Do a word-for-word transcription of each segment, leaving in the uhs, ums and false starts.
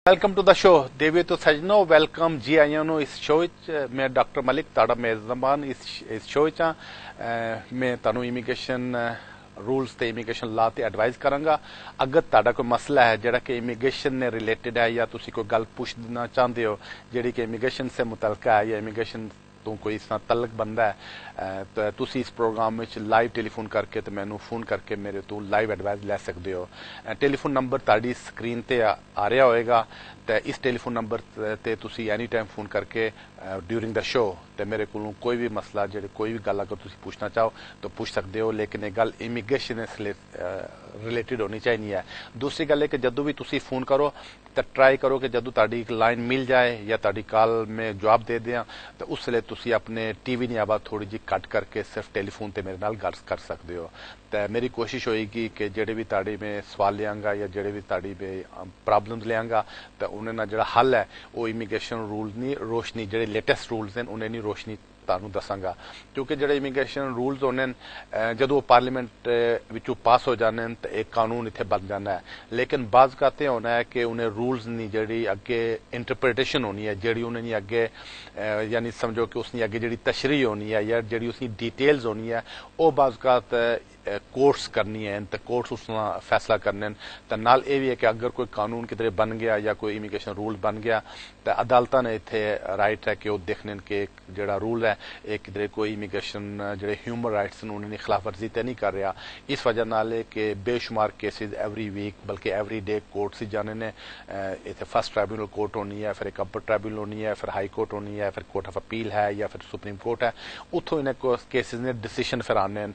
Welcome to the show देवी तो सजनो वेलकम जी आइया नो इस शो मैं डॉक्टर मलिक ताड़ा मेजबान इस इस शो च मैं तुहानू इमीग्रेशन रूल्स ते इमीग्रेशन लॉ ते एडवाइस करांगा। अगर तुहाडा कोई मसला है जिहड़ा कि इमीग्रेशन ने रिलेटेड है या तुसी कोई गल पुछना चाहते हो जिहड़ी कि इमीग्रेशन से मुतलका है या इमीग्रेशन तो कोई इस तलक बनता है तो तुसी इस प्रोग्राम में लाइव टेलीफोन करके तो मैनू फोन करके मेरे तो लाइव एडवाइस ले सकते हो। टेलीफोन नंबर ताड़ी स्क्रीन ते आ रहा होएगा तो इस टेलीफोन नंबर ते तुसी एनी टाइम फोन करके ड्यूरिंग द शो तो मेरे को कोई भी मसला जो कोई भी गल अगर तुसी पूछना चाहो तो पूछ सकते हो, लेकिन ये गल इमीग्रेशन से रिलेटेड होनी चाहिए है। दूसरी गल है कि जदों भी तुसी फोन करो तो ट्राई करो कि जदों ताड़ी एक लाइन मिल जाए या ताड़ी कॉल में जवाब दे दें तो उस लिए तुसी अपने टीवी की आवाज़ थोड़ी जी कट करके सिर्फ टेलीफोन ते मेरे नाल गल कर सकते हो। तो मेरी कोशिश होएगी कि जेडे भी ताड़ी में सवाल लियांगा या जेडे भी ताड़ी में प्रॉब्लम्स लियांगा तो उन्हें ना जो हल है वो इमीग्रेशन रूल नहीं रोशनी जेडे लेटेस्ट रूल्स हैं उन्हें नहीं रोशनी तुहानू दसांगा, क्योंकि जेडे इमीग्रेशन रूल्स होने जदों पार्लीमेंट विचों पास हो जाने तो एक कानून इत्थे बन जाना है, लेकिन बाज़ काते होना है कि उन्हें रूल्स नहीं जेडी अगे इंटरप्रिटेशन होनी है जेडी उन्हें अगे यानी समझो कि उसकी अगे जेडी तशरीह होनी है या जेडी उसकी डिटेल्स होनी है वो बाज़ कात कोर्ट्स करनी है तो कोर्ट्स उसका फैसला करने तो नाल ये भी है कि अगर कोई कानून किधरे बन गया या कोई इमीग्रेशन रूल बन गया तो अदालत ने इतने राइट है कि वो देखने के जड़ा रूल है एक किधरे कोई इमीग्रेशन जो ह्यूमन राइट्स उन्होंने खिलाफ वर्जी तो नहीं कर रहा। इस वजह नाल कि बेशुमार केसेज एवरी वीक बल्कि एवरी डे कोर्ट से जाने ने इतने फर्स्ट ट्राइब्यूनल कोर्ट होनी है, फिर एक अपर ट्राइब्यूनल होनी है, फिर हाई कोर्ट होनी है, फिर कोर्ट ऑफ अपील है या फिर सुप्रीम कोर्ट है, उतों इन्हें केसेज ने डिसीजन फिर आने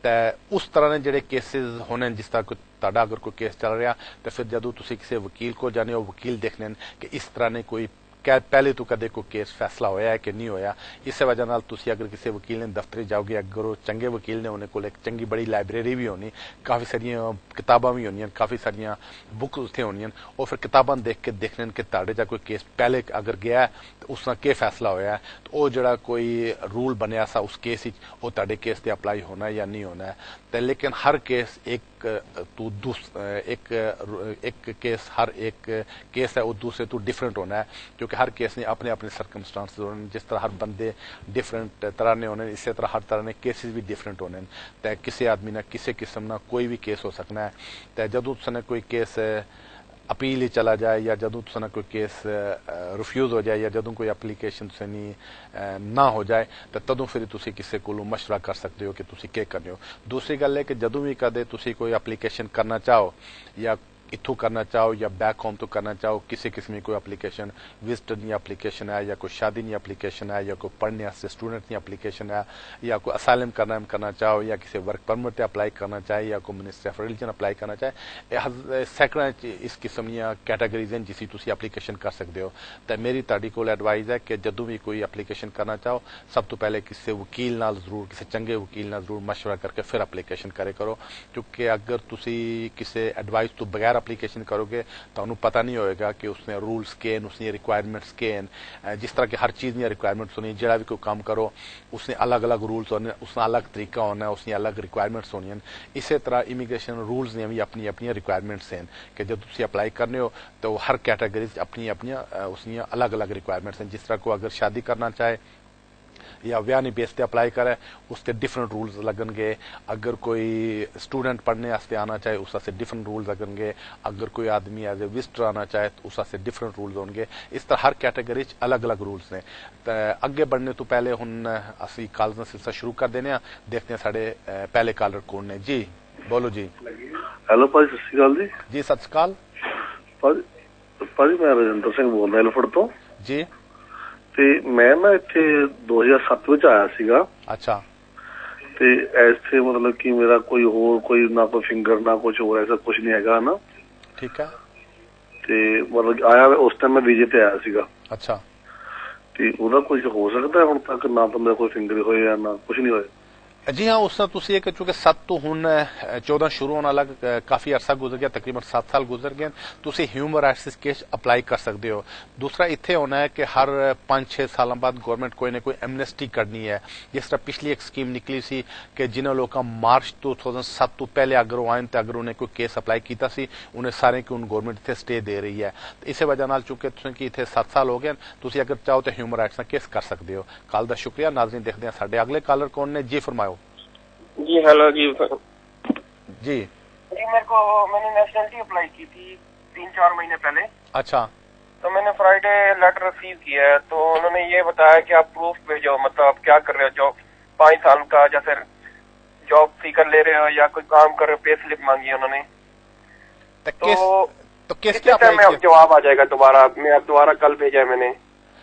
तो उस तरह ने जेडे केसेज होने जिस तरह ताड़ा अगर कोई केस चल रहा तो फिर जदों तुसी किसी वकील को जाने हो वकील देखने कि इस तरह ने कोई पहले तो कदे कोई केस फैसला होया है कि नहीं होया। इस वजह नाल तुसी अगर किसी वकील ने दफ्तर जाओगे अगर वो चंगे वकील ने उन्हें को एक चंगी बड़ी लाइब्रेरी भी होनी, काफ़ी सारिया किताबां भी होनियां, काफ़ी सारिया बुक्स उत्थे होनियां, और फिर किताबां देख के देखने कि ताड़े जा कोई केस पहले अगर गया तो उसका क्या फैसला होया है तो वह जड़ा कोई रूल बनया सा उस केस वो ताड़े केस पर अप्लाई होना है या नहीं होना है। तो लेकिन हर केस एक तो दूस एक एक केस हर एक केस है वो दूसरे तो डिफरेंट होना है, क्योंकि हर केस ने अपने अपने सर्कमस्टांस होने, जिस तरह हर बंदे डिफरेंट तरह ने होने इसी तरह हर तरह ने केसेस भी डिफरेंट होने। तो किसी आदमी ने किसी किस्म ना कोई भी केस हो सकना है। तो जदों तुसने कोई केस अपील ही चला जाए या जदों तुसने कोई केस रिफ्यूज हो जाए या जदों कोई एप्लीकेशन तुसनी ना हो जाए तो तदों फिर तुसी किसी को मशवरा कर सकते हो कि तुसी क्या करने हो। दूसरी गल है कि जदों भी कदे तुसी कोई एप्लीकेशन करना चाहो या इत्थों करना चाहो या बैक होम तो करना चाहो किसी किस्म की कोई एप्लीकेशन विजिटर की एप्लीकेशन है या कोई शादी की एप्लीकेशन है या कोई पढ़ने वास्ते स्टूडेंट की एप्लीकेशन है या कोई असाइलम करना करना चाहो या किसी वर्क परमिट अप्लाई करना चाहे या कोई मिनिस्ट्री ऑफ रिलीजन अप्लाई करना चाहे सैकड़ों इस किस्म दी कैटेगरीज हैं जिसी तुसी एप्लीकेशन कर सकते हो। तो मेरी ताड़ी कोल एडवाइस है कि जदों भी कोई एप्लीकेशन करना चाहो सब तो पहले किसी वकील नाल जरूर किसी चंगे वकील नाल जरूर मशवरा करके फिर एप्लीकेशन करे करो, क्योंकि अगर तुसी किसी एडवाइस तो बगैर एप्लीकेशन करोगे तो उन्हें पता नहीं होएगा कि उसने रूल्स के उसने रिक्वायरमेंट्स के जिस तरह की हर चीज़ की रिक्वायरमेंट्स होनी, जड़ा भी कोई काम करो उसने अलग अलग रूल्स होने, उसका अलग तरीका होना है, उसकी अलग रिक्वायरमेंट्स होनी। इसी तरह इमीग्रेशन रूल्स ने भी अपनी अपनी रिक्वायरमेंट्स हैं कि जब तुम अप्लाई करने हो तो हर कैटेगरी अपनी अपनी उसकी अलग अलग रिक्वायरमेंट्स हैं। जिस तरह को अगर शादी करना चाहे या व्याह नहीं बेस पे अप्लाई करे उसके डिफरेंट रूल्स लगनगे, अगर कोई स्टूडेंट पढ़ने वास्ते आना चाहे उस वास्ते डिफरेंट रूल्स लगनगे, अगर कोई आदमी एज ए विजिटर आना चाहे तो उस वास्ते डिफरेंट रूल्स होंगे। इस तरह हर कैटेगरी अलग अलग रूल्स ने। तो अगे बढ़ने तो पहले हुण असी कॉल्स का सिलसिला शुरू कर देने, देखते हैं साढ़े पहले कॉलर कौन ने। जी बोलो जी। हेलो भाई सत श्री अकाल जी। जी सत श्री अकाल भाजी, मैं रजिंदर सिंह बोल रहा एलफड़ तो जी। ਤੇ ਮੈਂ ਨਾ ਇੱਥੇ ਦੋ ਹਜ਼ਾਰ ਸੱਤ ਵਿੱਚ ਆਇਆ ਸੀਗਾ। ਅੱਛਾ। ਤੇ ਇੱਥੇ ਮਤਲਬ ਕਿ ਮੇਰਾ ਕੋਈ ਹੋਰ ਕੋਈ ਨਾ ਕੋਈ ਫਿੰਗਰ ਨਾ ਕੁਝ ਹੋਰ ਐਸਾ ਕੁਝ ਨਹੀਂ ਹੈਗਾ ਨਾ। ਠੀਕ ਹੈ। ਤੇ ਮਤਲਬ ਆਇਆ ਉਸ ਟਾਈਮ ਮੈਂ ਵੀਜ਼ੇ ਤੇ ਆਇਆ ਸੀਗਾ। ਅੱਛਾ। ਤੇ ਉਹਦਾ ਕੁਝ ਹੋ ਸਕਦਾ ਹੁਣ ਤੱਕ ਨਾ ਤਾਂ ਮੇਰਾ ਕੋਈ ਫਿੰਗਰ ਹੋਇਆ ਨਾ ਕੁਝ ਨਹੀਂ ਹੋਇਆ। जी हाँ, उस तुसी कि चूंकि सत्त तो हुन चौदह शुरू होने लग काफी अरसा गुजर गया, तकरीबन सत्त साल गुजर गए, तुसी ह्यूमन राइट्स केस अप्लाई कर सकते हो। दूसरा इत्थे होना है कि हर पांच छे साल बाद गवर्नमेंट कोई ना कोई एमनेस्टी करनी है। जिस तरह पिछली एक स्कीम निकली सी कि जिन्होंने लोग मार्च दो हजार सत्त तो पहले अगर वो आए तो अगर उन्हें कोई केस अप्लाई किया सी, उन्हें सारे की उन गवर्नमेंट इत्थे स्टे दे रही है। तो इस वजह नाल चूंकि तुसीं इत्थे सत्त साल हो गए, तुसी अगर चाहो तो ह्यूमन राइट्स केस कर सकते हो। कल का शुक्रिया। नाज़रीन देखते हैं साडे अगले कॉलर कौन ने। जी फरमाओ। जी हेलो जी जी जी मेरे को मैंने नेशनलिटी अप्लाई की थी तीन चार महीने पहले। अच्छा। तो मैंने फ्राइडे लेटर रिसीव किया है, तो उन्होंने ये बताया कि आप प्रूफ भेजो, मतलब आप क्या कर रहे हो, जॉब पाँच साल का या फिर जॉब सीकर ले रहे हो या कोई काम कर रहे हो, पे स्लिप मांगी है उन्होंने। तो तो किस तो किस किस टाइम में अब जवाब आ जाएगा दोबारा? मैं अब दोबारा कल भेजा है मैंने।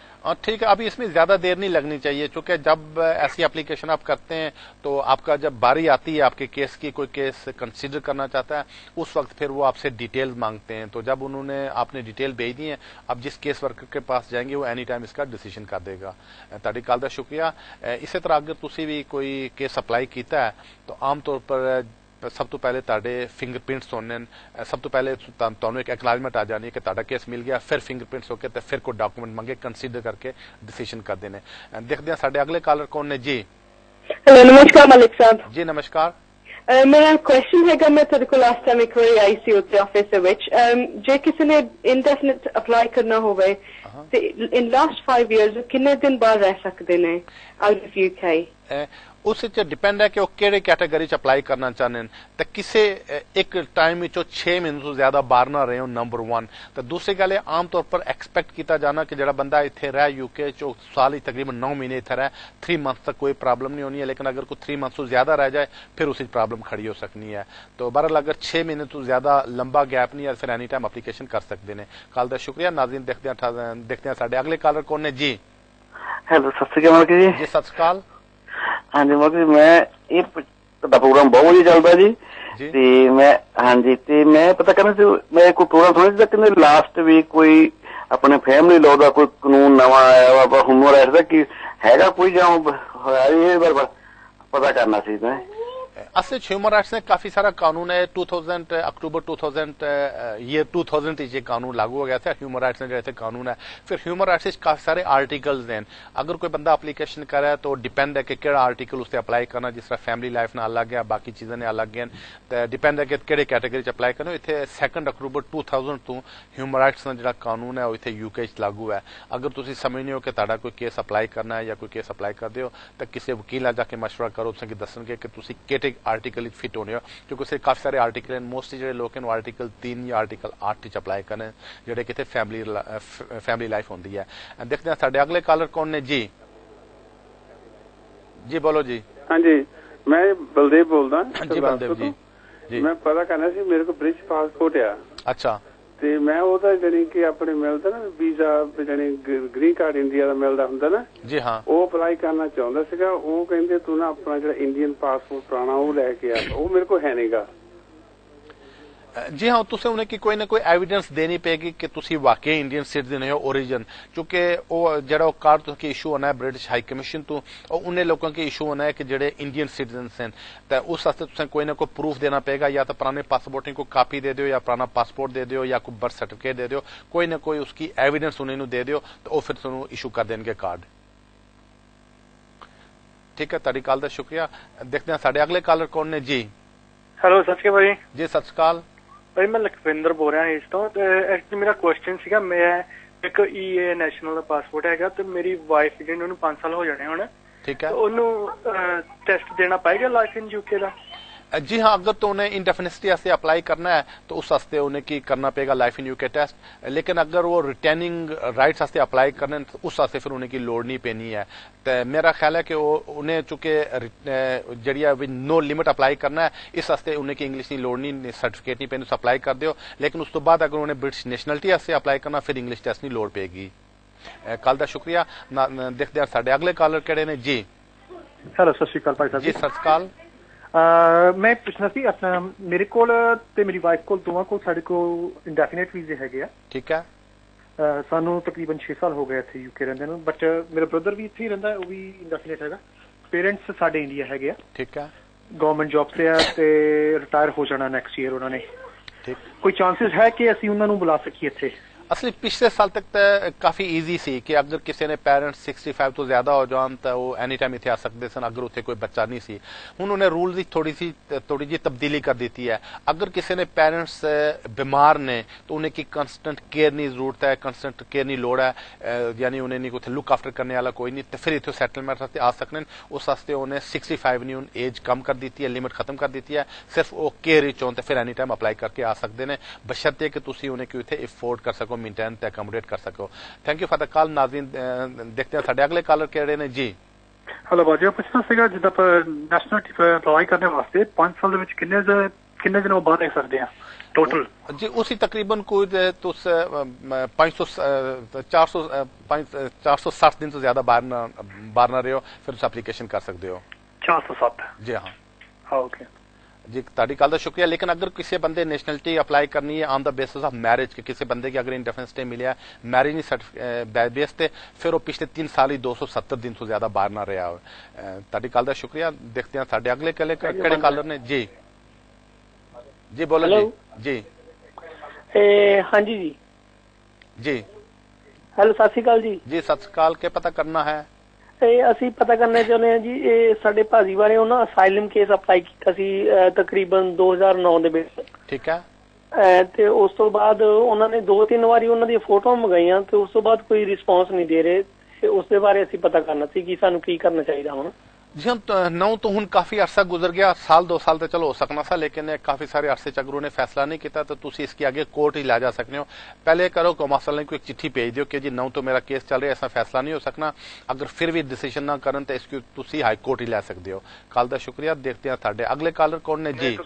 ठीक है, अभी इसमें ज्यादा देर नहीं लगनी चाहिए, क्योंकि जब ऐसी एप्लीकेशन आप करते हैं तो आपका जब बारी आती है आपके केस की, कोई केस कंसीडर करना चाहता है, उस वक्त फिर वो आपसे डिटेल मांगते हैं। तो जब उन्होंने आपने डिटेल भेज दी है, अब जिस केस वर्कर के पास जाएंगे वो एनी टाइम इसका डिसीजन कर देगा। ताड़ी कल का शुक्रिया। इसी तरह अगर तुसी भी कोई केस अप्लाई किया है तो आमतौर पर सब तो पहले ताड़े फिंगरप्रिंट्स होने, सब तो पहले तुहानू एक एक्नॉलेजमेंट आ जानी है कि ताड़ा केस मिल गया, फिर फिंगरप्रिंट्स होके ते फिर कोई डॉक्यूमेंट मंगे, कंसीडर करके डिसीजन कर देने। देखते हैं साडे अगले कॉलर कौन ने। जी हेलो, नमस्कार मलिक साहब। जी नमस्कार। Uh, मेरा क्वेश्चन है मैं तेरे को लास्ट टाइम एक बार आई सी उत्ते ऑफिस ਦੇ ਵਿੱਚ ਜੇ ਕਿਸੇ ਨੇ ਇੰਡੈਫੀਨਿਟ ਅਪਲਾਈ ਕਰਨਾ ਹੋਵੇ ਤੇ ਇਨ ਲਾਸਟ फाइव ਇਅਰਸ ਕਿੰਨੇ ਦਿਨ ਬਾਅਦ ਰਹਿ ਸਕਦੇ ਨੇ ਆਊਟ ਆਫ ਯੂਕੇ? उस डिपेंड है कि वो केड़े कैटेगरी च अप्लाई करना चाहते हैं। तो किसी एक टाइम में छे महीने तो ज्यादा बाहर ना रहे हो, नंबर वन। तो दूसरी गल आमतौर पर एक्सपेक्ट किया जाना कि जो बंदा इतने रह यूके चो साल ही तकरीबन नौ महीने इतने रह, थ्री मंथ तक कोई प्रॉब्लम नहीं होनी है। लेकिन अगर कोई थ्री मंथ तो ज्यादा रह जाए फिर उसी प्रॉब्लम खड़ी हो सकनी है। तो बहरहाल अगर छह महीने तो ज्यादा लंबा गैप नहीं है फिर एनी टाइम एप्लीकेशन कर सकते हैं। कल का शुक्रिया। नाज़रीन देखते हैं देखते हैं साडे अगले कॉलर कौन ने। जी हेलो, सत श्री अकाल जी। जी सत श्री अकाल। हाँ जी मगर मैं ये प्रोग्राम बहुत वधिया चलता जी ते मैं हाँ जी ते मैं पता करना सी मैं कोई प्रोग्राम थोड़ा सा लास्ट वीक कोई अपने फैमिली लॉ का कोई कानून नवा आया वा ह्यूमन राइट्स का कि हैगा कोई जां ये बार पता करना सी। मैं असल ह्यूमन राइट्स ने काफी सारा कानून है। Two thousand October two thousand ये टू थाउजेंड ये कानून लागू हो गया था ह्यूमन राइट्स ने जैसे कानून है। फिर ह्यूमन राइट्स काफी सारे आर्टिकल्स हैं। अगर कोई बंदा एप्लीकेशन करे तो डिपेंड है कि केड़ा आर्टिकल उससे अप्लाई करना, जिस तरह फैमिली लाइफ ने अलग है, बाकी चीजें ने अलग हैं। तो डिपेंड है कि केड़े कैटेगरी च अप्लाई करना। इतने सैकंड अक्टूबर टू थाउजेंड तो ह्यूमन राइट्स का जो कानून है वो इतने यूके च लागू है। अगर तुम समझने हो कि ताड़ा कोई केस अप्लाई करना है या कोई केस अप्लाई करते हो तो किसी वकील जाके मशवरा करो, तुसें दसणगे कि तुसीं केड़े आर्टिकल फिट होने हो, क्योंकि उससे काफी सारे आर्टिकल हैं। मोस्टली जो लोग हैं आर्टिकल तीन या आर्टिकल आठ च अप्लाई करने जो कि फैमिली फैमिली लाइफ होती है। देखते हैं साडे अगले कॉलर कौन ने। जी जी बोलो जी। हाँ जी, मैं बलदेव बोलदा। जी बलदेव जी। जी मैं पता करना सी मेरे को ब्रिटिश पासपोर्ट है। अच्छा। ਤੇ ਮੈਂ ਉਹਦਾ ਜਾਨੀ ਕਿ ਆਪਣੇ ਮਿਲਦਾ ਨਾ ਵੀਜ਼ਾ ਜਾਨੀ ਗ੍ਰੀਨ ਕਾਰਡ ਇੰਡੀਆ ਦਾ ਮਿਲਦਾ ਹੁੰਦਾ ਨਾ ਜੀ ਹਾਂ, ਉਹ ਅਪਲਾਈ ਕਰਨਾ ਚਾਹੁੰਦਾ ਸੀਗਾ। ਉਹ ਕਹਿੰਦੇ ਤੂੰ ਨਾ ਆਪਣਾ ਜਿਹੜਾ ਇੰਡੀਅਨ ਪਾਸਪੋਰਟ ਪੁਰਾਣਾ ਉਹ ਲੈ ਕੇ ਆ, ਉਹ ਮੇਰੇ ਕੋਲ ਹੈ ਨਹੀਂਗਾ। जी हाँ, तुसें उन्हें की कोई ना कोई एविडेंस देनी पेगी कि तुसी वाकई इंडियन सिटीजन हो ओरिजिन, क्योंकि वो जेड़ा कार्ड तो इशू होना है ब्रिटिश हाई कमीशन तो उन्हें लोगों की इशू होना है कि जेड़े इंडियन सिटीजन हैं। तो उस वास्ते तुसें कोई ना कोई प्रूफ देना पेगा, या तो पुराने पासपोर्ट की कोई कापी दे दो या पुराना पासपोर्ट दे दो या कोई बर्थ सर्टिफिकेट दे दो, कोई ना कोई उसकी एविडेंस उन्हें दे दो तो वो फिर तुहानू इशू कर देंगे कार्ड। ठीक है, ताड़ी कॉल का शुक्रिया। देखते हैं साडे अगले कॉलर कौन ने। जी हेलो सत श्री अकाल भाई। जी सत श्री अकाल भाई, मैं लखविंਦਰ बोल रहा इस तो एक्चुअली मेरा क्वेश्चन सीगा, मैं एक ई ए ਨੈਸ਼ਨਲ ਦਾ ਪਾਸਪੋਰਟ ਹੈਗਾ ਤੇ ਮੇਰੀ ਵਾਈਫ ਜਿਹਨੂੰ ਉਹਨੂੰ ਪੰਜ ਸਾਲ ਹੋ ਜਾਣੇ ਹੁਣ। ਠੀਕ ਹੈ, ਉਹਨੂੰ ਟੈਸਟ ਦੇਣਾ ਪਏਗਾ ਲਾਈਫ ਇਨ ਯੂਕੇ ਦਾ? जी हाँ, अगर तो उन्हें इंडेफिनिटली से अप्लाई करना है तो उस वास्ते उन्हें की करना पड़ेगा लाइफ इन यूके टेस्ट। लेकिन अगर वो रिटर्निंग राइट्स वास्ते अप्लाई करने तो उस वास्ते फिर उन्हें की लोड़ नहीं पैनी है। तो मेरा ख्याल है कि वो उन्हें चूंकि जरिया नो लिमिट अप्लाई करना है, इस वास्ते उन्हें की इंग्लिश की लोड़ नहीं, सर्टिफिकेट नहीं पैनी, उस अप्लाई कर दो। लेकिन उस तो बाद अगर उन्हें ब्रिटिश नेशनलिटी वास्ते अप्लाई करना फिर इंग्लिश टेस्ट की लोड़ पेगी। कल का शुक्रिया। देखते हैं साडे अगले कॉलर केड़े ने। जी हेलो, सत श्री अकाल भाई साहब। जी सत श्री अकाल। मैं पुछना सी अपना मेरे कोल ते मेरी वाइफ कोल दोवां कोल साडे को इंडेफिनेट वीजे हैगे आ। ठीक है। सानू तकरीबन छे साल हो गए इत्थे यूके रहंदे नूं, बट मेरा ब्रदर भी इत्थे ही रहिंदा, वो भी इंडेफिनेट हैगा। ਪੇਰੈਂਟਸ ਸਾਡੇ ਇੰਡੀਆ ਹੈਗੇ ਆ, ਠੀਕ ਹੈ, ਗਵਰਨਮੈਂਟ ਜੌਬ ਤੇ ਆ ਤੇ ਰਿਟਾਇਰ ਹੋ ਜਾਣਾ ਨੈਕਸਟ ਈਅਰ ਉਹਨਾਂ ਨੇ। ਠੀਕ, ਕੋਈ ਚਾਂਸਸ ਹੈ ਕਿ ਅਸੀਂ ਉਹਨਾਂ ਨੂੰ ਬੁਲਾ ਸਕੀਏ ਇੱਥੇ? ਅਸਲੀ ਪਿਛਲੇ ਸਾਲ ਤੱਕ ਤਾਂ ਕਾਫੀ ਈਜ਼ੀ ਸੀ ਕਿ ਅਗਰ ਕਿਸੇ ਨੇ ਪੈਰੈਂਟਸ ਪੈਂਸਠ ਤੋਂ ਜ਼ਿਆਦਾ ਹੋ ਜਾਣ ਤਾਂ ਉਹ ਐਨੀ ਟਾਈਮ ਇੱਥੇ ਆ ਸਕਦੇ ਸਨ, ਅਗਰ ਉੱਥੇ ਕੋਈ ਬੱਚਾ ਨਹੀਂ ਸੀ। ਹੁਣ ਉਹਨੇ ਰੂਲ ਦੀ ਥੋੜੀ ਸੀ ਥੋੜੀ ਜਿਹੀ ਤਬਦੀਲੀ ਕਰ ਦਿੱਤੀ ਹੈ। ਅਗਰ ਕਿਸੇ ਨੇ ਪੈਰੈਂਟਸ ਬਿਮਾਰ ਨੇ ਤਾਂ ਉਹਨੇ ਕੀ ਕੰਸਟੈਂਟ ਕੇਅਰ ਦੀ ਜ਼ਰੂਰਤ ਹੈ, ਕੰਸਟੈਂਟ ਕੇਅਰ ਦੀ ਲੋੜ ਹੈ, ਯਾਨੀ ਉਹਨੇ ਨਹੀਂ ਉੱਥੇ ਲੁੱਕ ਆਫਟਰ ਕਰਨੇ ਵਾਲਾ ਕੋਈ ਨਹੀਂ, ਤੇ ਫਿਰ ਇੱਥੇ ਸੈਟਲਮੈਂਟ ਵਾਸਤੇ ਆ ਸਕਣ। ਉਸ ਵਾਸਤੇ ਉਹਨੇ पैंसठ ਨਹੀਂ ਏਜ ਕਮ ਕਰ ਦਿੱਤੀ ਹੈ, ਲਿਮਿਟ ਖਤਮ ਕਰ ਦਿੱਤੀ ਹੈ। ਸਿਰਫ ਉਹ ਕੇਅਰ ਵਿੱਚ ਹੋਣ ਤੇ ਫਿਰ ਐਨੀ ਟਾਈਮ ਅਪਲਾਈ ਕਰਕੇ ਆ ਸਕਦੇ ਨੇ, ਬਸ਼ਰਤੇ ਕਿ ਤੁਸੀਂ ਉਹਨੇ ਕੋਈ ਇੱਥੇ ਅਫੋਰਡ ਕਰ ਸਕੋ, ਮੇਨਟੇਨ ਤੇ ਅਕੋਮੋਡੇਟ ਕਰ ਸਕੋ। Thank you for the call. ਨਾਜ਼ਰੀਨ ਦੇਖਦੇ ਹਾਂ ਸਾਡੇ ਅਗਲੇ ਕਾਲਰ ਕਿਹੜੇ ਨੇ ਜੀ। ਹੈਲੋ ਬਾਜੀ, ਉਹ ਪੁੱਛਣਾ ਸੀਗਾ ਜਿੱਦਾਂ ਨੈਸ਼ਨਲਿਟੀ ਅਪਲਾਈ ਕਰਨ ਵਾਸਤੇ ਪੰਜ ਸਾਲ ਦੇ ਵਿੱਚ ਕਿੰਨੇ ਕਿੰਨੇ ਦਿਨ ਬਾਅਦ ਦੇਖ ਸਕਦੇ ਆ ਟੋਟਲ? ਜੀ ਉसी तकरीबन कोई तुस पांच सौ चार सौ चार सौ सठ दिन तो ज्यादा बाहर ना बाहर ना रहे हो, फिर तुस एप्लीकेशन कर सकते हो। चार सौ सठ? जी हाँ, हाँ ओके जी, ताड़ी कल का शुक्रिया। लेकिन अगर किसी बंदे नेशनलिटी अप्लाई करनी है on the basis of marriage, कि किसी बंदे की अगर इंडेफिनिट स्टे मिले मैरिज नहीं बेस पे, फिर वो पिछले तीन साल ही दो सौ सत्तर दिन तो ज्यादा बाहर ना रहा हो। ताड़ी कल का शुक्रिया। देखते हैं साढ़े अगले कले केड़े कॉलर ने जी। जी बोलो जी। जी ए, हाँ जी जी जी ਹੈਲੋ ਸਤਿ ਸ਼੍ਰੀ ਅਕਾਲ ਜੀ। ਜੀ ਸਤਿ ਸ਼੍ਰੀ ਅਕਾਲ। ਕੀ ਪਤਾ ਕਰਨਾ ਹੈ? ਇਹ ਅਸੀਂ ਪਤਾ ਕਰਨਾ ਚਾਹੁੰਦੇ ਹਾਂ ਜੀ, ਇਹ ਸਾਡੇ ਭਾਜੀ ਬਾਰੇ ਉਹਨਾਂ ਅਸਾਈਲਮ ਕੇਸ ਅਪਲਾਈ ਕੀਤਾ ਸੀ ਤਕਰੀਬਨ ਦੋ ਹਜ਼ਾਰ ਨੌ ਦੇ ਵਿੱਚ। ਠੀਕ ਹੈ। ਤੇ ਉਸ ਤੋਂ ਬਾਅਦ ਉਹਨਾਂ ਨੇ ਦੋ ਤਿੰਨ ਵਾਰੀ ਉਹਨਾਂ ਦੀਆਂ ਫੋਟੋਆਂ ਮੰਗਾਈਆਂ ਤੇ ਉਸ ਤੋਂ ਬਾਅਦ ਕੋਈ ਰਿਸਪੌਂਸ ਨਹੀਂ ਦੇ ਰਹੇ। ਉਸ ਦੇ ਬਾਰੇ ਅਸੀਂ ਪਤਾ ਕਰਨਾ ਸੀ ਕਿ ਸਾਨੂੰ ਕੀ ਕਰਨਾ ਚਾਹੀਦਾ ਹੁਣ। जी हम नौ तो हूं काफी अरसा गुजर गया, साल दो साल तो चलो हो सकना सा, लेकिन काफी सारे अरसे च अगर उन्हें फैसला नहीं किया तो तुम इसके आगे कोर्ट ही ला जा सकते हो। पहले करो कौमासल को एक चिट्ठी भेज दो कि जी नौ तो मेरा केस चल रहा है, ऐसा फैसला नहीं हो सकना। अगर फिर भी डिसीजन ना करन तो इसकी तुम हाई कोर्ट ही ला सकते हो। कल का शुक्रिया। देखते हैं साडे अगले कॉलर कौन ने जी।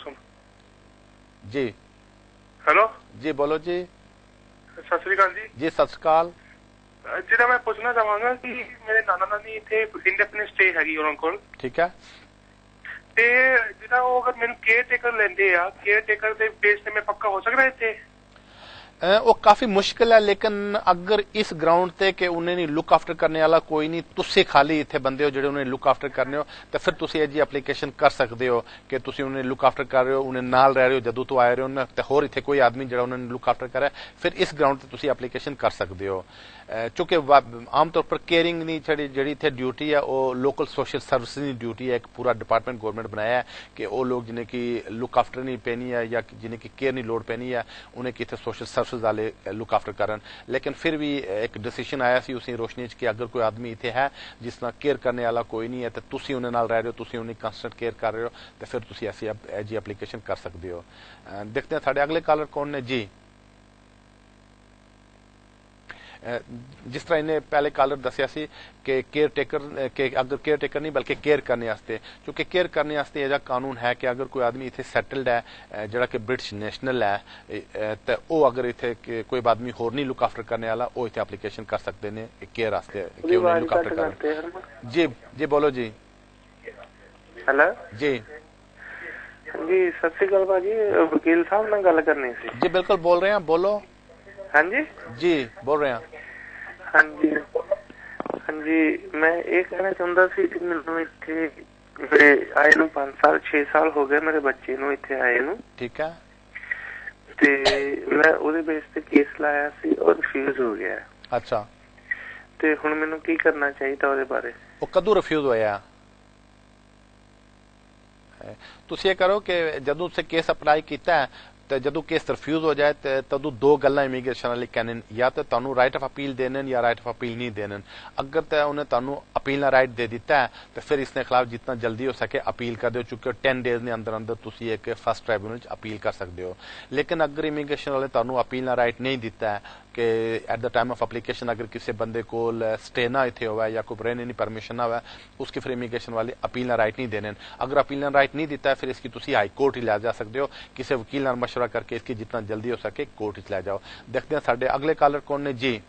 जी हेलो जी बोलो जी। सत श्री अकाल जी। जी सत श्री अकाल। ਜਿਹੜਾ ਮੈਂ ਪੁੱਛਣਾ ਚਾਹਾਂਗਾ ਕਿ ਮੇਰੇ ਨਾਨਾ ਨਾਨੀ ਇੱਥੇ ਇੰਡੈਫੀਨਿਟ ਸਟੇ ਹੈਗੀ ਉਹਨਾਂ ਕੋਲ। ਠੀਕ ਹੈ। ਤੇ ਜਿਹੜਾ ਉਹ ਅਗਰ ਮੈਨੂੰ ਕੇਅਰ ਟੇਕਰ ਲੈਂਦੇ ਆ, ਕੇਅਰ ਟੇਕਰ ਦੇ ਬੇਸ ਤੇ ਮੈਂ ਪੱਕਾ ਹੋ ਸਕਦਾ ਇੱਥੇ? वो काफी मुश्किल है, लेकिन अगर इस ग्राउंड ते कि उन्हें नहीं लुक आफ्टर करने वाला कोई नहीं, तुसी खाली इत्थे बंदे हो जेडे उन्हें लुक आफ्टर करने हो, तो फिर तुसी ये जी एप्लीकेशन कर सकते हो कि तुसी उन्हें लुक आफ्टर कर रहे हो, उन्हें नाल रह रहे हो जदों तो आए रहे हो, ते होर इत्थे कोई आदमी जेड़ा उन्हें लुक आफ्टर करे, फिर इस ग्राउंड ते तुसी एप्लीकेशन कर सकते हो। चूंकि आमतौर पर केयरिंग दी जेड़ी इत्थे ड्यूटी है वो लोकल सोशल सर्विसेज की ड्यूटी है, एक पूरा डिपार्टमेंट गवर्नमेंट बनाया है कि वो लोग जिन्हें की लुक आफ्टर नहीं पैनी है या जिन्हें की केयर नहीं लोड पैनी है उन्हें कि इत्थे सोशल सर्विसेज वाले लुक आफ्टर करन। लेकिन फिर भी एक डिसीजन आया सी उसी रोशनी च कि अगर कोई आदमी इत्थे है जिस तरह केयर करने वाला कोई नहीं है तो तुसी उन्हें नाल रह रहे हो, तुसी उन्हें कंस्टेंट केयर कर रहे हो, तो फिर तुसी ऐसी जी एप्लीकेशन कर सकते हो। देखते हैं साढ़े अगले कॉलर कौन ने जी। जिस तरह इन्हें पहले कॉलर दसिया सी कि केयर टेकर के अगर केयर टेकर नहीं बल्कि केयर करने वास्ते, क्योंकि केयर करने वास्ते यह कानून है कि अगर कोई आदमी इत्थे सैटल्ड है जरा कि ब्रिटिश नेशनल है तो वो अगर इत्थे कोई आदमी होर नहीं लुक आफ्टर करने वाला वो इत्थे एप्लीकेशन कर सकते हैं केयर वास्ते कि उन्हें लुक आफ्टर करें। जी जी बोलो जी। हेलो जी जी सत श्री अकाल भाजी, वकील साहब नाल गल करनी सी। जी बिल्कुल बोल रहे हैं, बोलो। हाँ जी जी बोल रहे हैं। हाँ जी हाँ जी मैं ये कहना चाहता सी कि मैनू इत्थे मेरे आए नू पांच साल छे साल हो गए मेरे बच्चे नू इत्थे आए नू। ठीक है। ते मैं ओदे बेस ते केस लाया सी और रिफ्यूज हो गया। अच्छा ते हुण मैनू की करना चाहिए ओदे बारे? वो कदों रिफ्यूज होया? तुसीं ये करो कि जदों तुसीं केस अप्लाई कीता है तो जदों केस रिफ्यूज हो जाए तो तदों दो गल्लां इमीग्रेशन वाले कहने या तो तुहानू राइट ऑफ अपील देने या राइट ऑफ अपील नहीं देने। अगर तो उन्हें तुहानू अपील का राइट दे दिता है तो फिर इसके खिलाफ जितना जल्दी हो सके अपील कर दो, चूंकि टेन डेज के अंदर अंदर तुसी एक फर्स्ट ट्राइब्यूनल अपील कर सकते हो। लेकिन अगर इमीग्रेशन वाले तुहानू अपील का राइट नहीं दिता है कि at the time of application अगर किसी बंदे को स्टे ना इत्थे हुआ है या कोई रहने की परमिशन ना हुआ है उसकी फिर इमीग्रेशन वाले अपील का राइट नहीं देने। अगर अपील का राइट नहीं दिता है फिर इसकी तुसी हाई कोर्ट ही ला जा सकते हो, किसी वकील नाल मशवरा करके इसकी जितना जल्दी हो सके कोर्ट ही ला जाओ। देखते हैं साडे अगले कॉलर कौन ने जी।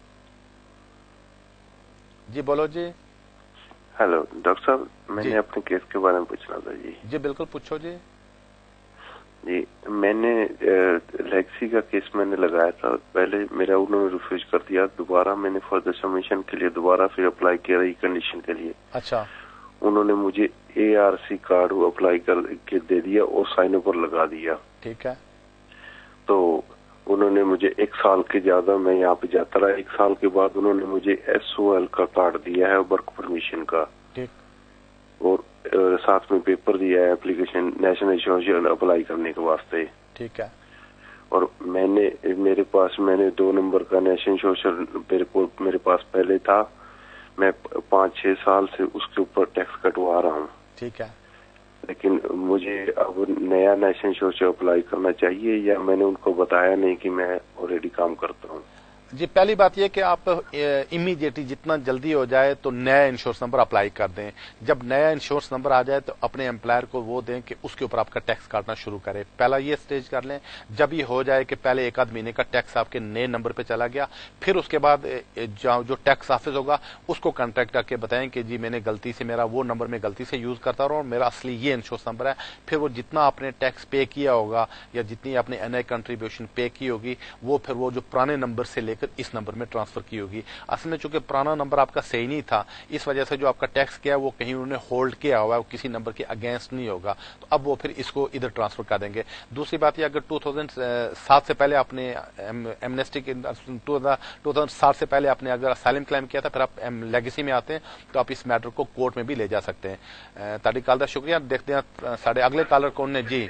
जी बोलो जी। हेलो डॉक्टर साहब, मैंने अपने केस के बारे में पूछना था जी। जी बिल्कुल पूछो जी। जी मैंने लेक्सी का केस मैंने लगाया था पहले, मेरा उन्होंने रिफ्यूज कर दिया, दोबारा मैंने फर्दर सबमिशन के लिए दोबारा फिर अप्लाई किया रही कंडीशन के लिए। अच्छा उन्होंने मुझे A R C card apply करके दे दिया और साइन पर लगा दिया। ठीक है। तो उन्होंने मुझे एक साल के ज्यादा मैं यहाँ पे जाता रहा, एक साल के बाद उन्होंने मुझे एस ओ एल का कार्ड दिया है, वर्क परमिशन का, और साथ में पेपर दिया है एप्लीकेशन नेशनल इंश्योरेंस अप्लाई करने के वास्ते। ठीक है। और मैंने मेरे पास मैंने दो नंबर का नेशनल इंश्योरेंस मेरे को मेरे पास पहले था, मैं पाँच छह साल से उसके ऊपर टैक्स कटवा रहा हूँ। ठीक है। लेकिन मुझे अब नया नेशनल इंश्योरेंस अप्लाई करना चाहिए या मैंने उनको बताया नहीं कि मैं ऑलरेडी काम करता हूँ? जी, पहली बात यह कि आप इमीडिएटली जितना जल्दी हो जाए तो नया इंश्योरेंस नंबर अप्लाई कर दें। जब नया इंश्योरेंस नंबर आ जाए तो अपने एम्प्लॉयर को वो दें कि उसके ऊपर आपका टैक्स काटना शुरू करें। पहला ये स्टेज कर लें। जब ये हो जाए कि पहले एक आध महीने का टैक्स आपके नए नंबर पे चला गया, फिर उसके बाद जो टैक्स ऑफिस होगा उसको कॉन्टैक्ट करके बताएं कि जी मैंने गलती से मेरा वो नंबर में गलती से यूज करता रहा और मेरा असली ये इंश्योरेंस नंबर है। फिर वो जितना आपने टैक्स पे किया होगा या जितनी आपने एन आई कंट्रीब्यूशन पे की होगी वो फिर वो जो पुराने नंबर से लेकर इस नंबर में ट्रांसफर की होगी। असल में चूंकि पुराना नंबर आपका सही नहीं था, इस वजह से जो आपका टैक्स किया वो कहीं उन्होंने होल्ड किया हुआ है, वो किसी नंबर के अगेंस्ट नहीं होगा, तो अब वो फिर इसको इधर ट्रांसफर कर देंगे। दूसरी बात ये, अगर दो हज़ार सात से पहले आपने एमनेस्टी के दो हज़ार सात से पहले आपने अगर असाइलम क्लेम किया था, फिर आप लेगेसी में आते हैं तो आप इस मैटर को कोर्ट में भी ले जा सकते हैं। ताड़ी कॉल का शुक्रिया। देखते हैं साढ़े अगले कॉलर कौन ने। जी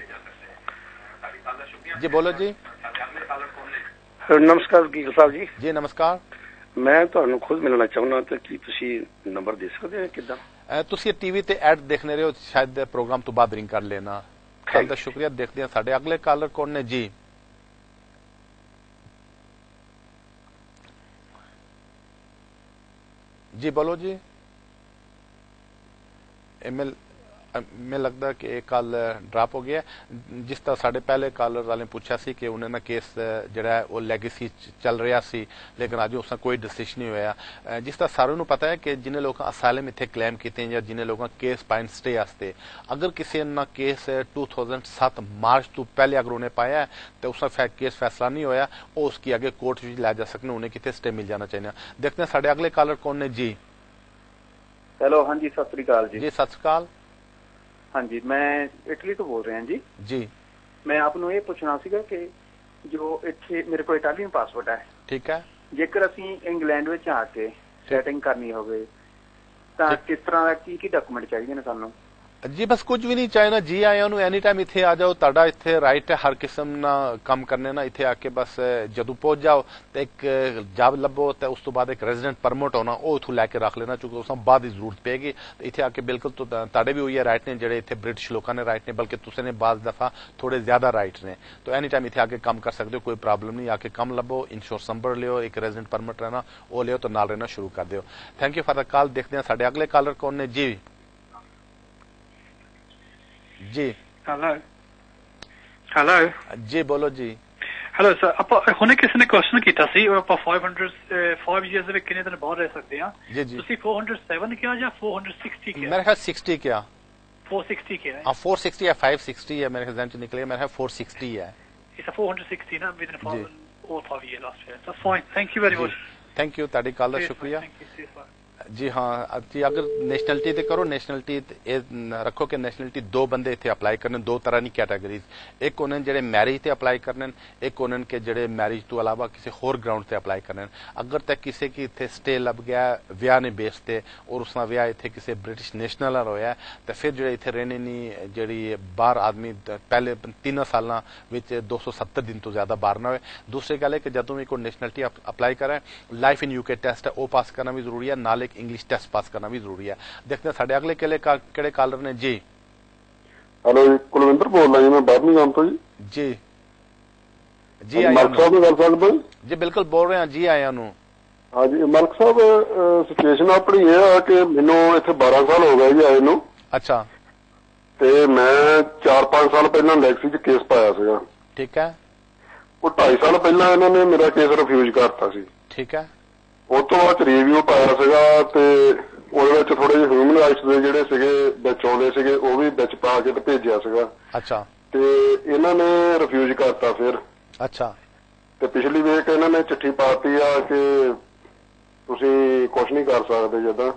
जी बोलो जी। नमस्कार गिल साहब जी। जी नमस्कार। मैं ਤੁਹਾਨੂੰ ਖੁਦ ਮਿਲਣਾ ਚਾਹੁੰਦਾ ਤਾਂ ਕੀ ਤੁਸੀਂ ਨੰਬਰ ਦੇ ਸਕਦੇ ਹੋ ਕਿਦਾਂ? ਤੁਸੀਂ ਟੀਵੀ ਤੇ ਐਡ ਦੇਖਨੇ ਰਹੇ ਹੋ, ਸ਼ਾਇਦ ਪ੍ਰੋਗਰਾਮ ਤੋਂ ਬਾਅਦ ਰਿੰਗ ਕਰ ਲੈਣਾ। ਕੱਲ ਦਾ ਸ਼ੁਕਰੀਆ। ਦੇਖਦੇ ਹਾਂ ਸਾਡੇ ਅਗਲੇ ਕਾਲਰ ਕੌਣ ਨੇ। ਜੀ ਜੀ ਬੋਲੋ ਜੀ। ईमेल मैं लगता कि एक कॉल ड्रॉप हो गया। जिस तरह साढ़े पहले कॉलर वाले पूछा सी कि उन्हें ना केस जड़ा है वो लेगेसी चल रहा सी, लेकिन अज उसका कोई डिसीजन नहीं होया। जिस तरह सारों को पता है कि जिन्हें लोग असाइलम इतने क्लेम किए या जिन्हें लोग केस पाइन स्टे वास्ते, अगर किसी ने केस दो हज़ार सात मार्च तो पहले अगर उन्हें पाया है तो उसका केस फैसला नहीं होया, वो उसकी आगे कोर्ट में ला जा सकते, उन्हें कितने स्टे मिल जाना चाहिए। देखते हैं साढ़े अगले कॉलर कौन ने। जी हेलो। हाँ जी सत श्री अकाल जी। जी सत श्री अकाल। हाँ जी मैं इटली तो बोल रहे हैं जी। जी मैं आपको ये पूछना सीगा कि जो इतने मेरे को इटालियन पासपोर्ट है, ठीक है, जेकर असी इंग्लैंड में आके सैटिंग करनी होवे तां किस तरह दा की की डॉक्यूमेंट चाहिए ने सानू? जी बस कुछ भी नहीं चाहिए। जी आया एनी टाइम इतने आ जाओ, ताड़ा इतने राइट है हर किस्म ना काम करने ना। इतने आके बस जदों पहुंच जाओ तो एक जॉब लभो तो उस तो बाद एक रेजिडेंट परमिट होना वो इथों लैके रख लेना, चूंकि उस बाद ही जरूरत पेगी। तो इतने आके बिल्कुल तो ताड़े भी हुई है राइट ने, जेडे इतने ब्रिटिश लोगों ने राइट ने, बल्कि तुसें ने बाज दफा थोड़े ज्यादा राइट ने। तो एनी टाइम इतने आके काम कर सकते हो, कोई प्रॉब्लम नहीं। आके काम लभो, इंश्योरेंस नंबर लियो, एक रेजिडेंट परमिट रहना वो लियो तो नाल रहना शुरू कर दो। Thank you for the call. देखते हैं साढ़े अगले कॉलर कौन ने। जी जी हेलो हेलो जी बोलो जी। हेलो सर, ਆਪਾਂ ਹੁਣੇ ਕਿਸੇ ਨੇ ਕੁਐਸਚਨ ਕੀਤਾ ਸੀ ਉਹ ਆਪਾਂ पाँच सौ पाँच ਇਅਰਸ ਦੇ ਵਿੱਚ ਕਿੰਨੇ ਦਿਨ ਬਾਹਰ ਰਹਿ ਸਕਦੇ ਹਾਂ? ਜੀ ਜੀ ਤੁਸੀਂ चार सौ सात किया ਜਾਂ चार सौ साठ किया? मेरे ख्याल साठ किया। चार सौ साठ किया है। हां चार सौ साठ या पाँच सौ साठ है मेरे ख्याल से निकले। मेरे ख्याल चार सौ साठ है। इट्स चार सौ साठ ना within all five years last year. That's fine. Thank you very much. Thank you. ताड़ी कॉल दा शुक्रिया। जी हाँ जी, अगर नेशनलिटी ते करो, नेशनलिटी रखो कि नेशनलिटी दो बंदे इतने अप्लाई करने, दो तरह की कैटेगरीज। एक उन्हें जेडे मैरिज ते अप्लाई करने, एक उन्हें के जेडे मैरिज तो अलावा किसी होर ग्राउंड ते अप्लाई करने। अगर तक किसी की इतने स्टे लग गया विआह ने बेस ते और उसका विआह इतने किसी ब्रिटिश नेशनल होया तो फिर जो इतने रहने नहीं जी बाहर आदमी पहले तीन साल दो सौ सत्तर दिन तो ज्यादा बाहर ना हो। दूसरी गल है कि जदों भी कोई नेशनलिटी अप्लाई करें, लाइफ इन यूके टेस्ट है वो पास करना भी जरूरी है, नाल इंग्लिश टेस्ट पास करना भी जरूरी है। देखते हैं साढ़े अगले केले का केड़े कॉलर ने। जी हेलो जी, कुलविंदर बोल रहा जी, मैं बर्मिंघम तो जी। जी जी आया मलक साहब गल सकदे जी? बिल्कुल बोल रहे हैं जी आया नु। हाँ जी मलक साहब, सिचुएशन अपनी ये है कि मैनू इत्थे बारह साल हो गए जी आए नु। अच्छा। ते मैं चार पांच साल पहला लैक्सी च केस पाया सीगा। ठीक है। वो ढाई साल पहला इन्होंने मेरा केस रिफ्यूज करता सी। ठीक है। उस तो बाद रिव्यू पाया सीगा ते ਉਹਦੇ ਵਿੱਚ ਥੋੜੇ ਜਿਹੇ ਹਿਊਮਨ ਰਾਈਟਸ ਦੇ ਜਿਹੜੇ ਸੀਗੇ ਵਿੱਚ ਆਉਂਦੇ ਸੀਗੇ ਉਹ ਵੀ ਵਿੱਚ ਪਾ ਕੇ ਤੇ ਭੇਜਿਆ ਸੀਗਾ। ਅੱਛਾ। ਤੇ ਇਹਨਾਂ ਨੇ ਰਿਫਿਊਜ਼ ਕਰਤਾ ਫਿਰ। ਅੱਛਾ। ਤੇ ਪਿਛਲੀ ਵੀਕ ਇਹਨਾਂ ਨੇ ਚਿੱਠੀ ਪਾਤੀ ਆ ਕਿ ਤੁਸੀਂ ਕੁਝ ਨਹੀਂ ਕਰ ਸਕਦੇ ਜਦੋਂ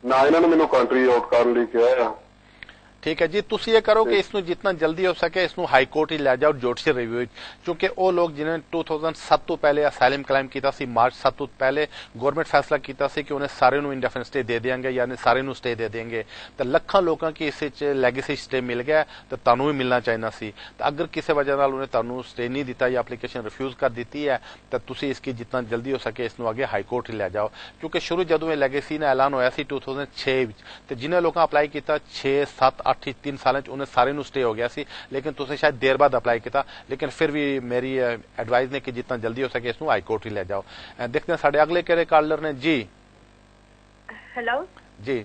ਨਾ ਇਹਨਾਂ ਨੇ ਮੈਨੂੰ ਕੰਟਰੀ ਆਊਟ ਕਰਨ ਲਈ ਕਿਹਾ ਆ। ਠੀਕ ਹੈ ਜੀ, ਤੁਸੀਂ ਇਹ ਕਰੋ ਕਿ ਇਸ ਨੂੰ ਜਿੰਨਾ ਜਲਦੀ ਹੋ ਸਕੇ ਇਸ ਨੂੰ ਹਾਈ ਕੋਰਟ ਹੀ ਲੈ ਜਾਓ ਜੁਡੀਸ਼ੀਅਲ ਰਿਵਿਊ ਵਿੱਚ, ਕਿਉਂਕਿ ਉਹ ਲੋਕ ਜਿਨ੍ਹਾਂ ਨੇ ਦੋ ਹਜ਼ਾਰ ਸੱਤ ਤੋਂ ਪਹਿਲੇ ਅਸਾਈਲਮ ਕਲਾਈਮ ਕੀਤਾ ਸੀ, ਮਾਰਚ ਸੱਤ ਤੋਂ ਪਹਿਲੇ ਗਵਰਨਮੈਂਟ ਫੈਸਲਾ ਕੀਤਾ ਸੀ ਕਿ ਉਹਨੇ ਸਾਰੇ ਨੂੰ ਇੰਡੈਫੀਨਿਟ ਸਟੇ ਦੇ ਦੇਣਗੇ, ਯਾਨੀ ਸਾਰੇ ਨੂੰ ਸਟੇ ਦੇ ਦੇਣਗੇ। ਤਾਂ ਲੱਖਾਂ ਲੋਕਾਂ ਕੀ ਇਸ ਵਿੱਚ ਲੈਗੇਸੀ ਸਟੇ ਮਿਲ ਗਿਆ, ਤਾਂ ਤੁਹਾਨੂੰ ਵੀ ਮਿਲਣਾ ਚਾਹੀਦਾ ਸੀ। ਤਾਂ ਅਗਰ ਕਿਸੇ ਵਜ੍ਹਾ ਨਾਲ ਉਹਨੇ ਤੁਹਾਨੂੰ ਸਟੇ ਨਹੀਂ ਦਿੱਤਾ ਜਾਂ ਐਪਲੀਕੇਸ਼ਨ ਰਿਫਿਊਜ਼ ਕਰ ਦਿੱਤੀ ਹੈ, ਤਾਂ ਤੁਸੀਂ ਇਸ ਕੀ ਜਿੰਨਾ ਜਲਦੀ ਹੋ ਸਕੇ ਇਸ ਨੂੰ ਅੱਗੇ ਹਾਈ ਕੋਰਟ ਹੀ ਲੈ ਜਾਓ, ਕਿਉਂਕਿ ਸ਼ੁਰੂ ਜਦੋਂ ਇਹ ਲੈਗੇਸੀ ਦਾ ਐਲਾਨ ਹੋਇਆ ਸੀ ਦੋ ਹਜ਼ਾਰ ਛੇ ਵਿੱਚ, ਤੇ ਜਿਨ੍ਹਾਂ ਲੋਕਾਂ ਅਪਲਾਈ ਕੀਤਾ ਛੇ ਸੱਤ ਅੱਠ ਤਿੰਨ ਸਾਲਾਂ ਚ ਉਹਨੇ ਸਾਰੇ ਨੂੰ ਸਟੇ ਹੋ ਗਿਆ ਸੀ, ਲੇਕਿਨ ਤੁਸੀਂ ਸ਼ਾਇਦ ਦੇਰ ਬਾਅਦ ਅਪਲਾਈ ਕੀਤਾ। ਲੇਕਿਨ ਫਿਰ ਵੀ ਮੇਰੀ ਐਡਵਾਈਸ ਨੇ ਕਿ ਜਿੰਨਾ ਜਲਦੀ ਹੋ ਸਕੇ ਇਸ ਨੂੰ ਹਾਈ ਕੋਰਟ ਹੀ ਲੈ ਜਾਓ। ਦੇਖਦੇ हैं ਸਾਡੇ ਅਗਲੇ ਕਿਹੜੇ ਕਾਲਰ ਨੇ ਜੀ। ਹੈਲੋ ਜੀ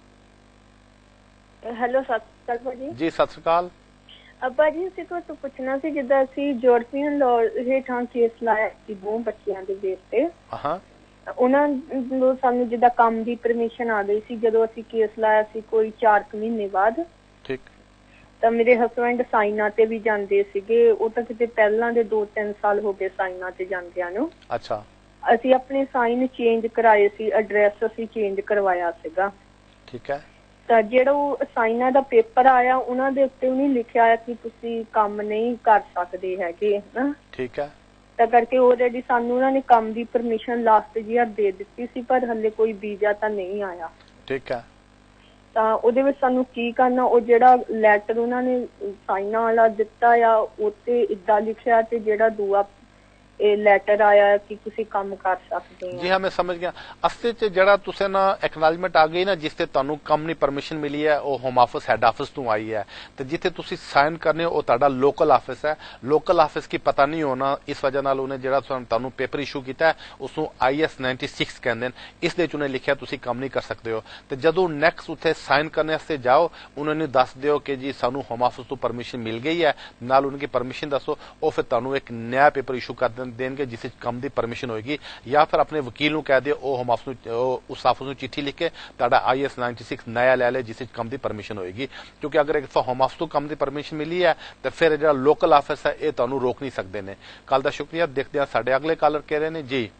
ਹੈਲੋ ਸਤਿ ਸ਼੍ਰੀ ਅਕਾਲ ਭਾਜੀ। ਜੀ ਸਤਿ ਸ਼੍ਰੀ ਅਕਾਲ। ਅੱਬਾ ਜੀ ਅਸੀਂ ਤੁਹਾਨੂੰ ਪੁੱਛਣਾ ਸੀ, ਜਿੱਦਾਂ ਅਸੀਂ ਯੂਰਪੀਅਨ ਲਾਅ ਹੇਠਾਂ ਕੇਸ ਲਾਇਆ ਸੀ ਦੋ ਬੱਚਿਆਂ ਦੇ ਬੇਸ ਤੇ, ਹਾਂ ਉਹਨਾਂ ਨੂੰ ਸਾਨੂੰ ਜਿੱਦਾਂ ਕੰਮ ਦੀ ਪਰਮਿਸ਼ਨ ਆ ਗਈ ਸੀ ਜਦੋਂ ਅਸੀਂ ਕੇਸ ਲਾਇਆ ਸੀ ਕੋਈ ਚਾਰ ਕੁ ਮਹੀਨੇ ਬਾਅਦ। ਠੀਕ। ਤਾਂ ਮੇਰੇ ਹਸਬੈਂਡ ਸਾਈਨਾਂ ਤੇ ਵੀ ਜਾਂਦੇ ਸੀਗੇ, ਉਹ ਤਾਂ ਕਿਤੇ ਪਹਿਲਾਂ ਦੇ ਦੋ ਤਿੰਨ ਸਾਲ ਹੋ ਗਏ ਸਾਈਨਾਂ ਤੇ ਜਾਂਦਿਆਂ ਨੂੰ। ਅੱਛਾ। ਅਸੀਂ ਆਪਣੇ ਸਾਈਨ ਚੇਂਜ ਕਰਾਏ ਸੀ, ਐਡਰੈਸ ਅਸੀਂ ਚੇਂਜ ਕਰਵਾਇਆ ਸੀਗਾ। ਠੀਕ ਹੈ। ਤਾਂ ਜਿਹੜਾ ਉਹ ਸਾਈਨਾਂ ਦਾ ਪੇਪਰ ਆਇਆ ਉਹਨਾਂ ਦੇ ਉੱਤੇ ਉਹਨੇ ਲਿਖਿਆ ਕਿ ਤੁਸੀਂ ਕੰਮ ਨਹੀਂ ਕਰ ਸਕਦੇ ਹੈਗੇ ਨਾ। ਠੀਕ ਹੈ। ਤਾਂ ਕਰਕੇ ਆਲਰੇਡੀ ਸਾਨੂੰ ਉਹਨਾਂ ਨੇ ਕੰਮ ਦੀ ਪਰਮਿਸ਼ਨ ਲਾਸਟ ਈਅਰ ਦੇ ਦਿੱਤੀ ਸੀ, ਪਰ ਹਲੇ ਕੋਈ ਵੀਜ਼ਾ ਤਾਂ ਨਹੀਂ ਆਇਆ। ਠੀਕ ਹੈ। ਤਾਂ ਉਹਦੇ ਵਿੱਚ ਸਾਨੂੰ ਕੀ ਕਰਨਾ, ਉਹ ਜਿਹੜਾ ਲੈਟਰ ਉਹਨਾਂ ਨੇ ਸਾਈਨਾਂ ਵਾਲਾ ਦਿੱਤਾ ਆ ਉੱਤੇ ਏਦਾਂ ਲਿਖਿਆ ਤੇ ਜਿਹੜਾ ਦੂਆ ਇਹ ਲੈਟਰ ਆਇਆ ਕਿ ਤੁਸੀਂ ਕੰਮ ਕਰ ਸਕਦੇ ਹੋ। ਜੀ ਹਾਂ ਮੈਂ ਸਮਝ ਗਿਆ। ਅਸਲ ਚ ਜਿਹੜਾ ਤੁਸੀਂ ਨਾ ਐਕਨੋਲਜਮੈਂਟ ਆ ਗਈ ਨਾ ਜਿਸ ਤੇ ਤੁਹਾਨੂੰ ਕੰਮ ਦੀ ਪਰਮਿਸ਼ਨ ਮਿਲੀ ਹੈ, ਉਹ ਹੋਮ ਆਫਿਸ ਹੈਡ ਆਫਿਸ ਤੋਂ ਆਈ ਹੈ, ਤੇ ਜਿੱਥੇ ਤੁਸੀਂ ਸਾਈਨ ਕਰਨੇ ਹੋ ਉਹ ਤੁਹਾਡਾ ਲੋਕਲ ਆਫਿਸ ਹੈ। ਲੋਕਲ ਆਫਿਸ ਕੀ ਪਤਾ ਨਹੀਂ ਹੋਣਾ, ਇਸ ਵਜ੍ਹਾ ਨਾਲ ਉਹਨੇ ਜਿਹੜਾ ਤੁਹਾਨੂੰ ਪੇਪਰ ਇਸ਼ੂ ਕੀਤਾ ਉਸ ਨੂੰ ਆਈ ਐਸ ਨਾਈਨਟੀ ਸਿਕਸ ਕਹਿੰਦੇ ਨੇ, ਇਸ ਦੇ ਚ ਉਹਨੇ ਲਿਖਿਆ ਤੁਸੀਂ ਕੰਮ ਨਹੀਂ ਕਰ ਸਕਦੇ ਹੋ। ਤੇ ਜਦੋਂ ਨੈਕਸਟ ਉੱਥੇ ਸਾਈਨ ਕਰਨੇ ਵਾਸਤੇ ਜਾਓ ਉਹਨਾਂ ਨੂੰ ਦੱਸ ਦਿਓ ਕਿ ਜੀ ਸਾਨੂੰ ਹੋਮ ਆਫਿਸ ਤੋਂ ਪਰਮਿਸ਼ਨ ਮਿਲ ਗਈ ਹੈ, ਨਾਲ ਉਹਨਾਂ ਦੀ ਪਰਮਿਸ਼ਨ ਦੱਸੋ, ਉਹ ਫਿਰ ਤੁਹਾਨੂੰ ਇੱਕ ਨया ਪੇਪਰ ਇਸ਼ੂ ਕਰ ਦੇਣਗੇ ਜਿਸ ਵਿੱਚ ਕੰਮ ਦੀ ਪਰਮਿਸ਼ਨ ਹੋਏਗੀ। ਜਾਂ ਫਿਰ ਆਪਣੇ ਵਕੀਲ ਨੂੰ ਕਹਿ ਦਿਓ ਉਹ ਹੋਮ ਆਫਿਸ ਨੂੰ ਉਸ ਆਫਿਸ ਨੂੰ ਚਿੱਠੀ ਲਿਖ ਕੇ ਤੁਹਾਡਾ ਆਈ ਐਸ ਨਾਈਨਟੀ ਸਿਕਸ ਨया ਲੈ ਲੈ ਜਿਸ ਵਿੱਚ ਕੰਮ ਦੀ ਪਰਮਿਸ਼ਨ ਹੋਏਗੀ, ਕਿਉਂਕਿ ਅਗਰ ਇੱਕ ਦਫਾ ਹੋਮ ਆਫਿਸ ਤੋਂ ਕੰਮ ਦੀ ਪਰਮਿਸ਼ਨ ਮਿਲੀ ਹੈ ਤਾਂ ਫਿਰ ਜਿਹੜਾ ਲੋਕਲ ਆਫਿਸ ਹੈ ਇਹ ਤੁਹਾਨੂੰ ਰੋਕ ਨਹੀਂ ਸਕਦੇ ਨੇ। ਕੱਲ ਦਾ ਸ਼ੁਕਰੀਆ। ਦੇਖਦੇ ਹਾਂ ਸਾਡੇ ਅਗਲੇ ਕਾਲਰ ਕਹਿ ਰਹੇ ਨੇ ਜੀ।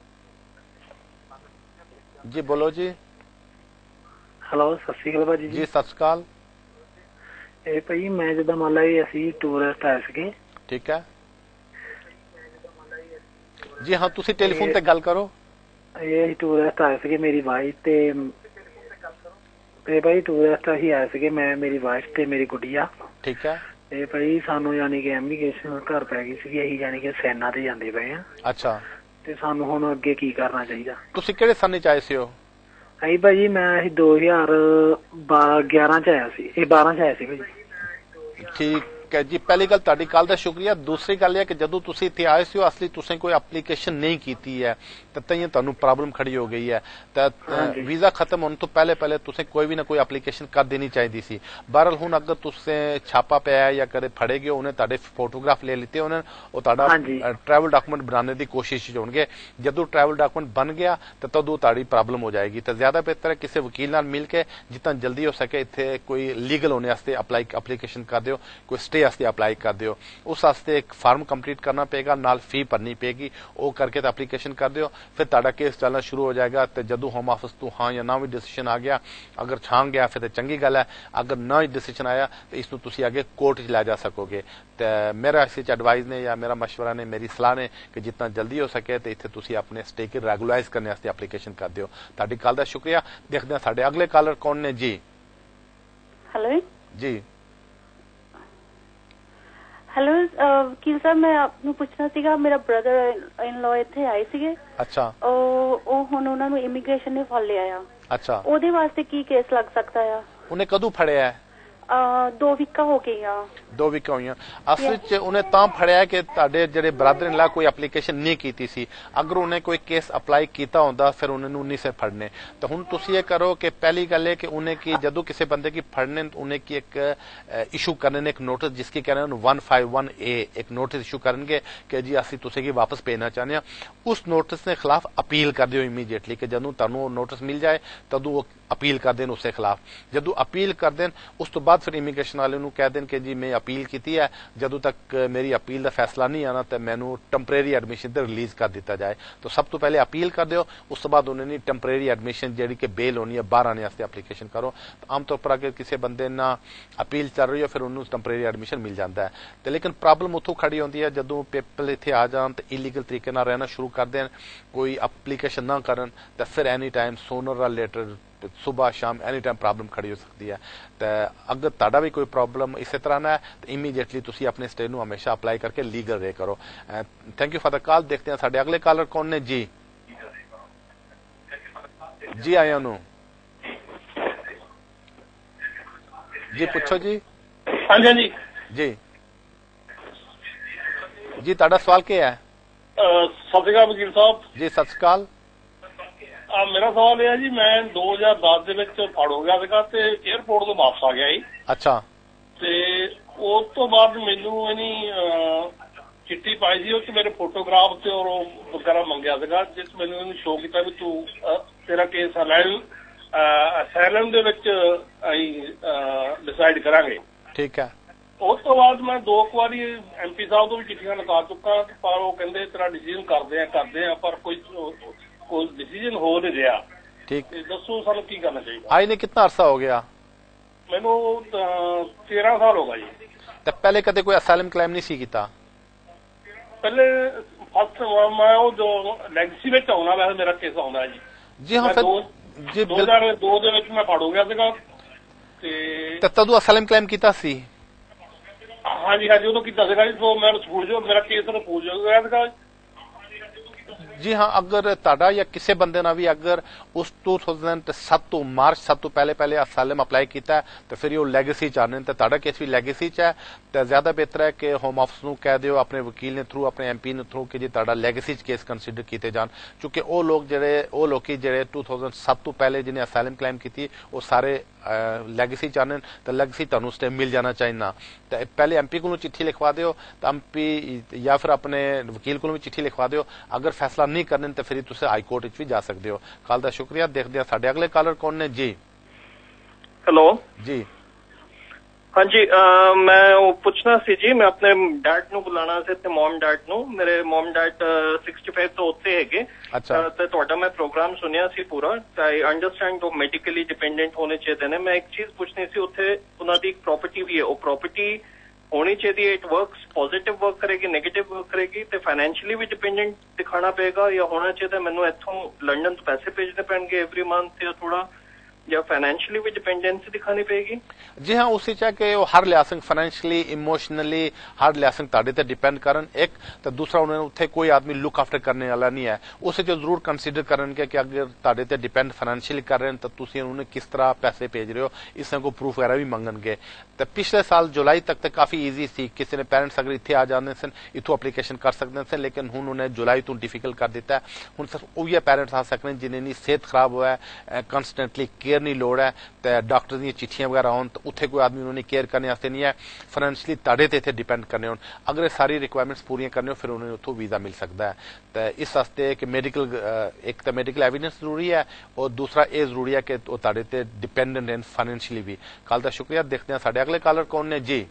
ਜੀ ਬੋਲੋ ਜੀ। ਹੈਲੋ ਸਤਿ ਸ਼੍ਰੀ ਅਕਾਲ ਭਾਜੀ। ਜੀ ਸਤਿ ਸ਼੍ਰੀ ਅਕਾਲ। ਇਹ ਭਾਈ ਮੈਂ ਜਿੱਦਾਂ ਮੰਨ ਲਾ ਵੀ ਅਸੀਂ ਟੂਰਿਸਟ ਆਏ ਸੀਗੇ। ਠੀਕ ਹੈ ਜੀ। ਹਾਂ ਤੁਸੀਂ ਟੈਲੀਫੋਨ ਤੇ ਗੱਲ ਕਰੋ। ਇਹ ਟੂਰਿਸਟ ਆਏ ਸੀਗੇ ਮੇਰੀ ਵਾਈਫ ਤੇ ਤੇ ਭਾਈ ਟੂਰਿਸਟ ਅਸੀਂ ਆਏ ਸੀਗੇ ਮੈਂ ਮੇਰੀ ਵਾਈਫ ਤੇ ਮੇਰੀ ਗੁੱਡੀਆ। ਠੀਕ ਹੈ। ਤੇ ਭਾਈ ਸਾਨੂੰ ਯਾਨੀ ਕਿ ਐਮੀਗ੍ਰੇਸ਼ਨ ਘਰ ਪੈ ਗਈ ਸੀਗੀ, ਅਸੀਂ ਯਾਨੀ ਕਿ ਸੈਨਾ ਤੇ ਜਾਂਦੇ ਪਏ ਆ। ਅੱਛਾ। ਤੇ ਸਾਨੂੰ ਹੁਣ ਅੱਗੇ ਕੀ ਕਰਨਾ ਚਾਹੀਦਾ? ਤੁਸੀਂ ਕਿਹੜੇ ਸੰਨ ਚ ਆਏ ਸੀ? ਹੋ ਅਸੀਂ ਭਾਜੀ ਮੈਂ ਅਸੀਂ ਦੋ ਹਜ਼ਾਰ ਗਿਆਰਾਂ ਚ ਆਇਆ ਸੀ, ਇਹ ਬਾਰਾਂ ਚ ਆਇਆ ਸੀ ਭਾਜੀ। ਠੀਕ ਹੈ ਜੀ। ਪਹਿਲੀ ਗੱਲ ਤੁਹਾਡੀ ਕੱਲ ਦਾ ਸ਼ੁਕਰੀਆ। ਦੂਸਰੀ ਗੱਲ ਇਹ ਕਿ ਜਦੋਂ ਤੁਸੀਂ ਇੱਥੇ ਆਏ ਸੀ ਅਸਲੀ ਤੁਸੀਂ ਕੋਈ ਐਪਲੀਕੇਸ਼ਨ ਨਹੀਂ ਕੀਤੀ ਹੈ ਤਾਂ ਤਾਂ ਤੁਹਾਨੂੰ ਪ੍ਰੋਬਲਮ ਖੜੀ ਹੋ ਗਈ ਹੈ। ਤਾਂ ਵੀਜ਼ਾ ਖਤਮ ਹੋਣ ਤੋਂ ਪਹਿਲੇ ਪਹਿਲੇ ਤੁਸੀਂ ਕੋਈ ਵੀ ਨਾ ਕੋਈ ਐਪਲੀਕੇਸ਼ਨ ਕਰ ਦੇਣੀ ਚਾਹੀਦੀ ਸੀ। ਬਹਰਹਾਲ ਹੁਣ ਅਗਰ ਤੁਸੀਂ ਛਾਪਾ ਪਿਆ ਜਾਂ ਕਦੇ ਫੜੇ ਗਏ ਉਹਨੇ ਤੁਹਾਡੇ ਫੋਟੋਗ੍ਰਾਫ ਲੈ ਲਿੱਤੇ, ਉਹਨੇ ਉਹ ਤੁਹਾਡਾ ਟਰੈਵਲ ਡਾਕੂਮੈਂਟ ਬਣਾਉਣ ਦੀ ਕੋਸ਼ਿਸ਼ ਚ ਹੋਣਗੇ। ਜਦੋਂ ਟਰੈਵਲ ਡਾਕੂਮੈਂਟ ਬਣ ਗਿਆ ਤਾਂ ਤਦੋਂ ਤੁਹਾਡੀ ਪ੍ਰੋਬਲਮ ਹੋ ਜਾਏਗੀ। ਤਾਂ ਜ਼ਿਆਦਾ ਬਿਹਤਰ ਹੈ ਕਿਸੇ ਵਕੀਲ ਨਾਲ ਮਿਲ ਕੇ ਜਿੰਨਾ ਜਲਦੀ ਹੋ ਸਕੇ ਇੱਥੇ ਕੋਈ ਲੀਗਲ ਹੋਣੇ ਵਾਸਤੇ ਅਪਲਾਈ ਐਪਲੀਕੇਸ਼ਨ ਕਰ ਦਿਓ, ਕੋਈ ਸਟੇ ਵਾਸਤੇ ਅਪਲਾਈ ਕਰ ਦਿਓ। ਉਸ ਵਾਸਤੇ ਇੱਕ ਫਾਰਮ ਕੰਪਲੀਟ ਕਰਨਾ ਪਏਗਾ, ਨਾਲ ਫੀ ਭਰਨੀ ਪਏਗੀ, ਉਹ ਕਰਕੇ ਤਾਂ ਐਪਲੀਕੇਸ਼ਨ ਕਰ ਦਿਓ। ਫਿਰ ਤੁਹਾਡਾ ਕੇਸ ਚੱਲਣਾ ਸ਼ੁਰੂ ਹੋ ਜਾਏਗਾ। ਤੇ ਜਦੋਂ ਹੋਮ ਆਫਿਸ ਤੋਂ ਹਾਂ ਜਾਂ ਨਾ ਵੀ ਡਿਸੀਜਨ ਆ ਗਿਆ, ਅਗਰ ਛਾਂ ਗਿਆ ਫਿਰ ਤਾਂ ਚੰਗੀ ਗੱਲ ਹੈ, ਅਗਰ ਨਾ ਹੀ ਡਿਸੀਜਨ ਆਇਆ ਤਾਂ ਇਸ ਨੂੰ ਤੁਸੀਂ ਅੱਗੇ ਕੋਰਟ 'ਚ ਲੈ ਜਾ ਸਕੋਗੇ। ਤੇ ਮੇਰਾ ਇਸ 'ਚ ਐਡਵਾਈਸ ਨੇ ਜਾਂ ਮੇਰਾ ਮਸ਼ਵਰਾ ਨੇ ਮੇਰੀ ਸਲਾਹ ਨੇ ਕਿ ਜਿੰਨਾ ਜਲਦੀ ਹੋ ਸਕੇ ਤੇ ਇੱਥੇ ਤੁਸੀਂ ਆਪਣੇ ਸਟੇ ਕੀ ਰੈਗੂਲਾਈਜ਼ ਕਰਨ ਵਾਸਤੇ ਐਪਲੀਕੇਸ਼ਨ ਕਰ ਦਿਓ। ਤੁਹਾਡੀ ਕੱਲ ਦਾ ਸ਼ੁਕਰੀਆ। ਦੇਖਦੇ ਹਾਂ ਸਾਡੇ ਅਗਲੇ ਕਾਲਰ ਕੌਣ ਨੇ ਜੀ। ਹੈਲੋ ਜੀ। ਹੈਲੋ ਵਕੀਲ ਸਾਹਿਬ, ਮੈਂ ਆਪ ਨੂੰ ਪੁੱਛਣਾ ਸੀਗਾ, ਮੇਰਾ ਬ੍ਰਦਰ ਇਨ ਲਾਅ ਇੱਥੇ ਆਏ ਸੀਗੇ। ਅੱਛਾ। ਉਹ ਉਹ ਹੁਣ ਉਹਨਾਂ ਨੂੰ ਇਮੀਗ੍ਰੇਸ਼ਨ ਨੇ ਫੜ ਲਿਆ ਆ। ਅੱਛਾ। ਉਹਦੇ ਵਾਸਤੇ ਕੀ ਕੇਸ ਲੱਗ ਸਕਦਾ ਆ? ਉਹਨੇ ਕਦੋਂ ਫੜਿਆ ਹੈ? ਦੋ ਵੀਕਾਂ ਹੋ ਗਈਆਂ। ਦੋ ਵੀਕਾਂ ਹੋਈਆਂ। ਅਸਲ ਚ ਉਹਨੇ ਤਾਂ ਫੜਿਆ ਕਿ ਤੁਹਾਡੇ ਜਿਹੜੇ ਬ੍ਰਦਰ ਇਨ ਲਾ ਕੋਈ ਐਪਲੀਕੇਸ਼ਨ ਨਹੀਂ ਕੀਤੀ ਸੀ। ਅਗਰ ਉਹਨੇ ਕੋਈ ਕੇਸ ਅਪਲਾਈ ਕੀਤਾ ਹੁੰਦਾ ਫਿਰ ਉਹਨਾਂ ਨੂੰ ਨਹੀਂ ਸੇ ਫੜਨੇ। ਤਾਂ ਹੁਣ ਤੁਸੀਂ ਇਹ ਕਰੋ ਕਿ ਪਹਿਲੀ ਗੱਲ ਹੈ ਕਿ ਉਹਨੇ ਕੀ ਜਦੋਂ ਕਿਸੇ ਬੰਦੇ ਕੀ ਫੜਨੇ ਉਹਨੇ ਕੀ ਇੱਕ ਇਸ਼ੂ ਕਰਨੇ ਨੇ ਇੱਕ ਨੋਟਿਸ ਜਿਸ ਕੀ ਕਹਿੰਦੇ ਨੇ ਇੱਕ ਸੌ ਇਕੱਤੀ ਏ ਇੱਕ ਨੋਟਿਸ ਇਸ਼ੂ ਕਰਨਗੇ ਕਿ ਜੀ ਅਸੀਂ ਤੁਸੀਂ ਕੀ ਵਾਪਸ ਭੇਜਣਾ ਚਾਹੁੰਦੇ ਹਾਂ। ਉਸ ਨੋਟਿਸ ਦੇ ਖਿਲਾਫ ਅਪੀਲ ਕਰ ਦਿਓ ਇਮੀਡੀਏਟਲੀ ਕਿ ਜਦੋਂ ਤੁਹਾਨੂੰ ਉਹ ਨੋਟਿਸ ਮਿਲ ਜਾਏ ਤਦੋਂ ਉਹ ਅਪੀਲ ਕਰ ਦੇਣ ਉਸਦੇ ਖਿਲਾਫ। ਜਦੋਂ ਅਪੀਲ ਕਰ ਦੇਣ ਉਸ ਤੋਂ ਬਾਅਦ ਫਿਰ ਇਮੀਗ੍ਰੇਸ਼ਨ ਵਾਲੇ ਨੂੰ ਕਹਿ ਦੇਣ ਕਿ ਜੀ ਮੈਂ ਅਪੀਲ ਕੀਤੀ ਹੈ, ਜਦੋਂ ਤੱਕ ਮੇਰੀ ਅਪੀਲ ਦਾ ਫੈਸਲਾ ਨਹੀਂ ਆਣਾ ਤਾਂ ਮੈਨੂੰ ਟੈਂਪਰੇਰੀ ਐਡਮਿਸ਼ਨ ਤੇ ਰਿਲੀਜ਼ ਕਰ ਦਿੱਤਾ ਜਾਏ। ਤਾਂ ਸਭ ਤੋਂ ਪਹਿਲੇ ਅਪੀਲ ਕਰ ਦਿਓ, ਉਸ ਤੋਂ ਬਾਅਦ ਉਹਨਾਂ ਨੇ ਟੈਂਪਰੇਰੀ ਐਡਮਿਸ਼ਨ ਜਿਹੜੀ ਕਿ ਬੇਲ ਹੋਣੀ ਹੈ ਬਾਹਰ ਆने ਵਾਸਤੇ ਐਪਲੀਕੇਸ਼ਨ ਕਰੋ। ਆਮ ਤੌਰ ਪਰ ਅਗਰ ਕਿਸੇ ਬੰਦੇ ਨਾਲ ਅਪੀਲ ਚੱਲ ਰਹੀ ਹੈ ਫਿਰ ਉਹਨੂੰ ਟੈਂਪਰੇਰੀ ਐਡਮਿਸ਼ਨ ਮਿਲ ਜਾਂਦਾ ਹੈ। ਤੇ ਲੇਕਿਨ ਪ੍ਰੋਬਲਮ ਉੱਥੋਂ ਖੜੀ ਹੁੰਦੀ ਹੈ ਜਦੋਂ ਪੀਪਲ ਇੱਥੇ ਆ ਜਾਣ ਤੇ ਇਲੀਗਲ ਤਰੀਕੇ ਨਾਲ ਰਹਿਣਾ ਸ਼ੁਰੂ ਕਰ ਦੇਣ, ਕੋਈ ਐਪਲੀਕੇਸ਼ਨ ਨਾ ਕਰਨ ਤਾਂ ਫਿਰ ਐਨੀ ਟਾਈਮ ਸੋਨਰ और लेटर सुबह शाम एनी टाइम प्रॉब्लम खड़ी हो सकती है। तो अगर तुहाडा भी कोई प्रॉब्लम इस तरह ना है तो इमीडिएटली तुसी अपने स्टे नूं हमेशा अप्लाई करके लीगल रे करो। Thank you for the call. देखते हैं साडे अगले कॉलर कौन ने जी। जी आया नूं जी पूछो जी। हाँ जी जी जी जी तुहाडा सवाल क्या है? सत श्री अकाल वकील साहब जी। सत श्री अकाल। ਆ ਮੇਰਾ ਸਵਾਲ ਇਹ ਹੈ ਜੀ, ਮੈਂ ਦੋ ਹਜ਼ਾਰ ਦਸ ਦੇ ਵਿੱਚ ਫੜ ਹੋ ਗਿਆ ਸੀਗਾ ਤੇ 에ਅਰਪੋਰਟ ਤੋਂ ਵਾਪਸ ਆ ਗਿਆ ਜੀ। ਅੱਛਾ। ਤੇ ਉਸ ਤੋਂ ਬਾਅਦ ਮੈਨੂੰ ਇਹਨੀ ਚਿੱਠੀ ਪਾਈ ਸੀ, ਉਹ 'ਚ ਮੇਰੇ ਫੋਟੋਗ੍ਰਾਫ ਤੇ ਔਰ ਵਗੈਰਾ ਮੰਗਿਆ ਸੀਗਾ, ਜਿਸ ਮੈਨੂੰ ਇਹਨੂੰ ਸ਼ੋਅ ਕੀਤਾ ਵੀ ਤੂੰ ਤੇਰਾ ਕੇਸ ਅਸਾਈਲਮ ਅਸਾਈਲਮ ਦੇ ਵਿੱਚ ਅਸੀਂ ਡਿਸਾਈਡ ਕਰਾਂਗੇ। ਠੀਕ ਹੈ। ਉਸ ਤੋਂ ਬਾਅਦ ਮੈਂ ਦੋ ਕੁ ਵਾਰੀ ਐਮਪੀ ਸਾਹਿਬ ਤੋਂ ਵੀ ਚਿੱਠੀਆਂ ਲਿਖਾ ਚੁੱਕਾ, ਪਰ ਉਹ ਕਹਿੰਦੇ ਤੇਰਾ ਡਿਸੀਜਨ ਕਰਦੇ ਆ ਕਰਦੇ ਆ ਪਰ ਕੋਈ ਕੋਈ डिसीजन हो नहीं रहा। ठीक। दसो सानू की करना चाहिए? आई ने कितना अरसा हो गया? मैनू तेरह साल हो गया जी। तो पहले कदे कोई असाइलम क्लेम नहीं सी कीता? पहले फर्स्ट मैं वो जो लेगेसी विच आउना वैसे मेरा केस आउंदा जी। जी हाँ सर जी। दो हज़ार दो दे विच मैं फड़ हो गया सीगा ते तदू असाइलम क्लेम कीता सी? हाँ जी हाँ जी उदों कीता सीगा जी। तो मैं रिफूज जो मेरा केस रिफूज हो गया सीगा जी हाँ। अगर ताड़ा या किसी बंदे ना भी अगर उस दो हज़ार सात तो मार्च सात तो पहले पहले असाइलम अप्लाई किया है तो फिर वो लैगेसी चाहने तो ताड़ा केस भी लैगेसी च है तो ज्यादा बेहतर है कि होम ऑफिस नूं कह दिओ अपने वकील ने थ्रू अपने एमपी ने थ्रू कि जी ताड़ा लैगेसी च केस कंसीडर किए जान, क्योंकि वो लोग जेडे वो लोग जेडे दो हज़ार सात तो पहले जिन्हें असाइलम क्लेम की वो सारे लैगेसी चाहने तो लैगेसी तुहानूं स्टे मिल जाना चाहिए ना। तो पहले एमपी को चिट्ठी लिखवा दिओ तो एमपी या फिर अपने वकील को भी चिट्ठी लिखवा दिओ। अगर फैसला नहीं करने तो फिर तुसीं हाई कोर्ट भी जा सकते हो। कल का शुक्रिया। देखते हैं साडे अगले कॉलर कौन ने जी। हेलो जी। हाँ जी आ, मैं वो पूछना सी जी, मैं अपने डैड ਨੂੰ ਬੁਲਾਣਾ ਸੀ ਤੇ ਮਮ ਡੈਡ ਨੂੰ। ਮੇਰੇ ਮਮ ਡੈਡ पैंसठ ਤੋਂ ਉੱਤੇ ਹੈਗੇ। ਅੱਛਾ। ਤੇ ਤੁਹਾਡਾ ਮੈਂ ਪ੍ਰੋਗਰਾਮ ਸੁਣਿਆ ਸੀ ਪੂਰਾ, ਤਾਂ ਆਈ ਅੰਡਰਸਟੈਂਡ ਉਹ ਮੈਡੀਕਲੀ ਡਿਪੈਂਡੈਂਟ ਹੋਣੇ ਚਾਹੀਦੇ ਨੇ। ਮੈਂ ਇੱਕ ਚੀਜ਼ ਪੁੱਛਣੀ ਸੀ, ਉੱਥੇ ਉਹਨਾਂ ਦੀ ਇੱਕ ਪ੍ਰਾਪਰਟੀ ਵੀ ਹੈ, ਉਹ ਪ੍ਰਾਪਰਟੀ ਹੋਣੀ ਚਾਹੀਦੀ ਹੈ, ਇਟ ਵਰਕਸ ਪੋਜ਼ਿਟਿਵ ਵਰਕ ਕਰੇਗੀ ਨੈਗੇਟਿਵ ਵਰਕ ਕਰੇਗੀ, ਤੇ ਫਾਈਨੈਂਸ਼ੀਅਲੀ ਵੀ ਡਿਪੈਂਡੈਂਟ ਦਿਖਾਣਾ ਪਏਗਾ ਜਾਂ ਹੋਣਾ ਚਾਹੀਦਾ ਮੈਨੂੰ ਇੱਥੋਂ ਲੰਡਨ ਤੋਂ ਪੈਸੇ ਭੇਜਣੇ ਪੈਣਗੇ ਐਵਰੀ ਮੰਥ ਜਾਂ ਥੋੜਾ या फाइनेंशियली भी डिपेंडेंसी दिखानी पड़ेगी? जी हाँ उसी चाहे कि हर लिहाज फाइनेंशियली इमोशनली हर लिहाज ताड़े ते डिपेंड करन एक तो दूसरा उन्होंने उत्थे कोई आदमी लुक आफ्टर करने वाला नहीं है, उसे जो जरूर कंसीडर करनगे कि अगर ताड़े ते डिपेंड फाइनेंशियली कर रहे हैं तो तुसीं उन्हें किस तरह पैसे भेज रहे हो, इसमें को प्रूफ वगैरह भी मंगनगे। तो पिछले साल जुलाई तक तो काफी ईजी सी, किसी ने पेरेंट्स अगर इतने आ जाते सन इतों एप्लीकेशन कर सकते थे, लेकिन हुण उन्हें जुलाई तो डिफिकल्ट कर दिता है। हुण सिर्फ उही पेरेंट्स आ सकते हैं जिन्हें सेहत खराब हुआ है, कॉन्सटेंटली केयर नहीं लोड़ है, तो डॉक्टर दी चिट्ठियां वगैरह आउन तो उत्थे कोई आदमी उन्होंने केयर करने वास्ते नहीं है, फाइनेंशियली ताड़े ते इत्थे डिपेंड करने होन। अगर सारी रिक्वायरमेंट्स पूरी करने हो फिर उन्हें उत्थों वीजा मिल सकता है। तो इस वास्ते कि मेडिकल एक तो मेडिकल एविडेंस जरूरी है और दूसरा ये जरूरी है कि वो ताड़े ते डिपेंडेंट हैं फाइनेंशियली भी। कल का शुक्रिया। देखते हैं साढ़े अगले कॉलर कौन ने जी।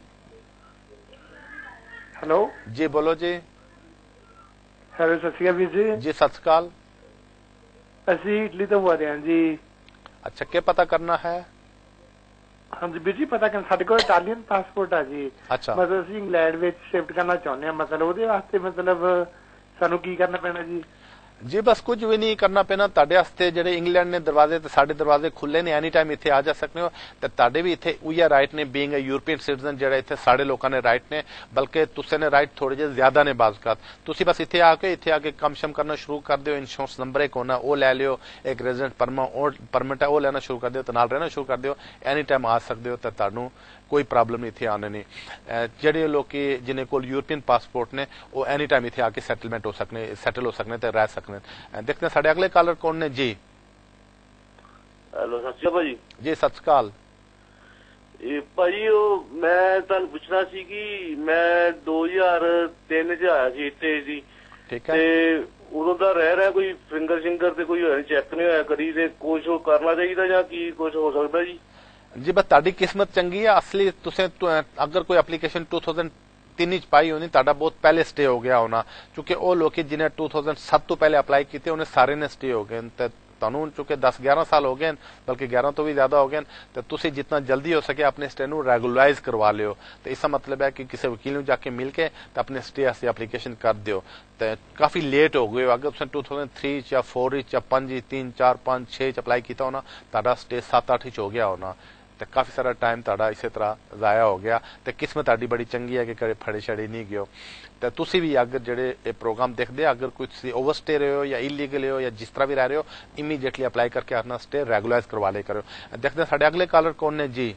हेलो जी बोलो जी। हेलो सत श्री अकाल जी। जी सत श्री अकाल। ਅਸੀਂ ਇਟਲੀ ਤੋਂ ਬੋਲ ਰਹੇ ਹਾਂ ਜੀ। अच्छा क्या पता करना है? हाँ जी ਵੀਰ ਜੀ ਪਤਾ ਕਰਨ ਸਾਡੇ ਕੋਲ ਇਟਾਲੀਅਨ ਪਾਸਪੋਰਟ ਆ ਜੀ। ਅੱਛਾ। ਮਤਲਬ ਅਸੀਂ ਇੰਗਲੈਂਡ ਵਿੱਚ ਸ਼ਿਫਟ ਕਰਨਾ ਚਾਹੁੰਦੇ ਹਾਂ, ਮਤਲਬ ਉਹਦੇ ਵਾਸਤੇ ਮਤਲਬ ਸਾਨੂੰ ਕੀ ਕਰਨਾ ਪੈਣਾ ਜੀ? जी बस कुछ भी नहीं करना पैना, ताड़े वास्ते जेडे इंग्लैंड ने दरवाजे ते साडे दरवाजे खुले ने, एनी टाइम इत्थे आ जा सकते हो। ते ताड़े भी इत्थे उही राइट ने, बीइंग अ यूरोपियन सिटीजन जेड़ा इत्थे साडे लोकां ने राइट ने, बल्कि तुसे ने राइट थोड़े जे ज्यादा ने बाज़ तुसी बस इत्थे आके इत्थे आके कम शम करना शुरू कर दिओ। इंश्योरेंस नंबर एक होना वो लै लिओ, एक रेजिडेंट परमिट है वो लेना शुरू कर दिओ, ते नाल रहना शुरू कर दिओ, एनी टाइम आ सकते हो। ते तुहानू कोई प्रॉब्लम नहीं इत्थे आने नहीं। जेडे लोग जिन्हें कोल यूरोपियन पासपोर्ट ने वो एनी टाइम इत्थे आके सेटलमेंट हो सकने, सेटल हो सकने ते रह सकने। देखते हैं साढ़े अगले कॉलर कौन ने जी। हेलो सत श्री अकाल जी। जी सत श्री अकाल। भाजी मैं तुहानू पुछना सी कि मैं दो हजार तीन च आया सी इत्थे जी। ठीक है। उदों दा रह रहा कोई फिंगर शिंगर ते कोई चेक नहीं होया करी, ते कुछ करना चाहिए या की कुछ हो सकता जी? ਜੀ ਬਸ ਤੁਹਾਡੀ ਕਿਸਮਤ ਚੰਗੀ ਹੈ। ਅਸਲੀ ਤੁਸੀਂ ਅਗਰ ਕੋਈ ਐਪਲੀਕੇਸ਼ਨ ਦੋ ਹਜ਼ਾਰ ਤਿੰਨ ਚ ਪਾਈ ਹੋਣੀ, ਤੁਹਾਡਾ ਬਹੁਤ ਪਹਿਲੇ ਸਟੇ ਹੋ ਗਿਆ ਹੋਣਾ, ਕਿਉਂਕਿ ਉਹ ਲੋਕੀ ਜਿਹਨੇ ਦੋ ਹਜ਼ਾਰ ਸੱਤ ਤੋਂ ਪਹਿਲੇ ਅਪਲਾਈ ਕੀਤੇ ਉਹਨੇ ਸਾਰੇ ਨੇ ਸਟੇ ਹੋ ਗਏ। ਤੇ ਤੁਹਾਨੂੰ ਚੁੱਕੇ ਦਸ ਗਿਆਰਾਂ ਸਾਲ ਹੋ ਗਏ, ਬਲਕਿ ਗਿਆਰਾਂ ਤੋਂ ਵੀ ਜ਼ਿਆਦਾ ਹੋ ਗਏ, ਤੇ ਤੁਸੀਂ ਜਿੰਨਾ ਜਲਦੀ ਹੋ ਸਕੇ ਆਪਣੇ ਸਟੇ ਨੂੰ ਰੈਗੂਲਰਾਈਜ਼ ਕਰਵਾ ਲਿਓ। ਤੇ ਇਸਦਾ ਮਤਲਬ ਹੈ ਕਿ ਕਿਸੇ ਵਕੀਲ ਨੂੰ ਜਾ ਕੇ ਮਿਲ ਕੇ ਤੇ ਆਪਣੇ ਸਟੇ ਵਾਸਤੇ ਐਪਲੀਕੇਸ਼ਨ ਕਰ ਦਿਓ। ਤੇ ਕਾਫੀ ਲੇਟ ਹੋ ਗਏ ਹੋ। ਅਗਰ ਤੁਸੀਂ ਦੋ ਹਜ਼ਾਰ ਤਿੰਨ ਜਾਂ ਚਾਰ ਜਾਂ ਪੰਜ ਤਿੰਨ ਚਾਰ ਪੰਜ ਛੇ ਚ ਅਪਲਾਈ ਕੀਤਾ ਹੋਣਾ, ਤੁਹਾਡਾ ਸਟੇ ਸੱਤ ਅੱਠ ਚ ਹੋ ਗਿਆ ਹੋਣਾ, ਤੇ ਕਾਫੀ ਸਾਰਾ ਟਾਈਮ ਤੁਹਾਡਾ ਇਸੇ ਤਰ੍ਹਾਂ ਜ਼ਾਇਆ ਹੋ ਗਿਆ। ਤੇ ਕਿਸਮਤ ਤੁਹਾਡੀ ਬੜੀ ਚੰਗੀ ਹੈ ਕਿ ਕਦੇ ਫੜੇ ਛੜੇ ਨਹੀਂ ਗਿਓ। ਤੇ ਤੁਸੀਂ ਵੀ ਅਗਰ ਜਿਹੜੇ ਇਹ ਪ੍ਰੋਗਰਾਮ ਦੇਖਦੇ, ਅਗਰ ਕੋਈ ਤੁਸੀਂ ਓਵਰਸਟੇ ਰਹੇ ਹੋ ਜਾਂ ਇਲੀਗਲ ਹੋ ਜਾਂ ਜਿਸ ਤਰ੍ਹਾਂ ਵੀ ਰਹਿ ਰਹੇ ਹੋ, ਇਮੀਡੀਏਟਲੀ ਅਪਲਾਈ ਕਰਕੇ ਆਪਣਾ ਸਟੇ ਰੈਗੂਲਰਾਈਜ਼ ਕਰਵਾ ਲਿਆ ਕਰੋ। ਦੇਖਦੇ ਸਾਡੇ ਅਗਲੇ ਕਾਲਰ ਕੌਣ ਨੇ ਜੀ।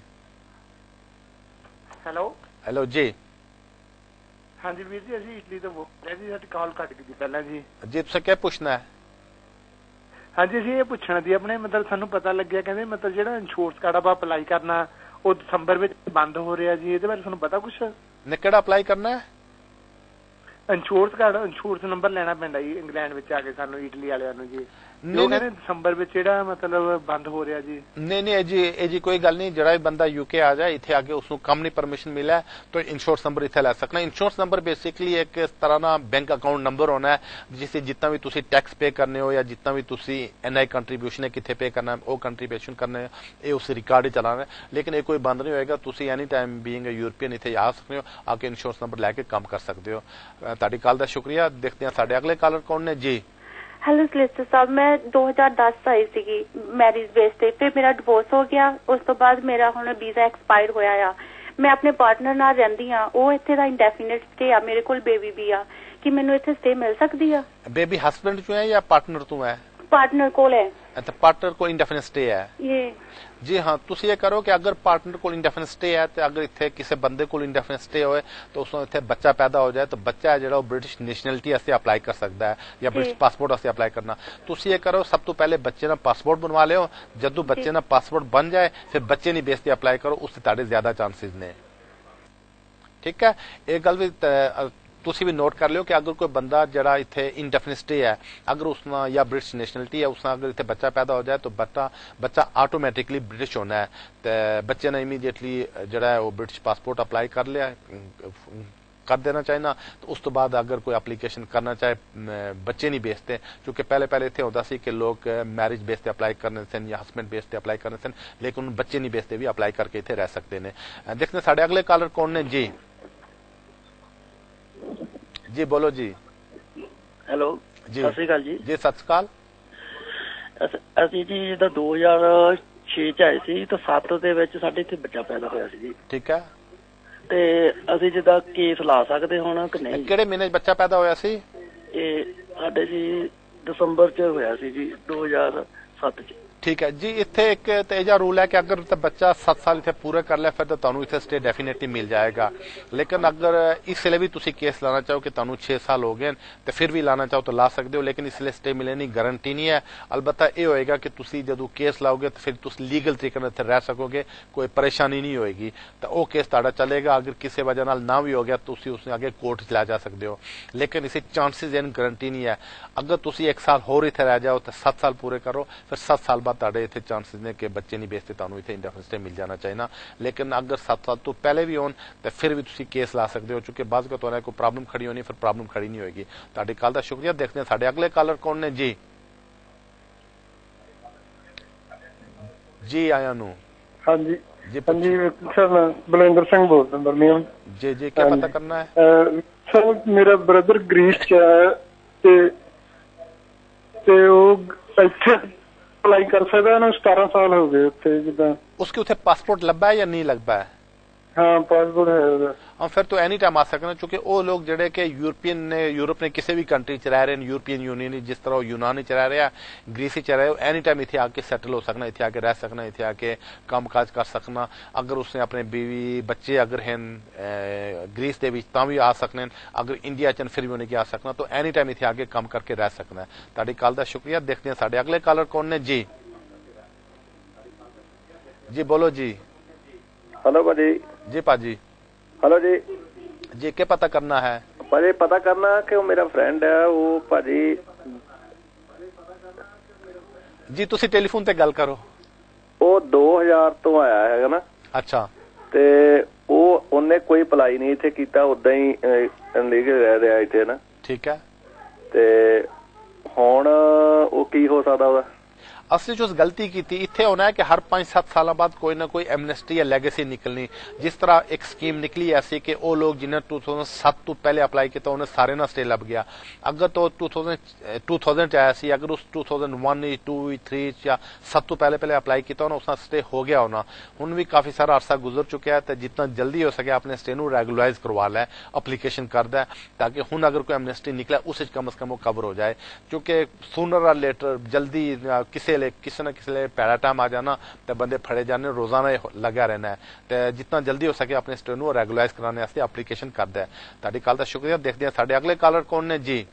ਹੈਲੋ ਹੈਲੋ ਜੀ। ਹਾਂਜੀ ਵੀਰ ਜੀ, ਅਸੀਂ ਇਟਲੀ ਤੋਂ ਬੋਲ ਰਹੇ ਜੀ, ਸਾਡੀ ਕਾਲ ਕੱਟ ਗਈ ਪਹਿਲਾਂ ਜੀ। ਜੀ ਤੁਸੀਂ ਕੀ ਪੁੱਛਣਾ ਹੈ? ਹਾਂਜੀ ਅਸੀਂ ਇਹ ਪੁੱਛਣਾ ਸੀ ਆਪਣੇ, ਮਤਲਬ ਸਾਨੂੰ ਪਤਾ ਲੱਗਿਆ ਕਹਿੰਦੇ ਮਤਲਬ ਜਿਹੜਾ ਇੰਸ਼ੋਰੈਂਸ ਕਾਰਡ ਆਪਾਂ ਅਪਲਾਈ ਕਰਨਾ ਉਹ ਦਸੰਬਰ ਵਿੱਚ ਬੰਦ ਹੋ ਰਿਹਾ ਜੀ, ਇਹਦੇ ਬਾਰੇ ਤੁਹਾਨੂੰ ਪਤਾ ਕੁਛ? ਨੇ ਕਿਹੜਾ ਅਪਲਾਈ ਕਰਨਾ ਹੈ? ਇੰਸ਼ੋਰੈਂਸ ਕਾਰਡ, ਇੰਸ਼ੋਰੈਂਸ ਨੰਬਰ ਲੈਣਾ ਪੈਂਦਾ ਜੀ ਇੰਗਲੈਂਡ ਵਿੱਚ ਆ ਕੇ ਸਾਨੂੰ, ਇਟਲੀ ਵਾਲਿਆਂ ਨੂੰ ਜੀ। ਉਹ ਕਹਿੰਦੇ ਦਸੰਬਰ ਵਿੱਚ ਜਿਹੜਾ ਮਤਲਬ ਬੰਦ ਹੋ ਰਿਹਾ ਜੀ। ਨਹੀਂ ਨਹੀਂ ਜੀ, ਇਹ ਜੀ ਕੋਈ ਗੱਲ ਨਹੀਂ। ਜਿਹੜਾ ਵੀ ਬੰਦਾ ਯੂਕੇ ਆ ਜਾਏ, ਇੱਥੇ ਆ ਕੇ ਉਸਨੂੰ ਕੰਪਨੀ ਪਰਮਿਸ਼ਨ ਮਿਲਿਆ ਤਾਂ ਇੰਸ਼ੋਰੈਂਸ ਨੰਬਰ ਇੱਥੇ ਲੈ ਸਕਣਾ। ਇੰਸ਼ੋਰੈਂਸ ਨੰਬਰ ਬੇਸਿਕਲੀ ਇੱਕ ਇਸ ਤਰ੍ਹਾਂ ਦਾ ਬੈਂਕ ਅਕਾਊਂਟ ਨੰਬਰ ਹੋਣਾ ਹੈ, ਜਿਸ ਜਿੱਦਾਂ ਵੀ ਤੁਸੀਂ ਟੈਕਸ ਪੇ ਕਰਨੇ ਹੋ ਜਾਂ ਜਿੱਦਾਂ ਵੀ ਤੁਸੀਂ ਐਨ ਆਈ ਕੰਟਰੀਬਿਊਸ਼ਨ ਹੈ ਕਿੱਥੇ ਪੇ ਕਰਨਾ, ਉਹ ਕੰਟਰੀਬਿਊਸ਼ਨ ਕਰਨੇ, ਇਹ ਉਸ ਰਿਕਾਰਡ ਹੀ ਚਲਾਣਾ। ਲੇਕਿਨ ਇਹ ਕੋਈ ਬੰਦ ਨਹੀਂ ਹੋਏਗਾ। ਤੁਸੀਂ ਐਨੀ ਟਾਈਮ ਬੀਇੰਗ ਯੂਰਪੀਅਨ ਇੱਥੇ ਆ ਸਕਦੇ ਹੋ, ਆ ਕੇ ਇੰਸ਼ੋਰੈਂਸ ਨੰਬਰ ਲੈ ਕੇ ਕੰਮ ਕਰ ਸਕਦੇ ਹੋ। ਤੁਹਾਡੀ ਕਾਲ ਦਾ ਸ਼ੁਕਰੀਆ। ਦੇਖਦੇ ਹਾਂ ਸਾਡੇ ਅਗਲੇ ਕਾਲਰ ਕੌਣ ਨੇ ਜੀ। ਹੈਲੋ ਸਲਿਸਟਰ ਸਾਹਿਬ, ਮੈਂ ਦੋ ਹਜ਼ਾਰ ਦਸ ਆਈ ਸੀਗੀ ਮੈਰਿਜ ਬੇਸ ਤੇ, ਫਿਰ ਮੇਰਾ ਡਿਵੋਰਸ ਹੋ ਗਿਆ। ਉਸ ਤੋਂ ਬਾਅਦ ਮੇਰਾ ਹੁਣ ਵੀਜ਼ਾ ਐਕਸਪਾਇਰ ਹੋਇਆ ਆ। ਮੈਂ ਆਪਣੇ ਪਾਰਟਨਰ ਨਾਲ ਰਹਿੰਦੀ ਆ, ਉਹ ਇੱਥੇ ਦਾ ਇੰਡੈਫੀਨਿਟ ਸਟੇ ਆ, ਮੇਰੇ ਕੋਲ ਬੇਬੀ ਵੀ ਆ। ਕੀ ਮੈਨੂੰ ਇੱਥੇ ਸਟੇ ਮਿਲ ਸਕਦੀ ਆ? ਬੇਬੀ ਹਸਬੈਂਡ ਤੋਂ ਹੈ ਜਾਂ ਪਾਰਟਨਰ ਤੋਂ ਹੈ? ਪਾਰਟਨਰ ਕੋਲ ਹੈ। ਅੱਛਾ, ਪਾर्टनर को इंडेफिनिट स्टे है। ये जी हाँ, ਤੁਸੀਂ ਇਹ ਕਰੋ ਕਿ ਅਗਰ ਪਾर्टनर ਕੋਲ ਇੰਡੈਫਿਨਿਟ ਸਟੇ ਹੈ ਤੇ ਅਗਰ ਇੱਥੇ ਕਿਸੇ ਬੰਦੇ ਕੋਲ ਇੰਡੈਫਿਨਿਟ ਸਟੇ ਹੋਏ ਤਾਂ ਉਸ ਨੂੰ ਇੱਥੇ ਬੱਚਾ ਪੈਦਾ ਹੋ ਜਾਏ ਤਾਂ ਬੱਚਾ ਹੈ ਜਿਹੜਾ ਉਹ ਬ੍ਰਿਟਿਸ਼ ਨੈਸ਼ਨੈਲਿਟੀ ਵਾਸਤੇ ਅਪਲਾਈ ਕਰ ਸਕਦਾ ਹੈ ਜਾਂ ਬ੍ਰਿਟਿਸ਼ ਪਾਸਪੋਰਟ ਵਾਸਤੇ ਅਪਲਾਈ ਕਰਨਾ। ਤੁਸੀਂ ਇਹ ਕਰੋ, ਸਭ ਤੋਂ ਪਹਿਲੇ ਬੱਚੇ ਦਾ ਪਾਸਪੋਰਟ ਬਣਵਾ ਲਿਓ। ਜਦੋਂ ਬੱਚੇ ਦਾ ਪਾਸਪੋਰਟ ਬਣ ਜਾਏ ਫਿਰ ਬੱਚੇ ਨਹੀਂ ਬੇਸ ਤੇ ਅਪਲਾਈ ਕਰੋ, ਉਸ ਤੇ ਤੁਹਾਡੇ ਜ਼ਿਆਦਾ ਚਾਂਸਿਸ ਨੇ। ਠੀਕ ਹੈ, ਇਹ ਗੱਲ ਵੀ ਤੁਸੀਂ ਵੀ ਨੋਟ ਕਰ ਲਿਓ ਕਿ ਅਗਰ ਕੋਈ ਬੰਦਾ ਜਿਹੜਾ ਇੱਥੇ ਇੰਡੈਫਿਨਿਟ ਸਟੇ ਹੈ, ਅਗਰ ਉਸਨਾ ਜਾਂ ਬ੍ਰਿਟਿਸ਼ ਨੈਸ਼ਨੈਲਿਟੀ ਹੈ, ਉਸਨਾ ਅਗਰ ਇੱਥੇ ਬੱਚਾ ਪੈਦਾ ਹੋ ਜਾਏ ਤਾਂ ਬੱਚਾ ਬੱਚਾ ਆਟੋਮੈਟਿਕਲੀ ਬ੍ਰਿਟਿਸ਼ ਹੋਣਾ ਹੈ। ਤੇ ਬੱਚੇ ਨੇ ਇਮੀਡੀਏਟਲੀ ਜਿਹੜਾ ਹੈ ਉਹ ਬ੍ਰਿਟਿਸ਼ ਪਾਸਪੋਰਟ ਅਪਲਾਈ ਕਰ ਲਿਆ ਕਰ ਦੇਣਾ ਚਾਹੀਦਾ। तो उस तो बाद अगर कोई एप्लीकेशन करना चाहे बच्चे नहीं बेचते, क्योंकि पहले पहले इतने होता सी कि लोग मैरिज बेस पे अप्लाई करने थे या हस्बैंड बेस पे अप्लाई करने थे, लेकिन बच्चे नहीं बेचते भी अप्लाई करके इतने रह सकते ने। देखते हैं साढ़े अगले कॉलर कौन ने जी। जी बोलो जी। ਹੈਲੋ ਜੀ ਸਤਿ ਸ਼੍ਰੀ ਅਕਾਲ ਜੀ। ਜੀ ਸਤਿ ਸ਼੍ਰੀ ਅਕਾਲ। ਅਸੀਂ ਜੀ ਜਿੱਦਾਂ ਦੋ ਹਜ਼ਾਰ ਛੇ ਚ ਆਏ ਸੀ ਤਾਂ ਸੱਤ ਦੇ ਵਿੱਚ ਸਾਡੇ ਇੱਥੇ ਬੱਚਾ ਪੈਦਾ ਹੋਇਆ ਸੀ ਜੀ। ਠੀਕ ਹੈ, ਤੇ ਅਸੀਂ ਜਿੱਦਾਂ ਕੇਸ ਲਾ ਸਕਦੇ ਹੁਣ ਕਿ ਨਹੀਂ? ਕਿਹੜੇ ਮਹੀਨੇ 'ਚ ਬੱਚਾ ਪੈਦਾ ਹੋਇਆ ਸੀ? ਇਹ ਸਾਡੇ ਜੀ ਦਸੰਬਰ ਚ ਹੋਇਆ ਸੀ ਜੀ ਦੋ ਹਜ਼ਾਰ ਸੱਤ ਚ। ठीक है जी। इतने एक तेजा रूल है कि अगर तो बच्चा सात साल इतने पूरे कर लिया फिर तो तुहानू इतने स्टे डेफिनेटली मिल जाएगा। लेकिन अगर इसलिए भी तुसी केस लाना चाहो कि तुहानू छे साल हो गए तो फिर भी लाना चाहो तो ला सकते हो, लेकिन इसलिए स्टे मिलने की गारंटी नहीं है। अलबत्ता ये होएगा कि तुसी जदों केस लाओगे तो फिर तुसी लीगल तरीके नाल इत्थे रह सकोगे, कोई परेशानी नहीं होएगी। तो वो केस तुहाडा चलेगा। अगर किसी वजह नाल ना भी हो गया तो तुसी उसने आगे कोर्ट च ला जा सकते हो, लेकिन इसे चांसेस एंड गारंटी नहीं है। अगर तुसी एक साल होर इत्थे रह जाओ तो सात साल पूरे करो, फिर सात साल बाद तुहाडे इत्थे चांसेस ने कि बच्चे नहीं बेचते तुहानू इत्थे इंडेफिनिट स्टे मिल जाना चाहिए। लेकिन अगर सात साल तो पहले भी होन तो फिर भी तुसी केस ला सकते हो, चूंकि बाज़ का तो कोई प्रॉब्लम खड़ी होनी फिर प्रॉब्लम खड़ी नहीं होगी। तुहाडी कॉल दा शुक्रिया। देखते हैं साडे अगले कॉलर कौन ने जी। जी आया नु। हाँ जी जी हाँ जी सर, मैं बलविंदर सिंह बोल रहा हूँ बर्मिंघम। जी जी क्या पता करना है? सर मेरा ब्रदर ग्रीस च है ते ते वो इत्थे अप्लाई कर सकदा है? सतारह साल हो गए उत्थे जिद्दां। उसके उत्थे पासपोर्ट लब्बा है या नहीं लब्बा है? हाँ पासपोर्ट है। हाँ फिर तो एनी टाइम आ सकना, क्योंकि वो लोग जड़े के यूरोपियन ने यूरोप ने किसी भी कंट्री च रह रहे हैं, यूरोपियन यूनियन जिस तरह यूनान च रह रहा, ग्रीस च रहे, एनी टाइम इतने आके सेटल हो सकना, इतने आके रह सकना, इतने आके काम काज कर सकना। अगर उसने अपने बीवी बच्चे अगर हैं ग्रीस के तां भी आ सकने, अगर इंडिया च फिर भी उन्हें आ सकना, तो एनी टाइम इतने आके काम करके रह सकना है। तुहाडी कॉल दा शुक्रिया। देखते हैं साडे अगले कॉलर कौन ने जी। जी बोलो जी। हेलो भाजी। जी पाजी। हेलो जी। जी क्या पता करना है? भाजी पता करना कि वो मेरा फ्रेंड है, वो भाजी जी तुसी टेलीफोन ते गल करो। वो ਉਹ ਦੋ ਹਜ਼ਾਰ ਤੋਂ ਆਇਆ ਹੈਗਾ ਨਾ। ਅੱਛਾ। ਤੇ ਉਹ ਉਹਨੇ ਕੋਈ ਅਪਲਾਈ ਨਹੀਂ ਇੱਥੇ ਕੀਤਾ, ਉਦਾਂ ਹੀ ਲੀਗਲ ਰਹਿ ਰਿਹਾ ਇੱਥੇ ਨਾ। ਠੀਕ ਹੈ। ਤੇ ਹੁਣ ਉਹ ਕੀ ਹੋ ਸਕਦਾ ਉਹਦਾ? असली जो गलती की थी इतने होना है कि हर पांच सात साल बाद कोई ना कोई एमनेस्टी या लेगेसी निकलनी। जिस तरह एक स्कीम निकली ऐसी कि वो लोग जिन्हें दो हज़ार सात तो पहले अप्लाई किया उन्हें सारे ना स्टे लग गया। अगर तो दो हज़ार दो हज़ार च आया सी, अगर उस दो हज़ार एक टू थ्री या सात तो पहले पहले अप्लाई किया होना उसका स्टे हो गया होना। हुण भी काफी सारा अरसा गुजर चुका है, तो जितना जल्दी हो सके अपने स्टे नूं रेगुलराइज करवा लै, अप्लीकेशन कर दे, ताकि हुण अगर कोई एमनेस्टी निकले उस कम अज कम वो कवर हो जाए। क्योंकि सूनर और लेटर जल्दी किसी ले किसी न किसी ले पैड़ा टाइम आ जाना तो बंदे फड़े जाने, रोजाना लगा रहना है। तो जितना जल्दी हो सके अपने स्टे नूं रेगुलराइज कराने वास्ते एप्लीकेशन कर दे। तुहाडी कॉल दा शुक्रिया। देखते हैं साडे अगले कॉलर कौन ने जी।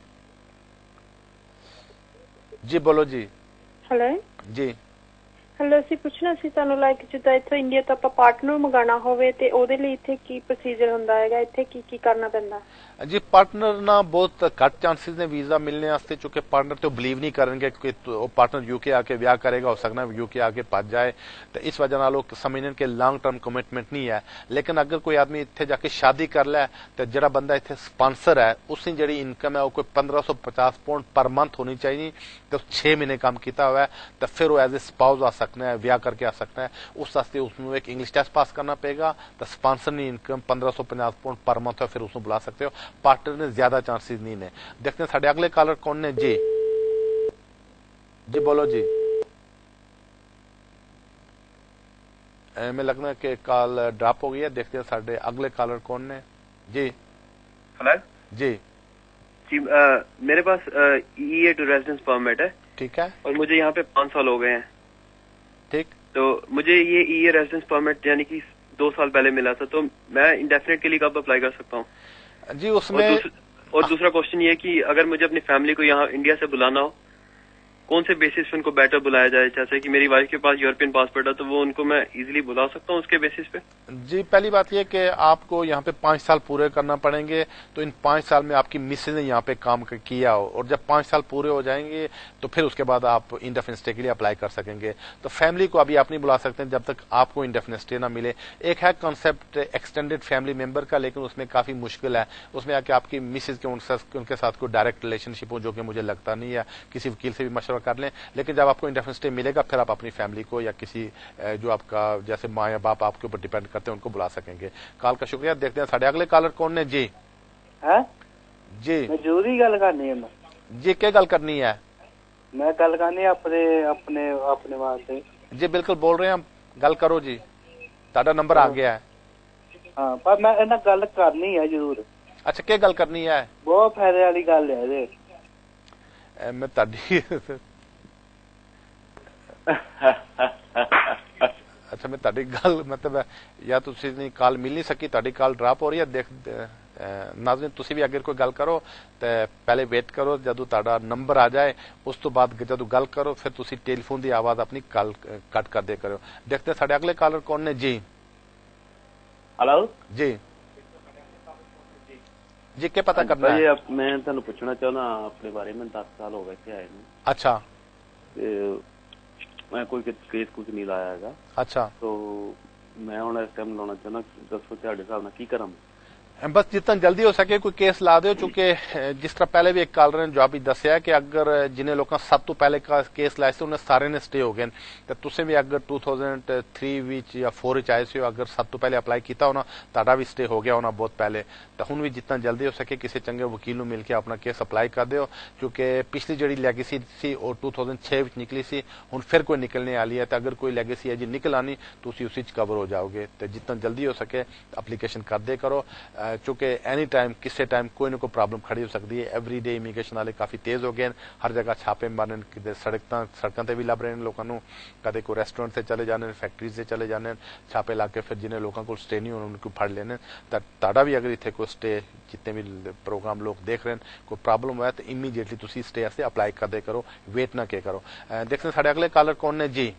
जी बोलो जी। हेलो जी। हेलो, ਅਸੀਂ ਪੁੱਛਣਾ ਸੀ ਤੁਹਾਨੂੰ ਲਾਈਕ ਜਿੱਦਾਂ ਇੱਥੋਂ ਇੰਡੀਆ ਤੋਂ ਆਪਾਂ ਪਾਰਟਨਰ ਮੰਗਾਣਾ ਹੋਵੇ ਤੇ ਉਹਦੇ ਲਈ ਇੱਥੇ ਕੀ ਪ੍ਰੋਸੀਜਰ ਹੁੰਦਾ ਹੈਗਾ, ਇੱਥੇ ਕੀ ਕੀ ਕਰਨਾ ਪੈਂਦਾ? जी पार्टनर ना बहुत घट चांसेस ने वीजा मिलने वास्ते, चूंकि पार्टनर तो बिलीव नहीं करेंगे कि वो पार्टनर यूके आके ब्याह करेगा, हो सकना यूके आके पच जाए, तो इस वजह नाल लोग समझने के लॉन्ग टर्म कमिटमेंट नहीं है। लेकिन अगर कोई आदमी इत्थे जाके शादी कर लै तो जिहड़ा बंदा इत्थे स्पॉन्सर है उसकी जिहड़ी इनकम है वो कोई पंद्रह सौ पचास पाउंड पर मंथ होनी चाहिए, तो छह महीने काम किया हुआ है तो फिर वो एज ए स्पाउस आ सकना है, ब्याह करके आ सकता है। उस वास्ते उसमें एक इंग्लिश टेस्ट पास करना पड़ेगा, तो स्पॉन्सर की इनकम पंद्रह सौ पचास पाउंड पर मंथ है, फिर उसको बुला सकते हो। पार्टनर ने ज्यादा चांसेस नहीं ने। देखते हैं साढ़े अगले कॉलर कौन ने जी। जी बोलो जी। मैं लगना है कि कॉल ड्रॉप हो गई है। देखते हैं साढ़े अगले कॉलर कौन ने जी। हेलो जी। जी आ, मेरे पास E A two residence permit है। ठीक है। और मुझे यहाँ पे पाँच साल हो गए हैं। ठीक। तो मुझे ये ई ए रेजिडेंस परमिट यानी कि दो साल पहले मिला था, तो मैं इंडेफिनेट के लिए कब अप्लाई कर सकता हूँ? जी उसमें और, दूस, और दूसरा क्वेश्चन ये कि अगर मुझे अपनी फैमिली को यहाँ इंडिया से बुलाना हो, कौन से बेसिस पे उनको बेटर बुलाया जाए? जैसे कि मेरी वाइफ के पास यूरोपियन पासपोर्ट है तो वो उनको मैं इजीली बुला सकता हूँ उसके बेसिस पे? जी पहली बात यह कि आपको यहाँ पे पांच साल पूरे करना पड़ेंगे, तो इन पांच साल में आपकी मिसेज ने यहाँ पे काम किया हो, और जब पांच साल पूरे हो जाएंगे तो फिर उसके बाद आप इंडेफिनिट स्टे के लिए अप्लाई कर सकेंगे। तो फैमिली को अभी आप नहीं बुला सकते जब तक आपको इंडेफिनिट स्टे ना मिले। एक है कॉन्सेप्ट एक्सटेंडेड फैमिली मेंबर का, लेकिन उसमें काफी मुश्किल है। उसमें आके आपकी मिसेज के उनके साथ कोई डायरेक्ट रिलेशनशिप हो, जो कि मुझे लगता नहीं है। किसी वकील से भी मशवरा कर लें, लेकिन जब आपको इंडेफिनिट स्टे मिलेगा फिर आप अपनी फैमिली को या किसी जो आपका जैसे माँ या बाप आपके ऊपर डिपेंड करते हैं उनको बुला सकेंगे। कॉल का शुक्रिया। देखते हैं साढ़े अगले कॉलर कौन ने जी। है जी मैं जरूरी गल करनी है। मैं जी क्या गल करनी है? मैं गल करनी अपने अपने अपने वास्ते। जी बिल्कुल बोल रहे हैं हम, गल करो जी, ताड़ा नंबर आ गया है। हाँ पर मैं इन्ना गल करनी है जरूर। अच्छा क्या गल करनी है? बहुत फायदे वाली गल है ये। मैं ताड़ी अच्छा मैं ताड़ी गल मतलब या तुसी नहीं कॉल मिल नहीं सकी, ताड़ी कॉल ड्रॉप हो रही है। देख नाज़रीन तुसी भी अगर कोई गल करो तो पहले वेट करो जदों ताड़ा नंबर आ जाए, उस तो बाद जदों गल करो फिर तुसी टेलीफोन की आवाज अपनी कॉल कट कर दे करो। देखते हैं साढ़े अगले कॉलर कौन ने जी। हेलो जी। जी क्या पता करना है? है? मैं तुहानू पूछना चाहना अपने बारे में। दस साल हो गए थे आए नूं। अच्छा। मैं कोई केस कुछ नहीं लाया है। अच्छा। तो मैं हुण इस टाइम लाना चाहना, दसो तुहाडे हिसाब नाल की करां? बस जितना जल्दी हो सके कोई केस ला दो, चूंकि जिस तरह पहले भी एक कॉलर ने जवाब दसिया कि अगर जिन्हें लोगों सब तो पहले का केस लाए थे उन्हें सारे ने स्टे हो गए, तो तुसें भी अगर दो हज़ार तीन विच या चार विच आए हो, अगर सब तो पहले अप्लाई किया होना ताड़ा भी स्टे हो गया होना बहुत पहले, तो हुण भी जितना जल्दी हो सके किसी चंगे वकील नूं मिल के अपना केस अप्लाई कर दिओ, क्योंकि पिछली जिहड़ी लैगेसी सी और दो हज़ार छह विच निकली सी, हुण फिर कोई निकलने वाली है। तो अगर कोई लैगेसी है जी निकल आनी तुसीं उसी च कवर हो जाओगे। तो जितना जल्दी हो सके एप्लीकेशन कर दे करो, चूंकि एनी टाइम किसी टाइम कोई ना कोई प्रॉब्लम खड़ी हो सकती है। एवरी डे इमीग्रेशन वाले काफी तेज हो गए, हर जगह छापे मारने, किते सड़क सड़कों से भी लभ रहे हैं लोगों को, कदे कोई रेस्टोरेंट से चले जाने, फैक्ट्री से चले जाने, छापे ला के फिर जिन्हें लोगों को स्टे नहीं होना उनको फड़ लेने। ताड़ा भी अगर इतने कोई स्टे जितने भी प्रोग्राम लोग देख रहे हैं कोई प्रॉब्लम हुआ है तो इमीडिएटली तुसी स्टे ऐसे अप्लाई कर दे करो, वेट ना के करो। देखते हैं साढ़े अगले कॉलर कौन ने जी।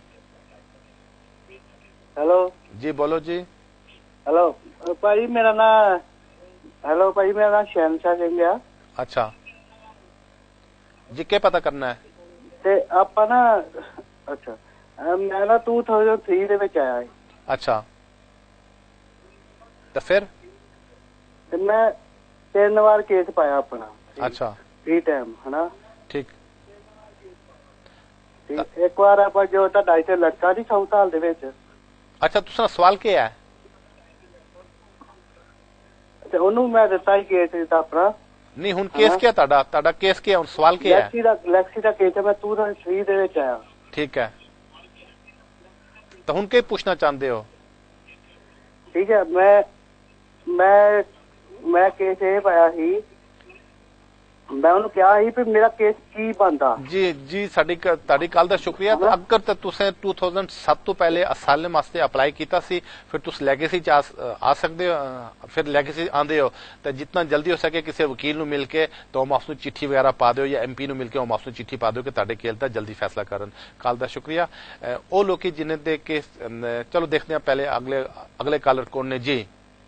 हेलो जी बोलो जी। हेलो भाई मेरा ना हेलो भाई मेरा नाम शहनशाह सिंह है। अच्छा जी क्या पता करना है? ते आपा ना अच्छा ਮੈਂ ਨਾ two thousand three ਦੇ ਵਿੱਚ ਆਇਆ। ਅੱਛਾ, ਤੇ ਫਿਰ ਤੇ ਮੈਂ ਤਿੰਨ ਵਾਰ ਕੇਸ ਪਾਇਆ ਆਪਣਾ। ਅੱਛਾ, ਫ੍ਰੀ ਟਾਈਮ ਹਨਾ। ਠੀਕ। ਇੱਕ ਵਾਰ ਆਪਾਂ ਜੋ ਤੁਹਾਡਾ ਇੱਥੇ ਲੜਕਾ ਨਹੀਂ ਸਾਊਥ ਹਾਲ ਦੇ ਵਿੱਚ। ਅੱਛਾ, ਤੁਸੀਂ ਸਵਾਲ ਕੀ ਹੈ? ਤੇ ਉਹਨੂੰ ਮੈਂ ਦਿੱਤਾ ਹੀ ਕੇਸ ਦਿੱਤਾ ਆਪਣਾ। ਨਹੀਂ, ਹੁਣ ਕੇਸ ਕੀ ਹੈ ਤੁਹਾਡਾ? ਤੁਹਾਡਾ ਕੇਸ ਕੀ ਹੈ? ਹੁਣ ਸਵਾਲ ਕੀ ਹੈ? ਲੈਕਸੀ ਦਾ ਲੈਕਸੀ ਦਾ ਕੇਸ ਹੈ। ਮੈਂ two thousand three ਦੇ ਵਿੱਚ ਆਇਆ। ਠੀਕ ਹੈ, ਤਾਂ ਹੁਣ ਕੀ ਪੁੱਛਣਾ ਚਾਹੁੰਦੇ ਹੋ? ਠੀਕ ਹੈ, ਮੈਂ ਮੈਂ ਮੈਂ ਕੇਸ ਇਹ ਪਾਇਆ ਸੀ, ਮੈਂ ਉਹਨੂੰ ਕਿਹਾ ਸੀ ਵੀ ਮੇਰਾ ਕੇਸ ਕੀ ਬਣਦਾ। ਜੀ ਜੀ, ਸਾਡੀ ਤੁਹਾਡੀ ਕੱਲ ਦਾ ਸ਼ੁਕਰੀਆ। ਅਗਰ ਤਾਂ ਤੁਸੀਂ two thousand seven ਤੋਂ ਪਹਿਲੇ ਅਸਾਲਮ ਵਾਸਤੇ ਅਪਲਾਈ ਕੀਤਾ ਸੀ, ਫਿਰ ਤੁਸੀਂ ਲੈਗੇਸੀ ਚ ਆ ਸਕਦੇ ਹੋ। ਫਿਰ ਲੈਗੇਸੀ ਆਂਦੇ ਹੋ ਤਾਂ ਜਿੰਨਾ ਜਲਦੀ ਹੋ ਸਕੇ ਕਿਸੇ ਵਕੀਲ ਨੂੰ ਮਿਲ ਕੇ ਤਾਂ ਉਹ ਆਪਸ ਚਿੱਠੀ ਵਗੈਰਾ ਪਾ ਦਿਓ, ਜਾਂ ਐਮਪੀ ਨੂੰ ਮਿਲ ਕੇ ਉਹ ਆਪਸ ਚਿੱਠੀ ਪਾ ਦਿਓ ਕਿ ਤੁਹਾਡੇ ਕੇਸ ਦਾ ਜਲਦੀ ਫੈਸਲਾ ਕਰਨ। ਕੱਲ ਦਾ ਸ਼ੁਕਰੀਆ। ਉਹ ਲੋਕੀ ਜਿਨ੍ਹਾਂ ਦੇ ਕੇਸ, ਚਲੋ ਦੇਖਦੇ ਹਾਂ ਪਹਿਲੇ ਅਗਲੇ ਅਗਲੇ ਕਾਲਰ ਕੌਣ ਨੇ। ਜੀ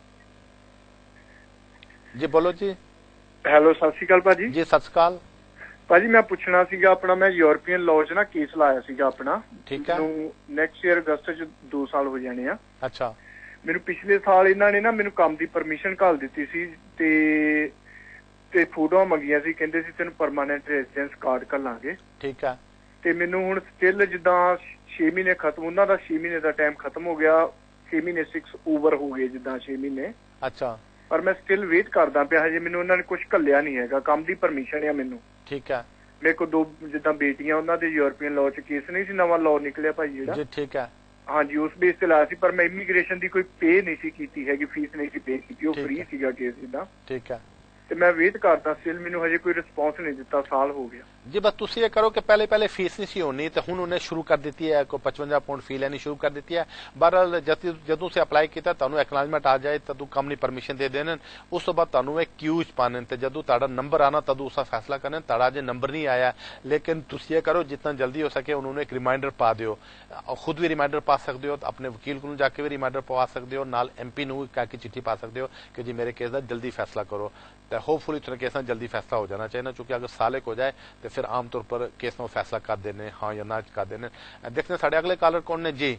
ਜੀ ਬੋਲੋ ਜੀ। ਹੈਲੋ, ਸਤਿ ਸ਼੍ਰੀ ਅਕਾਲ ਭਾਜੀ। ਜੀ ਸਤਿ ਸ਼੍ਰੀ ਅਕਾਲ ਭਾਜੀ। ਮੈਂ ਪੁੱਛਣਾ ਸੀਗਾ ਆਪਣਾ, ਮੈਂ ਯੂਰਪੀਅਨ ਲਾਅ 'ਚ ਨਾ ਕੇਸ ਲਾਇਆ ਸੀਗਾ ਆਪਣਾ। ਠੀਕ ਹੈ। ਮੈਨੂੰ ਨੈਕਸਟ ਈਅਰ ਅਗਸਤ 'ਚ ਦੋ ਸਾਲ ਹੋ ਜਾਣੇ ਆ। ਅੱਛਾ। ਮੈਨੂੰ ਪਿਛਲੇ ਸਾਲ ਇਹਨਾਂ ਨੇ ਨਾ ਮੈਨੂੰ ਕੰਮ ਦੀ ਪਰਮਿਸ਼ਨ ਘੱਲ ਦਿੱਤੀ ਸੀ ਤੇ ਤੇ ਫੋਟੋਆਂ ਮੰਗੀਆਂ ਸੀ, ਕਹਿੰਦੇ ਸੀ ਤੈਨੂੰ ਪਰਮਾਨੈਂਟ ਰੈਜ਼ੀਡੈਂਸ ਕਾਰਡ ਘੱਲਾਂਗੇ। ਠੀਕ ਹੈ। ਤੇ ਮੈਨੂੰ ਹੁਣ ਸਟਿਲ ਜਿੱਦਾਂ ਛੇ ਮਹੀਨੇ ਖਤਮ, ਉਹਨਾਂ ਦਾ ਛੇ ਮਹੀਨੇ ਦਾ ਟਾਈਮ ਖਤਮ ਹੋ ਗਿਆ, ਛੇ ਮਹੀਨੇ ਸਿਕਸ ਓਵਰ ਹੋ ਗਏ ਜਿੱਦਾਂ ਛੇ ਮਹੀਨੇ। ਅੱਛਾ। ਪਰ ਮੈਂ ਸਟਿਲ ਵੇਟ ਕਰਦਾ ਪਿਆ, ਹਜੇ ਮੈਨੂੰ ਉਹਨਾਂ ਨੇ ਕੁਝ ਘੱਲਿਆ ਨਹੀਂ ਹੈਗਾ। ਕੰਮ ਦੀ ਪਰਮਿਸ਼ਨ ਆ ਮੈਨੂੰ। ਠੀਕ ਹੈ। ਮੇਰੇ ਕੋਲ ਦੋ ਜਿੱਦਾਂ ਬੇਟੀਆਂ, ਉਹਨਾਂ ਦੇ ਯੂਰਪੀਅਨ ਲਾਅ 'ਚ ਕੇਸ ਨਹੀਂ ਸੀ, ਨਵਾਂ ਲਾਅ ਨਿਕਲਿਆ ਭਾਈ ਜਿਹੜਾ। ਜੀ ਠੀਕ ਹੈ। ਹਾਂਜੀ, ਉਸ ਬੇਸ ਤੇ ਲਾਇਆ ਸੀ, ਪਰ ਮੈਂ ਇਮੀਗ੍ਰੇਸ਼ਨ ਦੀ ਕੋਈ ਪੇ ਨਹੀਂ ਸੀ ਕੀਤੀ ਹੈਗੀ, ਫੀਸ ਨਹੀਂ ਸੀ ਪੇ ਕੀਤੀ, ਉਹ ਫ੍ਰੀ ਸੀਗਾ ਕੇਸ ਜਿੱਦਾਂ। ਠੀਕ ਹੈ। ਤੇ ਮੈਂ ਵੇਟ ਕਰਦਾ, ਸਟਿਲ ਮੈਨੂੰ ਹਜੇ ਕੋਈ ਰਿਸਪੌਂਸ ਨਹੀਂ ਦਿੱਤਾ, ਸਾਲ ਹੋ ਗਿਆ। ਜੀ ਬਸ ਤੁਸੀਂ ਇਹ ਕਰੋ ਕਿ ਪਹਿਲੇ ਪਹਿਲੇ ਫੀਸ ਨਹੀਂ ਸੀ ਹੋਣੀ, ਤੇ ਹੁਣ ਉਹਨੇ ਸ਼ੁਰੂ ਕਰ ਦਿੱਤੀ ਹੈ, ਕੋਈ ਪਚਵੰਜਾ ਪਾਉਂਡ ਫੀ ਲੈਣੀ ਸ਼ੁਰੂ ਕਰ ਦਿੱਤੀ ਹੈ। ਬਹਰਹਾਲ ਜਦੋਂ ਤੁਸੀਂ ਅਪਲਾਈ ਕੀਤਾ ਤੁਹਾਨੂੰ ਐਕਨੋਲਜਮੈਂਟ ਆ ਜਾਏ ਤਾਂ ਕੰਮ ਦੀ ਪਰਮਿਸ਼ਨ ਦੇ ਦੇਣ, ਉਸ ਤੋਂ ਬਾਅਦ ਤੁਹਾਨੂੰ ਇਹ ਕਿਊ 'ਚ ਪਾਣੇ, ਤੇ ਜਦੋਂ ਤੁਹਾਡਾ ਨੰਬਰ ਆਣਾ ਤਦੋਂ ਉਸਦਾ ਫੈਸਲਾ ਕਰਨਾ। ਤੁਹਾਡਾ ਅਜੇ ਨੰਬਰ ਨਹੀਂ ਆਇਆ, ਲੇਕਿਨ ਤੁਸੀਂ ਇਹ ਕਰੋ ਜਿੰਨਾ ਜਲਦੀ ਹੋ ਸਕੇ ਉਹਨੂੰ ਇੱਕ ਰਿਮਾਈਂਡਰ ਪਾ ਦਿਓ। ਖੁਦ ਵੀ ਰਿਮਾਈਂਡਰ ਪਾ ਸਕਦੇ ਹੋ, ਆਪਣੇ ਵਕੀਲ ਕੋਲ ਜਾ ਕੇ ਵੀ ਰਿਮਾਈਂਡਰ ਪਵਾ ਸਕਦੇ ਹੋ, ਨਾਲ ਐਮਪੀ ਨੂੰ ਕਹਿ ਕੇ ਚਿੱਠੀ ਪਾ ਸਕਦੇ ਹੋ ਕਿ ਜੀ ਮੇਰੇ ਕੇਸ ਦਾ ਜਲਦੀ ਫੈਸਲਾ ਕਰੋ। तो होपफुली इतने केस में जल्दी फैसला हो जाना चाहिए ना, क्योंकि अगर साल एक हो जाए तो फिर आमतौर पर केस में फैसला कर देने हाँ या ना कर देने। देखते हैं साढ़े अगले कॉलर कौन ने। जी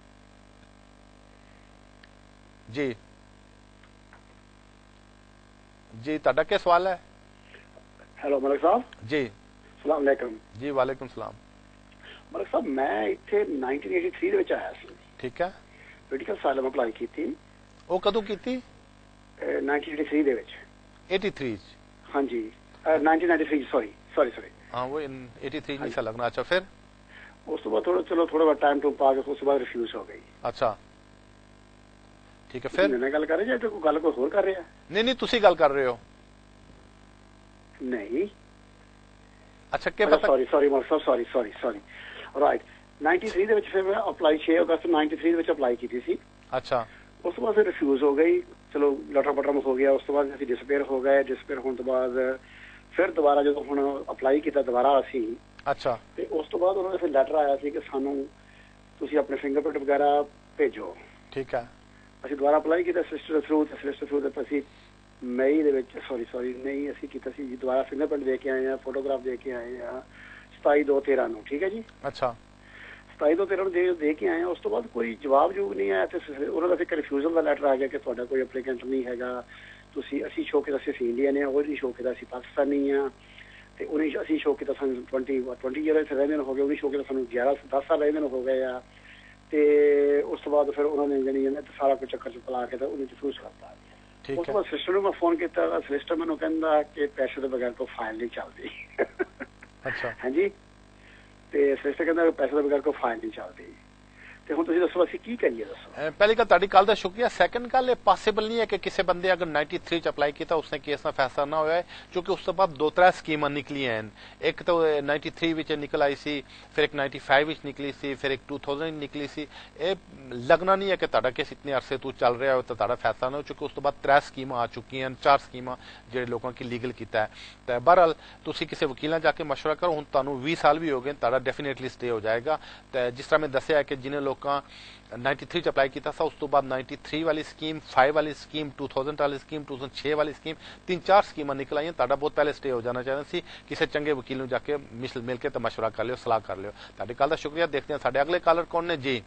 जी जी ताड़ा क्या सवाल है? हेलो मलिक साहब। जी सलाम अलैकुम। जी वालेकुम सलाम। मलिक साहब मैं इत्थे नाइनटीन एटी थ्री ਦੇ ਵਿੱਚ ਆਇਆ ਸੀ। ठीक है। मेडिकल साइलम अप्लाई ਕੀਤੀ। ਉਹ ਕਦੋਂ ਕੀਤੀ? नाइनटीन एटी थ्री ਦੇ ਵਿੱਚ। एटी थ्री हाँ जी nineteen ninety three sorry sorry sorry हाँ वो एटी थ्री नहीं सा लगना। अच्छा फिर उस तो बाद थोड़ा चलो थोड़ा बहुत टाइम टू पा के उस बाद रिफ्यूज हो गई। अच्छा ठीक है। फिर मैं गल कर रहे जो गल कोई होर कर रहे हैं? नहीं नहीं तुसी गल कर रहे हो। नहीं अच्छा क्या पता? Sorry sorry Malik sahib sorry sorry sorry right ninety three ਦੇ ਵਿੱਚ ਫਿਰ ਮੈਂ ਅਪਲਾਈ छह ਅਗਸਤ नाइनटी थ्री ਦੇ ਵਿੱਚ ਅਪਲਾਈ ਕੀਤੀ ਸੀ। अच्छा ਉਸ ਤੋਂ ਬਾਅਦ ਫਿਰ ਰਿਫਿਊਜ਼ ਹੋ ਗਈ। ਚਲੋ ਲਟਰ ਪਟਰ ਹੋ ਗਿਆ। ਉਸ ਤੋਂ ਬਾਅਦ ਅਸੀਂ ਡਿਸਪੇਅਰ ਹੋ ਗਏ। ਡਿਸਪੇਅਰ ਹੋਣ ਤੋਂ ਬਾਅਦ ਫਿਰ ਦੁਬਾਰਾ ਜਦੋਂ ਹੁਣ ਅਪਲਾਈ ਕੀਤਾ ਦੁਬਾਰਾ ਅਸੀਂ ਅੱਛਾ ਤੇ ਉਸ ਤੋਂ ਬਾਅਦ ਉਹਨਾਂ ਦਾ ਫਿਰ ਲੈਟਰ ਆਇਆ ਸੀ ਕਿ ਸਾਨੂੰ ਤੁਸੀਂ ਆਪਣੇ ਫਿੰਗਰਪ੍ਰਿੰਟ ਵਗੈਰਾ ਭੇਜੋ। ਠੀਕ ਹੈ। ਅਸੀਂ ਦੁਬਾਰਾ ਅਪਲਾਈ ਕੀਤਾ ਸਿਸਟਰ ਦੇ ਥਰੂ ਤੇ ਸਿਸਟਰ ਥਰੂ ਤੇ ਅਸੀਂ ਮਈ ਦੇ ਵਿੱਚ ਸੌਰੀ ਸੌਰੀ ਨਹੀਂ ਅਸੀਂ ਕੀਤਾ ਸੀ ਦੁਬਾਰਾ ਫਿੰਗਰਪ੍ਰਿੰਟ ਦੇ ਕੇ ਆਏ ਆ, ਫੋਟੋਗ੍ਰਾਫ ਦੇ ਕੇ ਆਏ ਆ ਸਤਾਈ ਦੋ ਤੇਰਾਂ ਨੂੰ। ਠੀਕ ਹੈ ਜੀ। ਅੱਛਾ ਸਤਾਈ ਤੋਂ ਤੇਰਾਂ ਨੂੰ ਦੇ ਦੇ ਕੇ ਆਏ ਆ। ਉਸ ਤੋਂ ਬਾਅਦ ਕੋਈ ਜਵਾਬ ਜੂਬ ਨਹੀਂ ਆਇਆ ਤੇ ਉਹਨਾਂ ਦਾ ਫਿਰ ਰਿਫਿਊਜ਼ਲ ਦਾ ਲੈਟਰ ਆ ਗਿਆ ਕਿ ਤੁਹਾਡਾ ਕੋਈ ਐਪਲੀਕੈਂਟ ਨਹੀਂ ਹੈਗਾ। ਤੁਸੀਂ ਅਸੀਂ ਸ਼ੋਅ ਕੀਤਾ ਸੀ ਅਸੀਂ ਇੰਡੀਅਨ ਆ, ਉਹ ਨਹੀਂ ਸ਼ੋਅ ਕੀਤਾ ਅਸੀਂ ਪਾਕਿਸਤਾਨੀ ਆ। ਤੇ ਉਹਨੇ ਅਸੀਂ ਸ਼ੋਅ ਕੀਤਾ ਸਾਨੂੰ ਟਵੰਟੀ ਟਵੰਟੀ ਈਅਰ ਇੱਥੇ ਰਹਿੰਦੇ ਨੂੰ ਹੋ ਗਏ। ਉਹਨੇ ਸ਼ੋਅ ਕੀਤਾ ਸਾਨੂੰ ਗਿਆਰਾਂ ਦਸ ਸਾਲ ਰਹਿੰਦੇ ਨੂੰ ਹੋ ਗਏ ਆ। ਤੇ ਉਸ ਤੋਂ ਬਾਅਦ ਫਿਰ ਉਹਨਾਂ ਨੇ ਜਾਣੀ ਇਹਨੇ ਸਾਰਾ ਕੁਝ ਚੱਕਰ ਚ ਪਲਾ ਕੇ ਤਾਂ ਉਹਨੇ ਰਿਫਿਊਜ਼ ਕਰਤਾ। ਉਸ ਤੋਂ ਬਾਅਦ ਸਿਸਟਰ ਨੂੰ ਮੈਂ ਫੋਨ ਕੀਤਾ। ਸਿਸਟਰ ਮੈਨੂੰ ਕਹਿੰਦਾ ਕਿ ਪੈਸੇ ਦੇ ਬਗੈਰ ਕੋਈ ਫਾਈਲ ਨਹੀਂ ਚੱਲਦੀ। ਅੱਛਾ ਹਾਂਜੀ ਤੇ ਸਿਸਟਰ ਕਹਿੰਦਾ ਪੈਸੇ ਦੇ ਬਗੈਰ ਕੋਈ ਫਾਈਲ ਨਹੀਂ ਚੱਲਦੀ। ਤੇ ਹੁਣ ਤੁਸੀਂ ਦੱਸੋ ਅਸੀਂ ਕੀ ਕਰੀਏ ਦੱਸੋ। ਪਹਿਲੀ ਗੱਲ ਤੁਹਾਡੀ ਕੱਲ ਦਾ ਸ਼ੁਕਰੀਆ। ਸੈਕੰਡ ਗੱਲ ਇਹ ਪੋਸੀਬਲ ਨਹੀਂ ਹੈ ਕਿ ਕਿਸੇ ਬੰਦੇ ਅਗਰ ਨਾइन्टी थ्री ਚ ਅਪਲਾਈ ਕੀਤਾ ਉਸਨੇ ਕੇਸ ਦਾ ਫੈਸਲਾ ਨਾ ਹੋਇਆ ਹੈ, ਕਿਉਂਕਿ ਉਸ ਤੋਂ ਬਾਅਦ ਦੋ ਤਰ੍ਹਾਂ ਸਕੀਮਾਂ ਨਿਕਲੀਆਂ ਹਨ। ਇੱਕ ਤਾਂ नाइन्टी थ्री ਵਿੱਚ ਨਿਕਲ ਆਈ ਸੀ, ਫਿਰ ਇੱਕ नाइन्टी फाइव ਵਿੱਚ ਨਿਕਲੀ ਸੀ, ਫਿਰ ਇੱਕ टू थाउजेंड ਨਿਕਲੀ ਸੀ। ਇਹ ਲੱਗਣਾ ਨਹੀਂ ਹੈ ਕਿ ਤੁਹਾਡਾ ਕੇਸ ਇਤਨੇ ਅਰਸੇ ਤੋਂ ਚੱਲ ਰਿਹਾ ਹੋ ਤਾਂ ਤੁਹਾਡਾ ਫੈਸਲਾ ਨਾ ਹੋ, ਕਿਉਂਕਿ ਉਸ ਤੋਂ ਬਾਅਦ ਤਰੇ ਸਕੀਮਾਂ ਆ ਚੁੱਕੀਆਂ ਹਨ, ਚਾਰ ਸਕੀਮਾਂ ਜਿਹੜੇ ਲੋਕਾਂ ਕੀ ਲੀਗਲ ਕੀਤਾ ਹੈ। ਤੇ ਬਹਰਹਾਲ ਤੁਸੀਂ ਕਿਸੇ ਵਕੀਲ ਨਾਲ ਜਾ ਕੇ ਮਸ਼ਵਰਾ ਕਰੋ। ਹੁਣ ਤੁਹਾਨੂੰ ਵੀਹ ਸਾਲ ਵੀ ਹੋ ਗਏ, ਤੁਹਾਡਾ ਡੈਫੀਨੇਟਲੀ ਸਟੇ ਹੋ ਜਾਏਗਾ। ਤੇ ਜਿਸ ਤਰ੍ਹਾਂ ਮੈਂ ਦੱਸਿਆ ਕਿ ਜਿਹਨੇ ਲੋਕ लोकां नाइनटी थ्री च अप्लाई किया था, उस तो बाद नाइनटी थ्री वाली स्कीम, फाइव वाली स्कीम, टू थाउजेंड वाली स्कीम, टू थाउजेंड छे वाली स्कीम, तीन चार स्कीमां निकल आईयां। तुहाडा बहुत पहले स्टे हो जाना चाहिए सी, किसी चंगे वकील नूं जाके मिल मिल के तो मशवरा कर लियो, सलाह कर लियो। तुहाडी गल दा शुक्रिया। देखते हैं साडे अगले कॉलर कौन ने जी।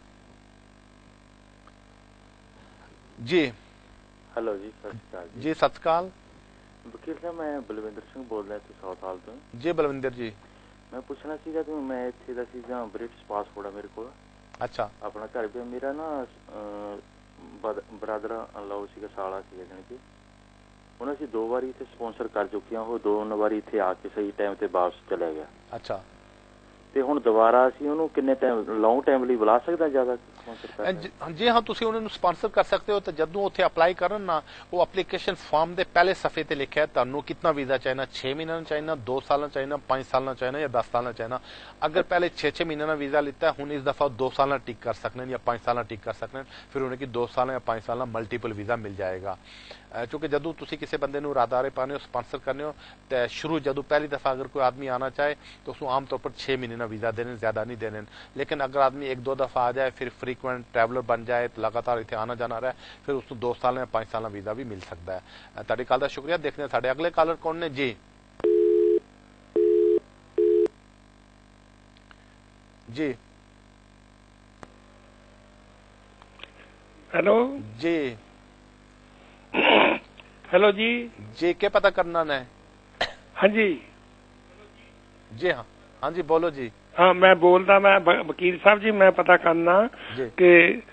जी हेलो जी, सत श्री अकाल जी। सत श्री अकाल वकील साहब, मैं बलविंਦਰ ਸਿੰਘ ਬੋਲ ਰਿਹਾ ਸੀ ਸਾਊਥ ਹਾਲ ਤੋਂ ਜੀ। ਬਲਵਿੰਦਰ ਜੀ, ਮੈਂ ਪੁੱਛਣਾ ਸੀਗਾ ਕਿ ਮੈਂ ਇੱਥੇ ਦਾ ਸੀ ਜਾਂ ਬ੍ਰਿਟਿਸ਼ ਪਾਸਪੋਰਟ ਆ ਮੇਰੇ ਕੋਲ। ਅੱਛਾ। ਆਪਣਾ ਘਰ ਵੀ ਮੇਰਾ ਨਾ ਬ੍ਰਦਰ ਅਲਾਓ ਸੀਗਾ, ਸਾਲਾ ਸੀਗਾ ਜਾਣੀ ਕਿ ਹੁਣ ਅਸੀਂ ਦੋ ਵਾਰੀ ਇੱਥੇ ਸਪਾਂਸਰ ਕਰ ਚੁੱਕੇ ਹਾਂ, ਉਹ ਦੋ ਵਾਰੀ ਇੱਥੇ ਆ ਕੇ ਸਹੀ ਟਾਈਮ ਤੇ ਵਾਪਸ ਚਲਾ ਗਿਆ। ਅੱਛਾ। ਤੇ ਹੁਣ ਦੁਬਾਰਾ ਅਸੀਂ ਉਹਨੂੰ ਕਿੰਨੇ ਟਾਈਮ ਲੌਂਗ ਟਾਈਮ ਲਈ ਬੁਲਾ ਸਕਦਾ ਜ਼ਿਆਦਾ ਸਪਾਂਸਰ ਕਰ? ਜੀ ਹਾਂ, ਤੁਸੀਂ ਉਹਨਾਂ ਨੂੰ ਸਪਾਂਸਰ ਕਰ ਸਕਦੇ ਹੋ। ਤੇ ਜਦੋਂ ਉੱਥੇ ਅਪਲਾਈ ਕਰਨ ਨਾ, ਉਹ ਐਪਲੀਕੇਸ਼ਨ ਫਾਰਮ ਦੇ ਪਹਿਲੇ ਸਫੇ ਤੇ ਲਿਖਿਆ ਤੁਹਾਨੂੰ ਕਿੰਨਾ ਵੀਜ਼ਾ ਚਾਹੀਦਾ, ਛੇ ਮਹੀਨਾ ਚਾਹੀਦਾ, ਦੋ ਸਾਲਾਂ ਚਾਹੀਦਾ, ਪੰਜ ਸਾਲਾਂ ਚਾਹੀਦਾ ਜਾਂ ਦਸ ਸਾਲਾਂ ਚਾਹੀਦਾ। ਅਗਰ ਪਹਿਲੇ ਛੇ ਛੇ ਮਹੀਨੇ ਦਾ ਵੀਜ਼ਾ ਲਿੱਤਾ, ਹੁਣ ਇਸ ਦਫਾ ਦੋ ਸਾਲਾਂ ਟਿਕ ਕਰ ਸਕते ਜਾਂ ਪੰਜ ਸਾਲਾਂ ਟਿਕ ਕਰ ਸਕते, ਫਿਰ ਉਹਨਾਂ ਕੀ ਦੋ ਸਾਲਾਂ ਜਾਂ ਪੰਜ ਸਾਲਾਂ ਮਲਟੀਪਲ ਵੀਜ਼ਾ ਮਿਲ ਜਾਏਗਾ। ਕਿਉਂਕਿ ਜਦੋਂ ਤੁਸੀਂ ਕਿਸੇ ਬੰਦੇ ਨੂੰ ਰਾਦਾਰੇ ਪਾਣੇ ਹੋ, ਸਪਾਂਸਰ ਕਰਨੇ ਹੋ, ਤੇ ਸ਼ੁਰੂ ਜਦੋਂ ਪਹਿਲੀ ਦਫਾ ਅਗਰ ਕੋਈ ਆਦਮੀ ਆना ਚਾहे तो उसको आमतौर पर छह महीने का वीजा देने, ज्यादा नहीं देने। लेकिन अगर आदमी एक दो दफा आ जाए, फिर फ्रीक्वेंट ट्रैवलर बन जाए, तो लगातार इतने आना जाना रहा, फिर उसको दो साल या पांच साल वीजा भी मिल सकता है। तुहाडी कॉल का शुक्रिया। देखते हैं साडे अगले कॉलर कौन ने जी। जी हेलो जी। हेलो जी। जी, क्या पता करना है? हाँ जी। जी हाँ हाँ जी, बोलो जी। हाँ, मैं बोलता, मैं वकील साहब जी, मैं पता करना कि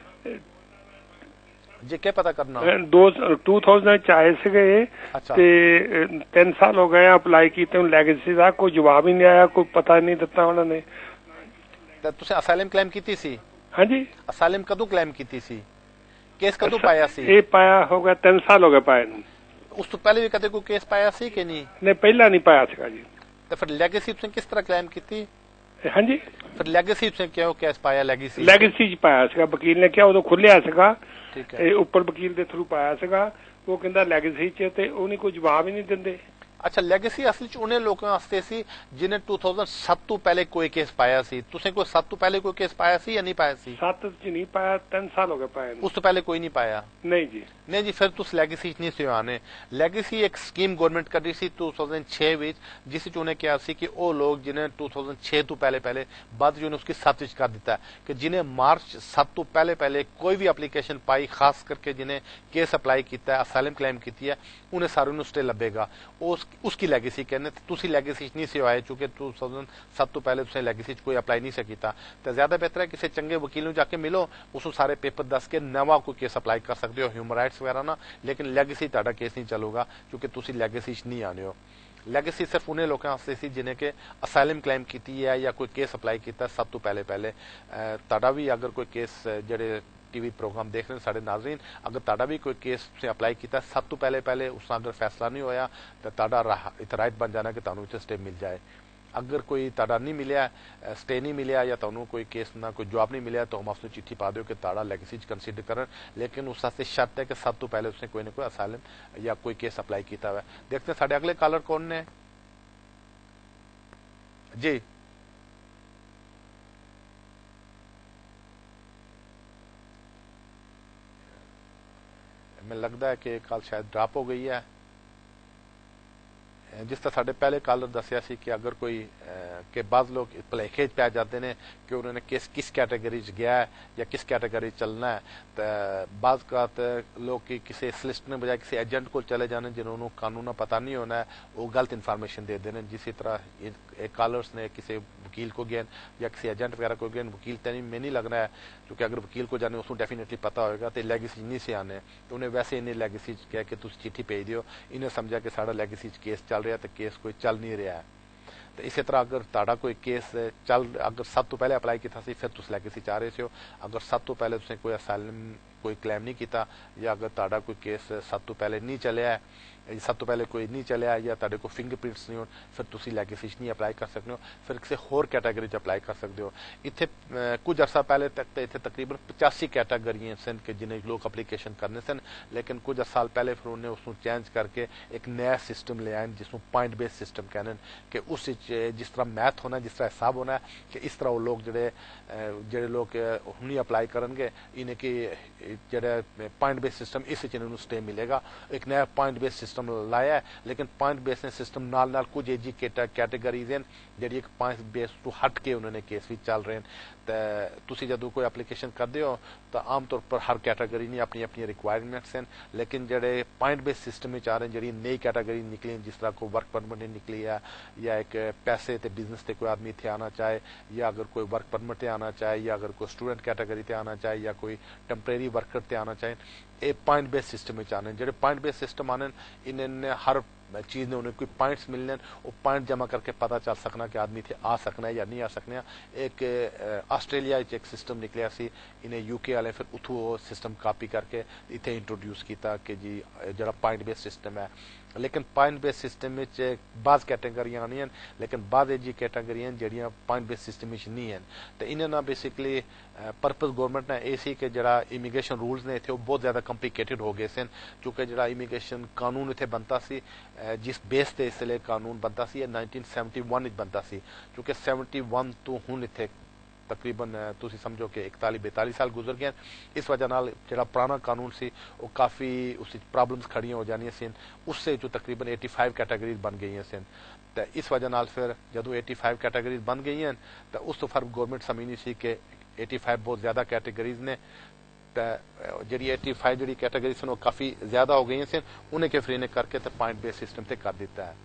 जी क्या पता करना दो टू थाउजेंड ਚ ਆਏ ਸੀਗੇ ਤੇ ਤਿੰਨ ਸਾਲ ਹੋ ਗਏ ਅਪਲਾਈ ਕੀਤੇ ਨੂੰ, ਲੈਗੇਸੀ ਦਾ ਕੋਈ ਜਵਾਬ ਹੀ ਨਹੀਂ ਆਇਆ, ਕੋਈ ਪਤਾ ਨਹੀਂ ਦਿੱਤਾ ਉਹਨਾਂ ਨੇ। ਤੇ ਤੁਸੀਂ ਅਸਾਈਲਮ ਕਲੇਮ ਕੀਤੀ ਸੀ? ਹਾਂਜੀ। ਅਸਾਈਲਮ ਕਦੋਂ ਕਲੇਮ ਕੀਤੀ ਸੀ? ਕੇਸ ਕਦੋਂ ਪਾਇਆ ਸੀ? ਇਹ ਪਾਇਆ ਹੋ ਗਿਆ ਤਿੰਨ ਸਾਲ ਹੋ ਗਏ ਪਾਏ ਨੂੰ। ਉਸ ਤੋਂ ਪਹਿਲੇ ਵੀ ਕਦੇ ਕੋਈ ਕੇਸ ਪਾਇਆ ਸੀ ਕਿ ਨਹੀਂ? ਨਹੀਂ, ਪਹਿਲਾਂ ਨਹੀਂ ਪਾਇਆ ਸੀਗਾ ਜੀ। ਤੇ ਫਿਰ ਲੈਗੇਸੀ ਤੁਸੀਂ ਕਿਸ ਤਰ੍ਹਾਂ ਕਲੇਮ ਕੀਤੀ? ਹਾਂਜੀ। ਫਿਰ ਲੈਗੇਸੀ ਤੁਸੀਂ ਕਿਉਂ ਕੇਸ ਪਾਇਆ? ਲੈਗੇਸੀ ਲੈਗੇਸੀ ਚ ਪਾਇਆ ਸੀਗਾ, ਵਕੀਲ ਨੇ ਕਿਹਾ ਉਦੋਂ ਖੁੱਲਿਆ ਸੀਗਾ, ਠੀਕ ਹੈ, ਉੱਪਰ ਵਕੀਲ ਦੇ ਥਰੂ ਪਾਇਆ ਸੀਗਾ। ਉਹ ਕਹਿੰਦਾ ਲੈਗੇਸੀ ਚ, ਤੇ ਉਹਨੇ ਕੋਈ ਜਵਾਬ ਹੀ ਨਹੀਂ ਦਿੰਦੇ। अच्छा, ਲੈਗੇਸੀ ਅਸਲ ਚ ਉਹਨੇ ਲੋਕਾਂ ਵਾਸਤੇ ਸੀ ਜਿਨੇ ਦੋ ਹਜ਼ਾਰ ਸੱਤ ਤੋਂ ਪਹਿਲੇ ਕੋਈ ਕੇਸ ਪਾਇਆ ਸੀ। ਤੁਸੀਂ ਕੋਈ ਸੱਤ ਤੋਂ ਪਹਿਲੇ ਕੋਈ ਕੇਸ ਪਾਇਆ ਸੀ ਜਾਂ ਨਹੀਂ ਪਾਇਆ ਸੀ? ਸੱਤ ਚ ਨਹੀਂ ਪਾਇਆ, ਤਿੰਨ ਸਾਲ ਹੋ ਗਏ ਪਾਇਆ ਨੂੰ। ਉਸ ਤੋਂ ਪਹਿਲੇ ਕੋਈ ਨਹੀਂ ਪਾਇਆ? ਨਹੀਂ ਜੀ। ਨਹੀਂ ਜੀ, ਫਿਰ ਤੁਸੀਂ ਲੈਗੇਸੀ ਚ ਨਹੀਂ ਸੀ ਆਣੇ। ਲੈਗੇਸੀ ਇੱਕ ਸਕੀਮ ਗਵਰਨਮੈਂਟ ਕੱਢੀ ਸੀ ਦੋ ਹਜ਼ਾਰ ਛੇ ਵਿੱਚ, ਜਿਸ ਵਿੱਚ ਉਹਨੇ ਕਿਹਾ ਸੀ ਕਿ ਉਹ ਲੋਕ ਜਿਨੇ ਦੋ ਹਜ਼ਾਰ ਛੇ ਤੋਂ ਪਹਿਲੇ ਪਹਿਲੇ, ਬਾਅਦ ਜੋ उसकी सत्त ਵਿੱਚ ਕਰ ਦਿੱਤਾ ਕਿ ਜਿਨੇ ਮਾਰਚ ਸੱਤ ਤੋਂ ਪਹਿਲੇ ਪਹਿਲੇ ਕੋਈ ਵੀ ਐਪਲੀਕੇਸ਼ਨ ਪਾਈ, ਖਾਸ ਕਰਕੇ ਜਿਨੇ ਕੇਸ ਅਪਲਾਈ ਕੀਤਾ ਹੈ, ਅਸਾਈਲਮ ਕਲੇਮ ਕੀਤੀ ਹੈ, ਉਹਨੇ ਸਾਰੇ ਨੂੰ ਸਟੇ ਲੱਭੇਗਾ। ਉਸ ਉਸकी ਲੈਗੇਸੀ ਕਹਿੰਦੇ। ਤੁਸੀਂ ਲੈਗੇਸੀ ਚ ਨਹੀਂ ਸੀ ਆਏ, ਚੂੰਕਿ ਦੋ ਹਜ਼ਾਰ ਸੱਤ ਤੋਂ ਪਹਿਲੇ ਤੁਸੀਂ ਲੈਗੇਸੀ ਚ ਕੋਈ ਅਪਲਾਈ ਨਹੀਂ ਸੀ ਕੀਤਾ। ਤਾਂ ਜ਼ਿਆਦਾ ਬਿਹਤਰ ਹੈ ਕਿਸੇ ਚੰਗੇ ਵਕੀਲ ਨੂੰ ਜਾ ਕੇ ਮਿਲੋ, ਉਸਨੂੰ ਸਾਰੇ ਪੇਪਰ ਦੱਸ ਕੇ ਨਵਾਂ ਕੋਈ ਕੇਸ ਅਪਲਾਈ ਕਰ ਸਕਦੇ ਹੋ, ਹਿਊਮਨ ਰਾਈਟਸ ਵਗੈਰਾ ਨਾ। ਲੇਕਿਨ ਲੈਗੇਸੀ ਤੁਹਾਡਾ ਕੇਸ ਨਹੀਂ ਚੱਲੂਗਾ, ਕਿਉਂਕਿ ਤੁਸੀਂ ਲੈਗੇਸੀ ਚ ਨਹੀਂ ਆਨੇ ਹੋ। ਲੈਗੇਸੀ ਸਿਰਫ ਉਹਨੇ ਲੋਕਾਂ ਵਾਸਤੇ ਸੀ ਜਿਨੇ ਕਿ ਅਸਾਈਲਮ ਕਲੇਮ ਕੀਤੀ ਹੈ ਜਾਂ ਕੋਈ ਕੇਸ ਅਪਲਾਈ ਕੀਤਾ ਸਭ ਤੋਂ ਪਹਿਲੇ ਪਹਿਲੇ। ਤੁਹਾਡਾ ਵੀ ਅਗਰ ਕੋਈ ਕੇਸ, ਜਿਹੜੇ टीवी प्रोग्राम देख रहे हैं साढ़े नाजरीन, अगर ताड़ा भी कोई केस से अप्लाई किया सब तो पहले पहले उसका अगर फैसला नहीं होया तो ताड़ा इत राइट बन जाना कि तुहानू स्टे मिल जाए। अगर कोई ताड़ा नहीं मिलया, स्टे नहीं मिलया या तुहानू कोई केस ना कोई जवाब नहीं मिलया, तो हम उसने चिट्ठी पा दो कि ताड़ा लेगेसी कंसीडर करन। लेकिन उस वास्ते शर्त है कि सब तो पहले उसने कोई ना कोई असाइलम या कोई केस अप्लाई किया हुआ है। देखते हैं साढ़े अगले कॉलर कौन ने जी। ਮੈਨੂੰ ਲੱਗਦਾ ਹੈ ਕਿ ਕੱਲ ਸ਼ਾਇਦ ਡ੍ਰੌਪ ਹੋ ਗਈ ਹੈ। ਜਿਸ ਤਰ੍ਹਾਂ ਸਾਡੇ ਪਹਿਲੇ ਕਾਲਰ ਦੱਸਿਆ ਸੀ ਕਿ ਅਗਰ ਕੋਈ ਕਿ ਬਾਜ਼ ਲੋਕ ਭੁਲੇਖੇ ਚ ਪੈ ਜਾਂਦੇ ਨੇ ਕਿ ਉਹਨਾਂ ਨੇ ਕਿਸ ਕਿਸ ਕੈਟਾਗਰੀ ਚ ਗਿਆ ਹੈ ਜਾਂ ਕਿਸ ਕੈਟਾਗਰੀ ਚ ਚੱਲਣਾ ਹੈ, ਤਾਂ ਬਾਜ਼ ਕਾਤ ਲੋਕ ਕਿਸੇ ਸਲਿਸਟਰ ਨੇ ਬਜਾਏ ਕਿਸੇ ਏਜੰਟ ਕੋਲ ਚਲੇ ਜਾਣੇ ਜਿਨ੍ਹਾਂ ਨੂੰ ਕਾਨੂੰਨ ਦਾ ਪਤਾ ਨਹੀਂ ਹੋਣਾ, ਉਹ ਗਲਤ ਇਨਫੋਰਮੇਸ਼ਨ ਦੇ ਦੇਣੇ। ਜਿਸੇ ਤਰ੍ਹਾਂ ਇਹ ਕਾਲਰਸ ਨੇ ਕਿਸੇ वकील को गए या किसी एजेंट वगैरह को गए, वकील तो नहीं, मैं नहीं लगना है, क्योंकि अगर वकील को जाने उसको डेफिनेटली पता होगा तो लैगेसी नहीं से आने, तो उन्हें वैसे इन्हें लैगेसी कह के तुम चिट्ठी भेज दियो, इन्हें समझा कि साड़ा लैगेसी केस चल रहा है, तो केस कोई चल नहीं रहा है। तो इसी तरह अगर ताड़ा कोई केस चल, अगर सब तो पहले अप्लाई किया सी, फिर तुम लैगेसी चाह रहे हो, अगर सब तो पहले तुसें कोई असाइलम कोई क्लेम नहीं किया, या अगर ताड़ा कोई केस सब तो पहले नहीं चलिया है ਸਭ ਤੋਂ ਪਹਿਲੇ ਕੋਈ ਨਹੀਂ ਚੱਲਿਆ ਜਾਂ ਤੁਹਾਡੇ ਕੋਲ ਫਿੰਗਰਪ੍ਰਿੰਟਸ ਨਹੀਂ ਹੋਣ, ਫਿਰ ਤੁਸੀਂ ਲੈਗੇਸੀ 'ਚ ਨਹੀਂ ਅਪਲਾਈ ਕਰ ਸਕਦੇ ਹੋ, ਫਿਰ ਕਿਸੇ ਹੋਰ ਕੈਟਾਗਰੀ 'ਚ ਅਪਲਾਈ ਕਰ ਸਕਦੇ ਹੋ। ਇੱਥੇ ਕੁਝ ਅਰਸਾ ਪਹਿਲੇ ਤੱਕ ਤੇ ਇੱਥੇ ਤਕਰੀਬਨ ਪਚਾਸੀ ਕੈਟਾਗਰੀਆਂ ਸਨ ਕਿ ਜਿन्हें ਲੋਕ ਅਪਲੀਕੇਸ਼ਨ ਕਰਨੇ ਸਨ, ਲੇਕਿਨ ਕੁਝ ਸਾਲ ਪਹਿਲੇ ਫਿਰ ਉਹਨੇ ਉਸਨੂੰ ਚੇਂਜ ਕਰਕੇ ਇੱਕ ਨया ਸਿਸਟਮ ਲਿਆ ਜਿਸਨੂੰ ਪੁਆਇੰਟ ਬੇਸ ਸਿਸਟਮ ਕਹਿੰਦੇ ਕਿ ਉਸ ਵਿੱਚ ਜਿਸ ਤਰ੍ਹਾਂ ਮੈਥ ਹੋਣਾ, ਜਿਸ ਤਰ੍ਹਾਂ ਹਿਸਾਬ ਹੋਣਾ ਕਿ ਇਸ ਤਰ੍ਹਾਂ ਉਹ ਲੋਕ ਜਿਹੜੇ ਜਿਹੜੇ ਲੋਕ ਹੁਣੀ ਅਪਲਾਈ ਕਰਨਗੇ ਇਹਨੇ ਕਿ ਜਿਹੜਾ ਪੁਆਇੰਟ ਬੇਸ ਸਿਸਟਮ ਇਸ ਵਿੱਚ ਇਹਨਾਂ ਨੂੰ ਸਟੇ ਮਿਲੇਗਾ। ਇੱਕ ਨया ਪੁਆਇੰਟ ਬੇਸ ਸਿਸਟਮ ਲਾਇਆ ਹੈ, ਲੇਕਿਨ ਪੁਆਇੰਟ ਬੇਸ ਸਿਸਟਮ ਨਾਲ ਨਾਲ ਕੁਝ ਇਹੀ ਕੈਟਾਗਰੀਜ਼ ਹਨ ਜਿਹੜੀ ਇੱਕ ਪੁਆਇੰਟ ਬੇਸ ਤੋਂ ਹਟ ਕੇ ਉਹਨਾਂ ਨੇ ਕੇਸ ਵੀ ਚੱਲ ਰਹੇ ਹਨ। तो तुसी जदों कोई एप्लीकेशन करते हो तो आम तौर पर हर कैटागरी ने अपनी अपनी रिक्वायरमेंट्स हैं, लेकिन जड़े पॉइंट बेस सिस्टम में आ रहे हैं जी नई कैटागरी निकली जिस तरह कोई वर्क परमिट निकली है या एक पैसे ते बिजनेस ते कोई आदमी इत्थे आना चाहे या अगर कोई वर्क परमिट ते आना चाहे या अगर कोई स्टूडेंट कैटागरी ते आना चाहे या कोई टैंपरेरी वर्कर ते आना चाहे, ये पॉइंट बेस सिस्टम में आने जो पॉइंट बेस सिस्टम आने इन्हें हर चीज़ ने उन्हें कोई पॉइंट्स मिलने वो पॉइंट जमा करके पता चल सकना कि आदमी थे आ सकना है या नहीं आ सकना। एक आस्ट्रेलिया एक सिस्टम निकलिया सी, इन्हें यूके वाले फिर उथू वो सिस्टम कापी करके इतने इंट्रोड्यूस किया कि जी जरा पॉइंट बेस सिस्टम है, लेकिन पॉइंट बेस सिस्टम में बाज़ कैटेगरियां आनी हैं लेकिन बाद जी कैटेगरियां जड़ियां पॉइंट बेस सिस्टम में नहीं हैं। तो इन्हें ना बेसिकली परपज़ गवर्नमेंट ने यह सी कि जरा इमीग्रेशन रूल्स ने इतने बहुत ज़्यादा कंप्लीकेटेड हो गए सन, क्योंकि जरा इमीग्रेशन कानून इतने बनता सी जिस बेस ते इसलिए कानून बनता सी नाइनटीन सैवनटी वन बनता सी, क्योंकि सैवनटी वन तो हुण इतने तकरीबन तुसी समझो कि इकताली बेताली साल गुजर गए। इस वजह नाल जिहड़ा पुराना कानून सी वो काफ़ी उस प्रॉब्लम्स खड़ियां हो जानियां सन, उससे जो तकरीबन एटी फाइव कैटागरीज बन गई सन। तो इस वजह नाल फिर जदों एटी फाइव कैटागरीज बन गई हैं तो उस तो फर्क गवर्नमेंट समझनी सी कि एटी फाइव बहुत ज़्यादा कैटेगरीज ने, तो जी एटी फाइव जी कैटेगरीज सन वो काफ़ी ज़्यादा हो गई सन, उन्हें के फिर इन्हें करके तो पॉइंट बेस सिस्टम से कर दिता है।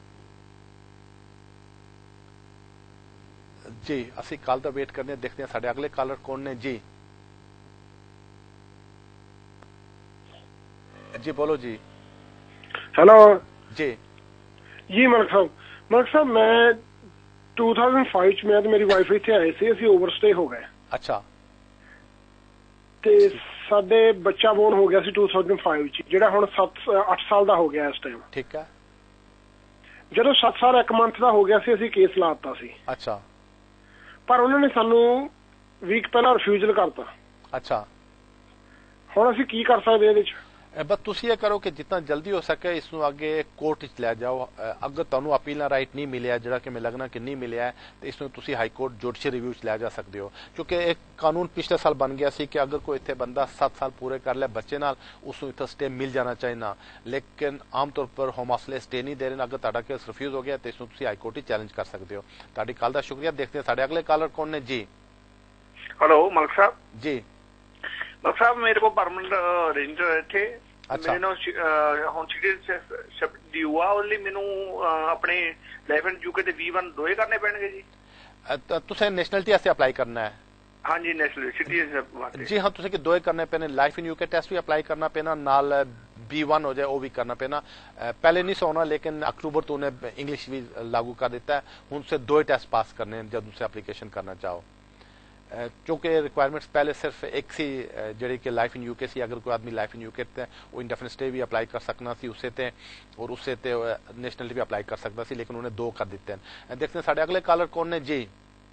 जी असी कल का वेट करने देखते हैं साढ़े अगले कॉलर कौन ने। जी जी बोलो जी। हेलो जी जी मलिक साहब मलिक साहब मैं टू थाउजेंड फाइव च मैं ते मेरी वाइफ इत्थे आए सी, असी ओवरस्टे हो गए। अच्छा ते साडे बच्चा बोर्न हो गया सी टू थाउजेंड फाइव च, जेड़ा हुण सत्त अठ साल दा हो गया इस टाइम। ठीक है। जदों सत्त साल एक मंथ दा हो गया सी असी केस लाता सी। अच्छा पर उन्होंने सानू वीक पहला रिफ्यूजल करता। अच्छा हुण असीं की कर सकदे इहदे च? बस तुसीं ये करो कि जितना जल्दी हो सके इसनूं अगे कोर्ट च लै जाओ। अगर तुहानूं अपील दा राइट नहीं मिलिया, जिहड़ा कि मैं लगना कि नहीं मिलिया, तो इसनूं तुसीं हाई कोर्ट जुडिशियल रिव्यू च लै जा सकदे हो, क्योंकि एक कानून पिछले साल बन गया सी कि अगर कोई इत्थे बंदा सत्त साल पूरे कर ले बच्चे नाल उसनूं इत्थे स्टे मिल जाना चाहिए ना, लेकिन आम तौर पर होम हाउस स्टे नहीं दे रहे। अगर तुहाडा केस रिफ्यूज हो गया तो इसनूं तुसीं हाई कोर्ट ही चैलेंज कर सकते हो। तुहाडी कॉल दा शुक्रिया। देखते हैं साडे अगले कॉलर कौन ने। जी हेलो मलिक साहब। जी मलिक साहब मेरे को परमानेंट रेंजर इत्थे अच्छा ਮੈਨੂੰ ਹੁਣ ਸਿਟੀਜ਼ਨਸ਼ਿਪ ਡਿਊ ਆ ਉਹਦੇ ਲਈ ਮੈਨੂੰ ਆਪਣੇ ਲਾਈਫ ਐਂਡ ਯੂਕੇ ਤੇ ਵੀ वन ਦੋਏ ਕਰਨੇ ਪੈਣਗੇ ਜੀ? ਤੁਸੀਂ ਨੈਸ਼ਨੈਲਿਟੀ ਵਾਸਤੇ ਅਪਲਾਈ ਕਰਨਾ ਹੈ? हाँ जी नेशनल सिटीजनशिप वास्ते जी हाँ, तुसें कि दोए करने पैने, लाइफ इन यूके टेस्ट भी अप्लाई करना पैना, नाल बी वन हो जाए वो भी करना पैना। पहले नहीं सोना लेकिन अक्टूबर तो उन्हें इंग्लिश भी लागू कर देता है, उनसे दो टेस्ट पास करने हैं जब उनसे एप्लीकेशन करना चाहो, क्योंकि रिक्वायरमेंट्स पहले सिर्फ एक सी जी कि लाइफ इन यूके सी। अगर कोई आदमी लाइफ इन यूके थे वो इंडेफिनिट स्टे भी अप्लाई कर सकना सी उससे थे और उससे थे नेशनलिटी भी अप्लाई कर सकता सी, लेकिन उन्हें दो कर देते हैं। देखते हैं साढ़े अगले कॉलर कौन ने। जी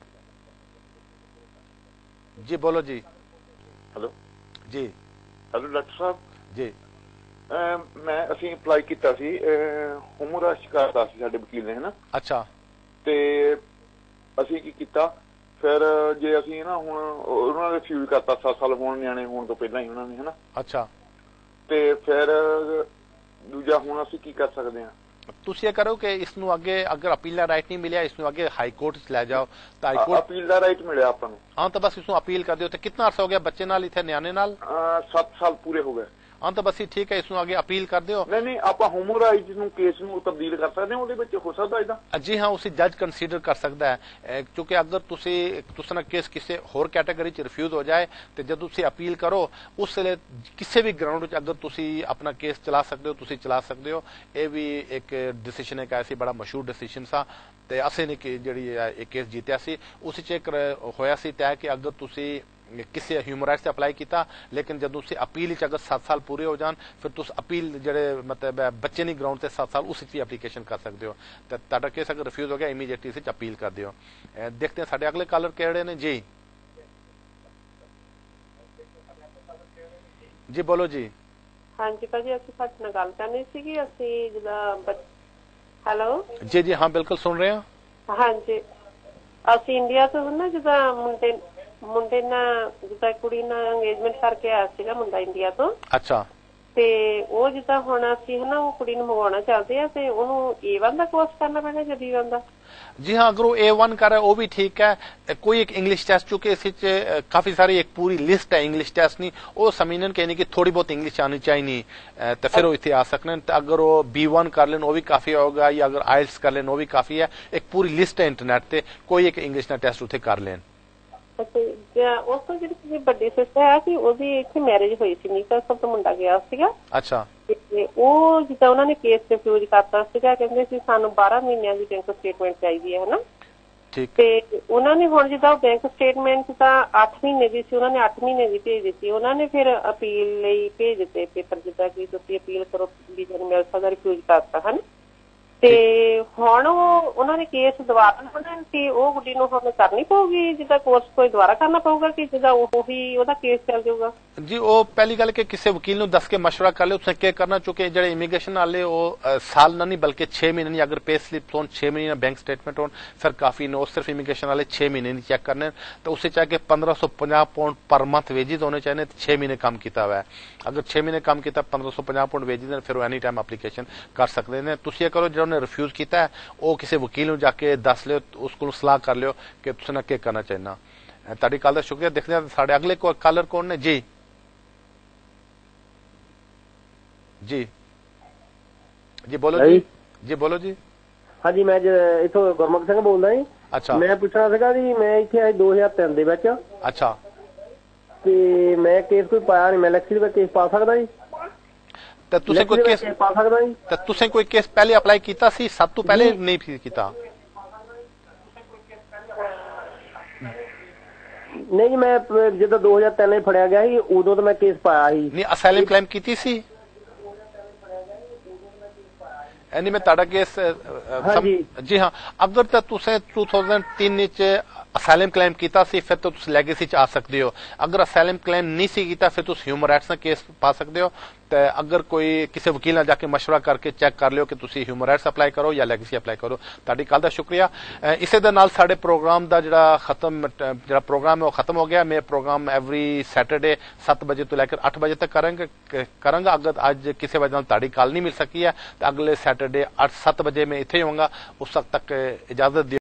जी बोलो जी। हेलो जी हेलो डॉक्टर साहब जी। मैं ਅਸੀਂ ਅਪਲਾਈ ਕੀਤਾ ਸੀ ਹੁਮਰਾ ਸ਼ਿਕਾਇਤ ਸੀ ਸਾਡੇ ਵਕੀਲ ਨੇ, ਹੈ ਨਾ। ਅੱਛਾ ਤੇ ਅਸੀਂ ਕੀ ਕੀਤਾ ਫਿਰ ਜੇ ਅਸੀਂ ਨਾ ਹੁਣ ਉਹਨਾਂ ਨੇ ਰਿਫਿਊਜ਼ ਕਰਤਾ ਸੱਤ ਸਾਲ ਹੋਣ ਨਿਆਣੇ ਹੋਣ ਤੋਂ ਪਹਿਲਾਂ ਹੀ ਉਹਨਾਂ ਨੇ, ਹੈ ਨਾ। ਅੱਛਾ ਤੇ ਫਿਰ ਦੂਜਾ ਹੁਣ ਅਸੀਂ ਕੀ ਕਰ ਸਕਦੇ ਹਾਂ? ਤੁਸੀਂ ਇਹ ਕਰੋ ਕਿ ਇਸ ਨੂੰ ਅੱਗੇ ਅਗਰ ਅਪੀਲ ਦਾ ਰਾਈਟ ਨਹੀਂ ਮਿਲਿਆ ਇਸ ਨੂੰ ਅੱਗੇ ਹਾਈ ਕੋਰਟ ਚ ਲੈ ਜਾਓ ਤਾਂ ਹਾਈ ਕੋਰਟ ਅਪੀਲ ਦਾ ਰਾਈਟ ਮਿਲਿਆ ਆਪਾਂ ਨੂੰ। ਹਾਂ ਤਾਂ ਬਸ ਇਸ ਨੂੰ ਅਪੀਲ ਕਰ ਦਿਓ। ਤੇ ਕਿੰਨਾ ਅਰਸਾ ਹੋ ਗਿਆ ਬੱਚੇ ਨਾਲ ਇੱਥੇ ਨਿਆਣੇ ਨਾਲ? ਸੱਤ ਸਾਲ ਪੂਰੇ ਹੋ ਗਏ। ਹਾਂ ਤਾਂ ਬਸ ਠੀਕ ਹੈ, ਇਸ ਨੂੰ ਅੱਗੇ ਅਪੀਲ ਕਰ ਦਿਓ। ਨਹੀਂ ਨਹੀਂ ਆਪਾਂ ਹਿਊਮਨ ਰਾਈਟਸ ਨੂੰ ਕੇਸ ਨੂੰ ਤਬਦੀਲ ਕਰ ਸਕਦੇ ਹਾਂ, ਉਹਦੇ ਵਿੱਚ ਹੋ ਸਕਦਾ ਇਹਦਾ? ਜੀ ਹਾਂ, ਉਸੇ ਜੱਜ ਕੰਸੀਡਰ ਕਰ ਸਕਦਾ ਹੈ, ਕਿਉਂਕਿ ਅਗਰ ਤੁਸੀਂ ਤੁਸੀਂ ਨਾ ਕੇਸ ਕਿਸੇ ਹੋਰ ਕੈਟਾਗਰੀ ਚ ਰਿਫਿਊਜ਼ ਹੋ ਜਾਏ ਤੇ ਜਦੋਂ ਤੁਸੀਂ ਅਪੀਲ ਕਰੋ ਉਸ ਵੇਲੇ ਕਿਸੇ ਵੀ ਗਰਾਊਂਡ ਵਿੱਚ ਅਗਰ ਤੁਸੀਂ ਆਪਣਾ ਕੇਸ ਚਲਾ ਸਕਦੇ ਹੋ ਤੁਸੀਂ ਚਲਾ ਸਕਦੇ ਹੋ। ਇਹ ਵੀ ਇੱਕ ਡਿਸੀਜਨ ਹੈ ਕਿ ਬੜਾ ਮਸ਼ਹੂਰ ਡਿਸੀਜਨ ਸਾ ਤੇ ਅਸੀਂ ਨੇ ਜਿਹੜੀ ਇਹ ਕੇਸ ਜਿੱਤਿਆ ਸੀ ਉਸ ਚ ਇੱਕ ਹੋਇਆ ਸੀ ਤੈਅ ਕਿ ਅਗਰ ਤੁਸੀਂ किसी ह्यूमन राइट्स अप्लाई किया, लेकिन जदों तुसीं अपील अगर सात साल पूरे हो जान फिर तुस अपील जेह्ड़े मतलब बच्चे नहीं ग्राउंड से सात साल उस भी एप्लीकेशन कर सकते हो। तो तुहाडा केस अगर रिफ्यूज हो गया इमीडिएटली इस अपील कर दिओ। देखते हैं साडे अगले कॉलर किहड़े ने जी। जी बोलो जी। हाँ जी भाजी ਅਸੀਂ ਤੁਹਾਡੇ ਨਾਲ ਗੱਲ ਕਰਨੀ ਸੀਗੀ। ਅਸੀਂ ਜਿੱਦਾਂ ਹੈਲੋ जी जी हाँ बिल्कुल सुन रहे हैं। ਹਾਂਜੀ ਅਸੀਂ ਇੰਡੀਆ ਤੋਂ ਨਾ ਜਿੱਦਾਂ ਮੁੰਡੇ ਮੁੰਡੇ ਨਾਲ ਜਿੱਦਾਂ ਕੁੜੀ ਨਾਲ ਅੰਗੇਜਮੈਂਟ ਕਰਕੇ ਆਇਆ ਸੀਗਾ ਮੁੰਡਾ ਇੰਡੀਆ ਤੋਂ। ਅੱਛਾ। ਤੇ ਉਹ ਜਿੱਦਾਂ ਹੁਣ ਅਸੀਂ ਹਨਾ ਉਹ ਕੁੜੀ ਨੂੰ ਮੰਗਵਾਉਣਾ ਚਾਹਦੇ ਆ ਤੇ ਉਹਨੂੰ ਏ वन ਦਾ ਕੋਰਸ ਕਰਨਾ ਪੈਣਾ ਜਾਂ ਬੀ वन ਦਾ? जी हाँ अगर वो ए वन कर रहा है वो भी ठीक है। कोई एक इंग्लिश टेस्ट चूंकि इस काफी सारी एक पूरी लिस्ट है इंग्लिश टेस्ट नहीं वो समझने कहने की थोड़ी बहुत इंग्लिश आनी चाहिए नहीं तो फिर वो इतने आ सकने। तो अगर वो बी वन कर लेन वो भी काफी होगा या अगर आइल्स कर लेन वो भी काफी है। एक पूरी लिस्ट है इंटरनेट पे कोई एक इंग्लिश का टेस्ट उसे कर लेन। ਉਸ ਤੋਂ ਜਿਹੜੀ ਵੱਡੀ ਸਿਸਟਰ ਹੈ ਕਿ ਉਹਦੀ ਇੱਥੇ ਮੈਰਿਜ ਹੋਈ ਸੀ ਨੀਕਾ ਸਭ ਤੋਂ ਮੁੰਡਾ ਗਿਆ ਸੀਗਾ। ਅੱਛਾ। ਤੇ ਉਹ ਜਿੱਦਾਂ ਉਹਨਾਂ ਨੇ ਕੇਸ ਰਿਫਿਊਜ਼ ਕਰਤਾ ਸੀਗਾ ਕਹਿੰਦੇ ਸੀ ਸਾਨੂੰ ਬਾਰਾਂ ਮਹੀਨਿਆਂ ਦੀ ਬੈਂਕ ਸਟੇਟਮੈਂਟ ਚਾਹੀਦੀ ਹੈ ਹਨਾ। ਠੀਕ। ਤੇ ਉਹਨਾਂ ਨੇ ਹੁਣ ਜਿੱਦਾਂ ਬੈਂਕ ਸਟੇਟਮੈਂਟ ਤਾਂ ਅੱਠ ਮਹੀਨੇ ਦੀ ਸੀ ਉਹਨਾਂ ਨੇ ਅੱਠ ਮਹੀਨੇ ਦੀ ਭੇਜ ਦਿੱਤੀ। ਉਹਨਾਂ ਨੇ ਫਿਰ ਅਪੀਲ ਲਈ ਭੇਜ ਦਿੱਤੇ ਪੇਪਰ ਜਿੱਦਾਂ ਕਿ ਤੁਸੀਂ ਅਪੀਲ ਕਰੋ ਵੀਜ਼ਾ ਨੂੰ ਮਿਲ ਸਕਦਾ ਰਿਫਿਊਜ਼ ਕਰਤਾ ਹਨ। ਤੇ ਹੁਣ ਉਹ ਉਹਨਾਂ ਨੇ ਕੇਸ ਦੁਬਾਰਾ ਬਣਾਉਣਾ ਸੀ ਉਹ ਗੁੱਡੀ ਨੂੰ ਹੁਣ ਕਰਨੀ ਪਊਗੀ ਜਿੱਦਾਂ ਕੋਰਸ ਕੋਈ ਦੁਬਾਰਾ ਕਰਨਾ ਪਊਗਾ ਕਿ ਜਿੱਦਾਂ ਉਹੀ ਉਹਦਾ ਕੇਸ ਚੱਲ ਜਾਊਗਾ? जी वो पहली गल कि किसी वकील ने दस के मशवरा कर ले उसने क्या करना चुके जो इमीग्रेशन वाले वो साल ना नहीं बल्कि छह महीने अगर पे स्लिप हो छह महीने बैंक स्टेटमेंट हो फिर काफी ने सिर्फ इमीग्रेशन वाले छह महीने नहीं चेक करने तो उससे चाहे पंद्रह सौ पंजाह पाउंड पर मंथ वेजिज होने चाहिए तो छह महीने काम किया हुआ है। अगर छह महीने काम किया पंद्रह सौ पंजाह पाउंड वेजिज फिर वो एनी टाइम एप्लीकेशन कर सकते हैं। तुम ये करो जिन्होंने रिफ्यूज किया है वो किसी वकील को जाके दस लियो उसको सलाह कर लियो कि तुम क्या करना चाहिए। ताड़ी कल का शुक्रिया। देखते हैं साढ़े अगले कॉलर कौन ने जी। जी जी बोलो जी। जी बोलो जी। हाँ जी मैं इथों गुरमुख सिंह बोलदा जी। अच्छा। मैं पूछना सीगा जी मैं इत्थे आए दो हज़ार तीन दे विच। अच्छा। ते मैं केस कोई पाया नहीं मैं इलेक्शन दा केस पा सकदा जी? ते तुसें कोई केस पा सकदा जी? ते तुसें कोई केस पहले अप्लाई कीता सी सब तो पहले नहीं कीता? नहीं मैं ਜਦੋਂ दो हज़ार तीन में फड़िया गया ਸੀ ਉਦੋਂ ਤਾਂ ਮੈਂ ਕੇਸ ਪਾਇਆ ਸੀ। नहीं ਅਸਾਈਲਮ ਕਲੇਮ ਕੀਤੀ ਸੀ? यानी मैं ताड़ा केस हाँ जी। जी हाँ अगर तो तुसें दो हज़ार तीन च असाइलम क्लेम किया सी फिर तो तुस लैगेसी च आ सकते हो। अगर असाइलम क्लेम नहीं सी कीता फिर तुस ह्यूमन राइट्स का केस पा सकते हो। तो अगर कोई किसी वकील ने जाके मशवरा करके चेक कर लियो कि तुसी ह्यूमन राइट्स अप्लाई करो या लैगेसी अप्लाई करो। ताड़ी कल दा शुक्रिया। इसे दे नाल साडे प्रोग्राम दा जिहड़ा खत्म जिहड़ा प्रोग्राम है वो खत्म हो गया। मैं प्रोग्राम एवरी सैटरडे सात बजे तो लेकर आठ बजे तक करेंगे करूंगा। अगर आज किसी वजह नाल ताड़ी कल नहीं मिल सकी है तो अगले सैटरडे आठ सात बजे मैं इत्थे ही होऊंगा। उस वक्त तक इजाजत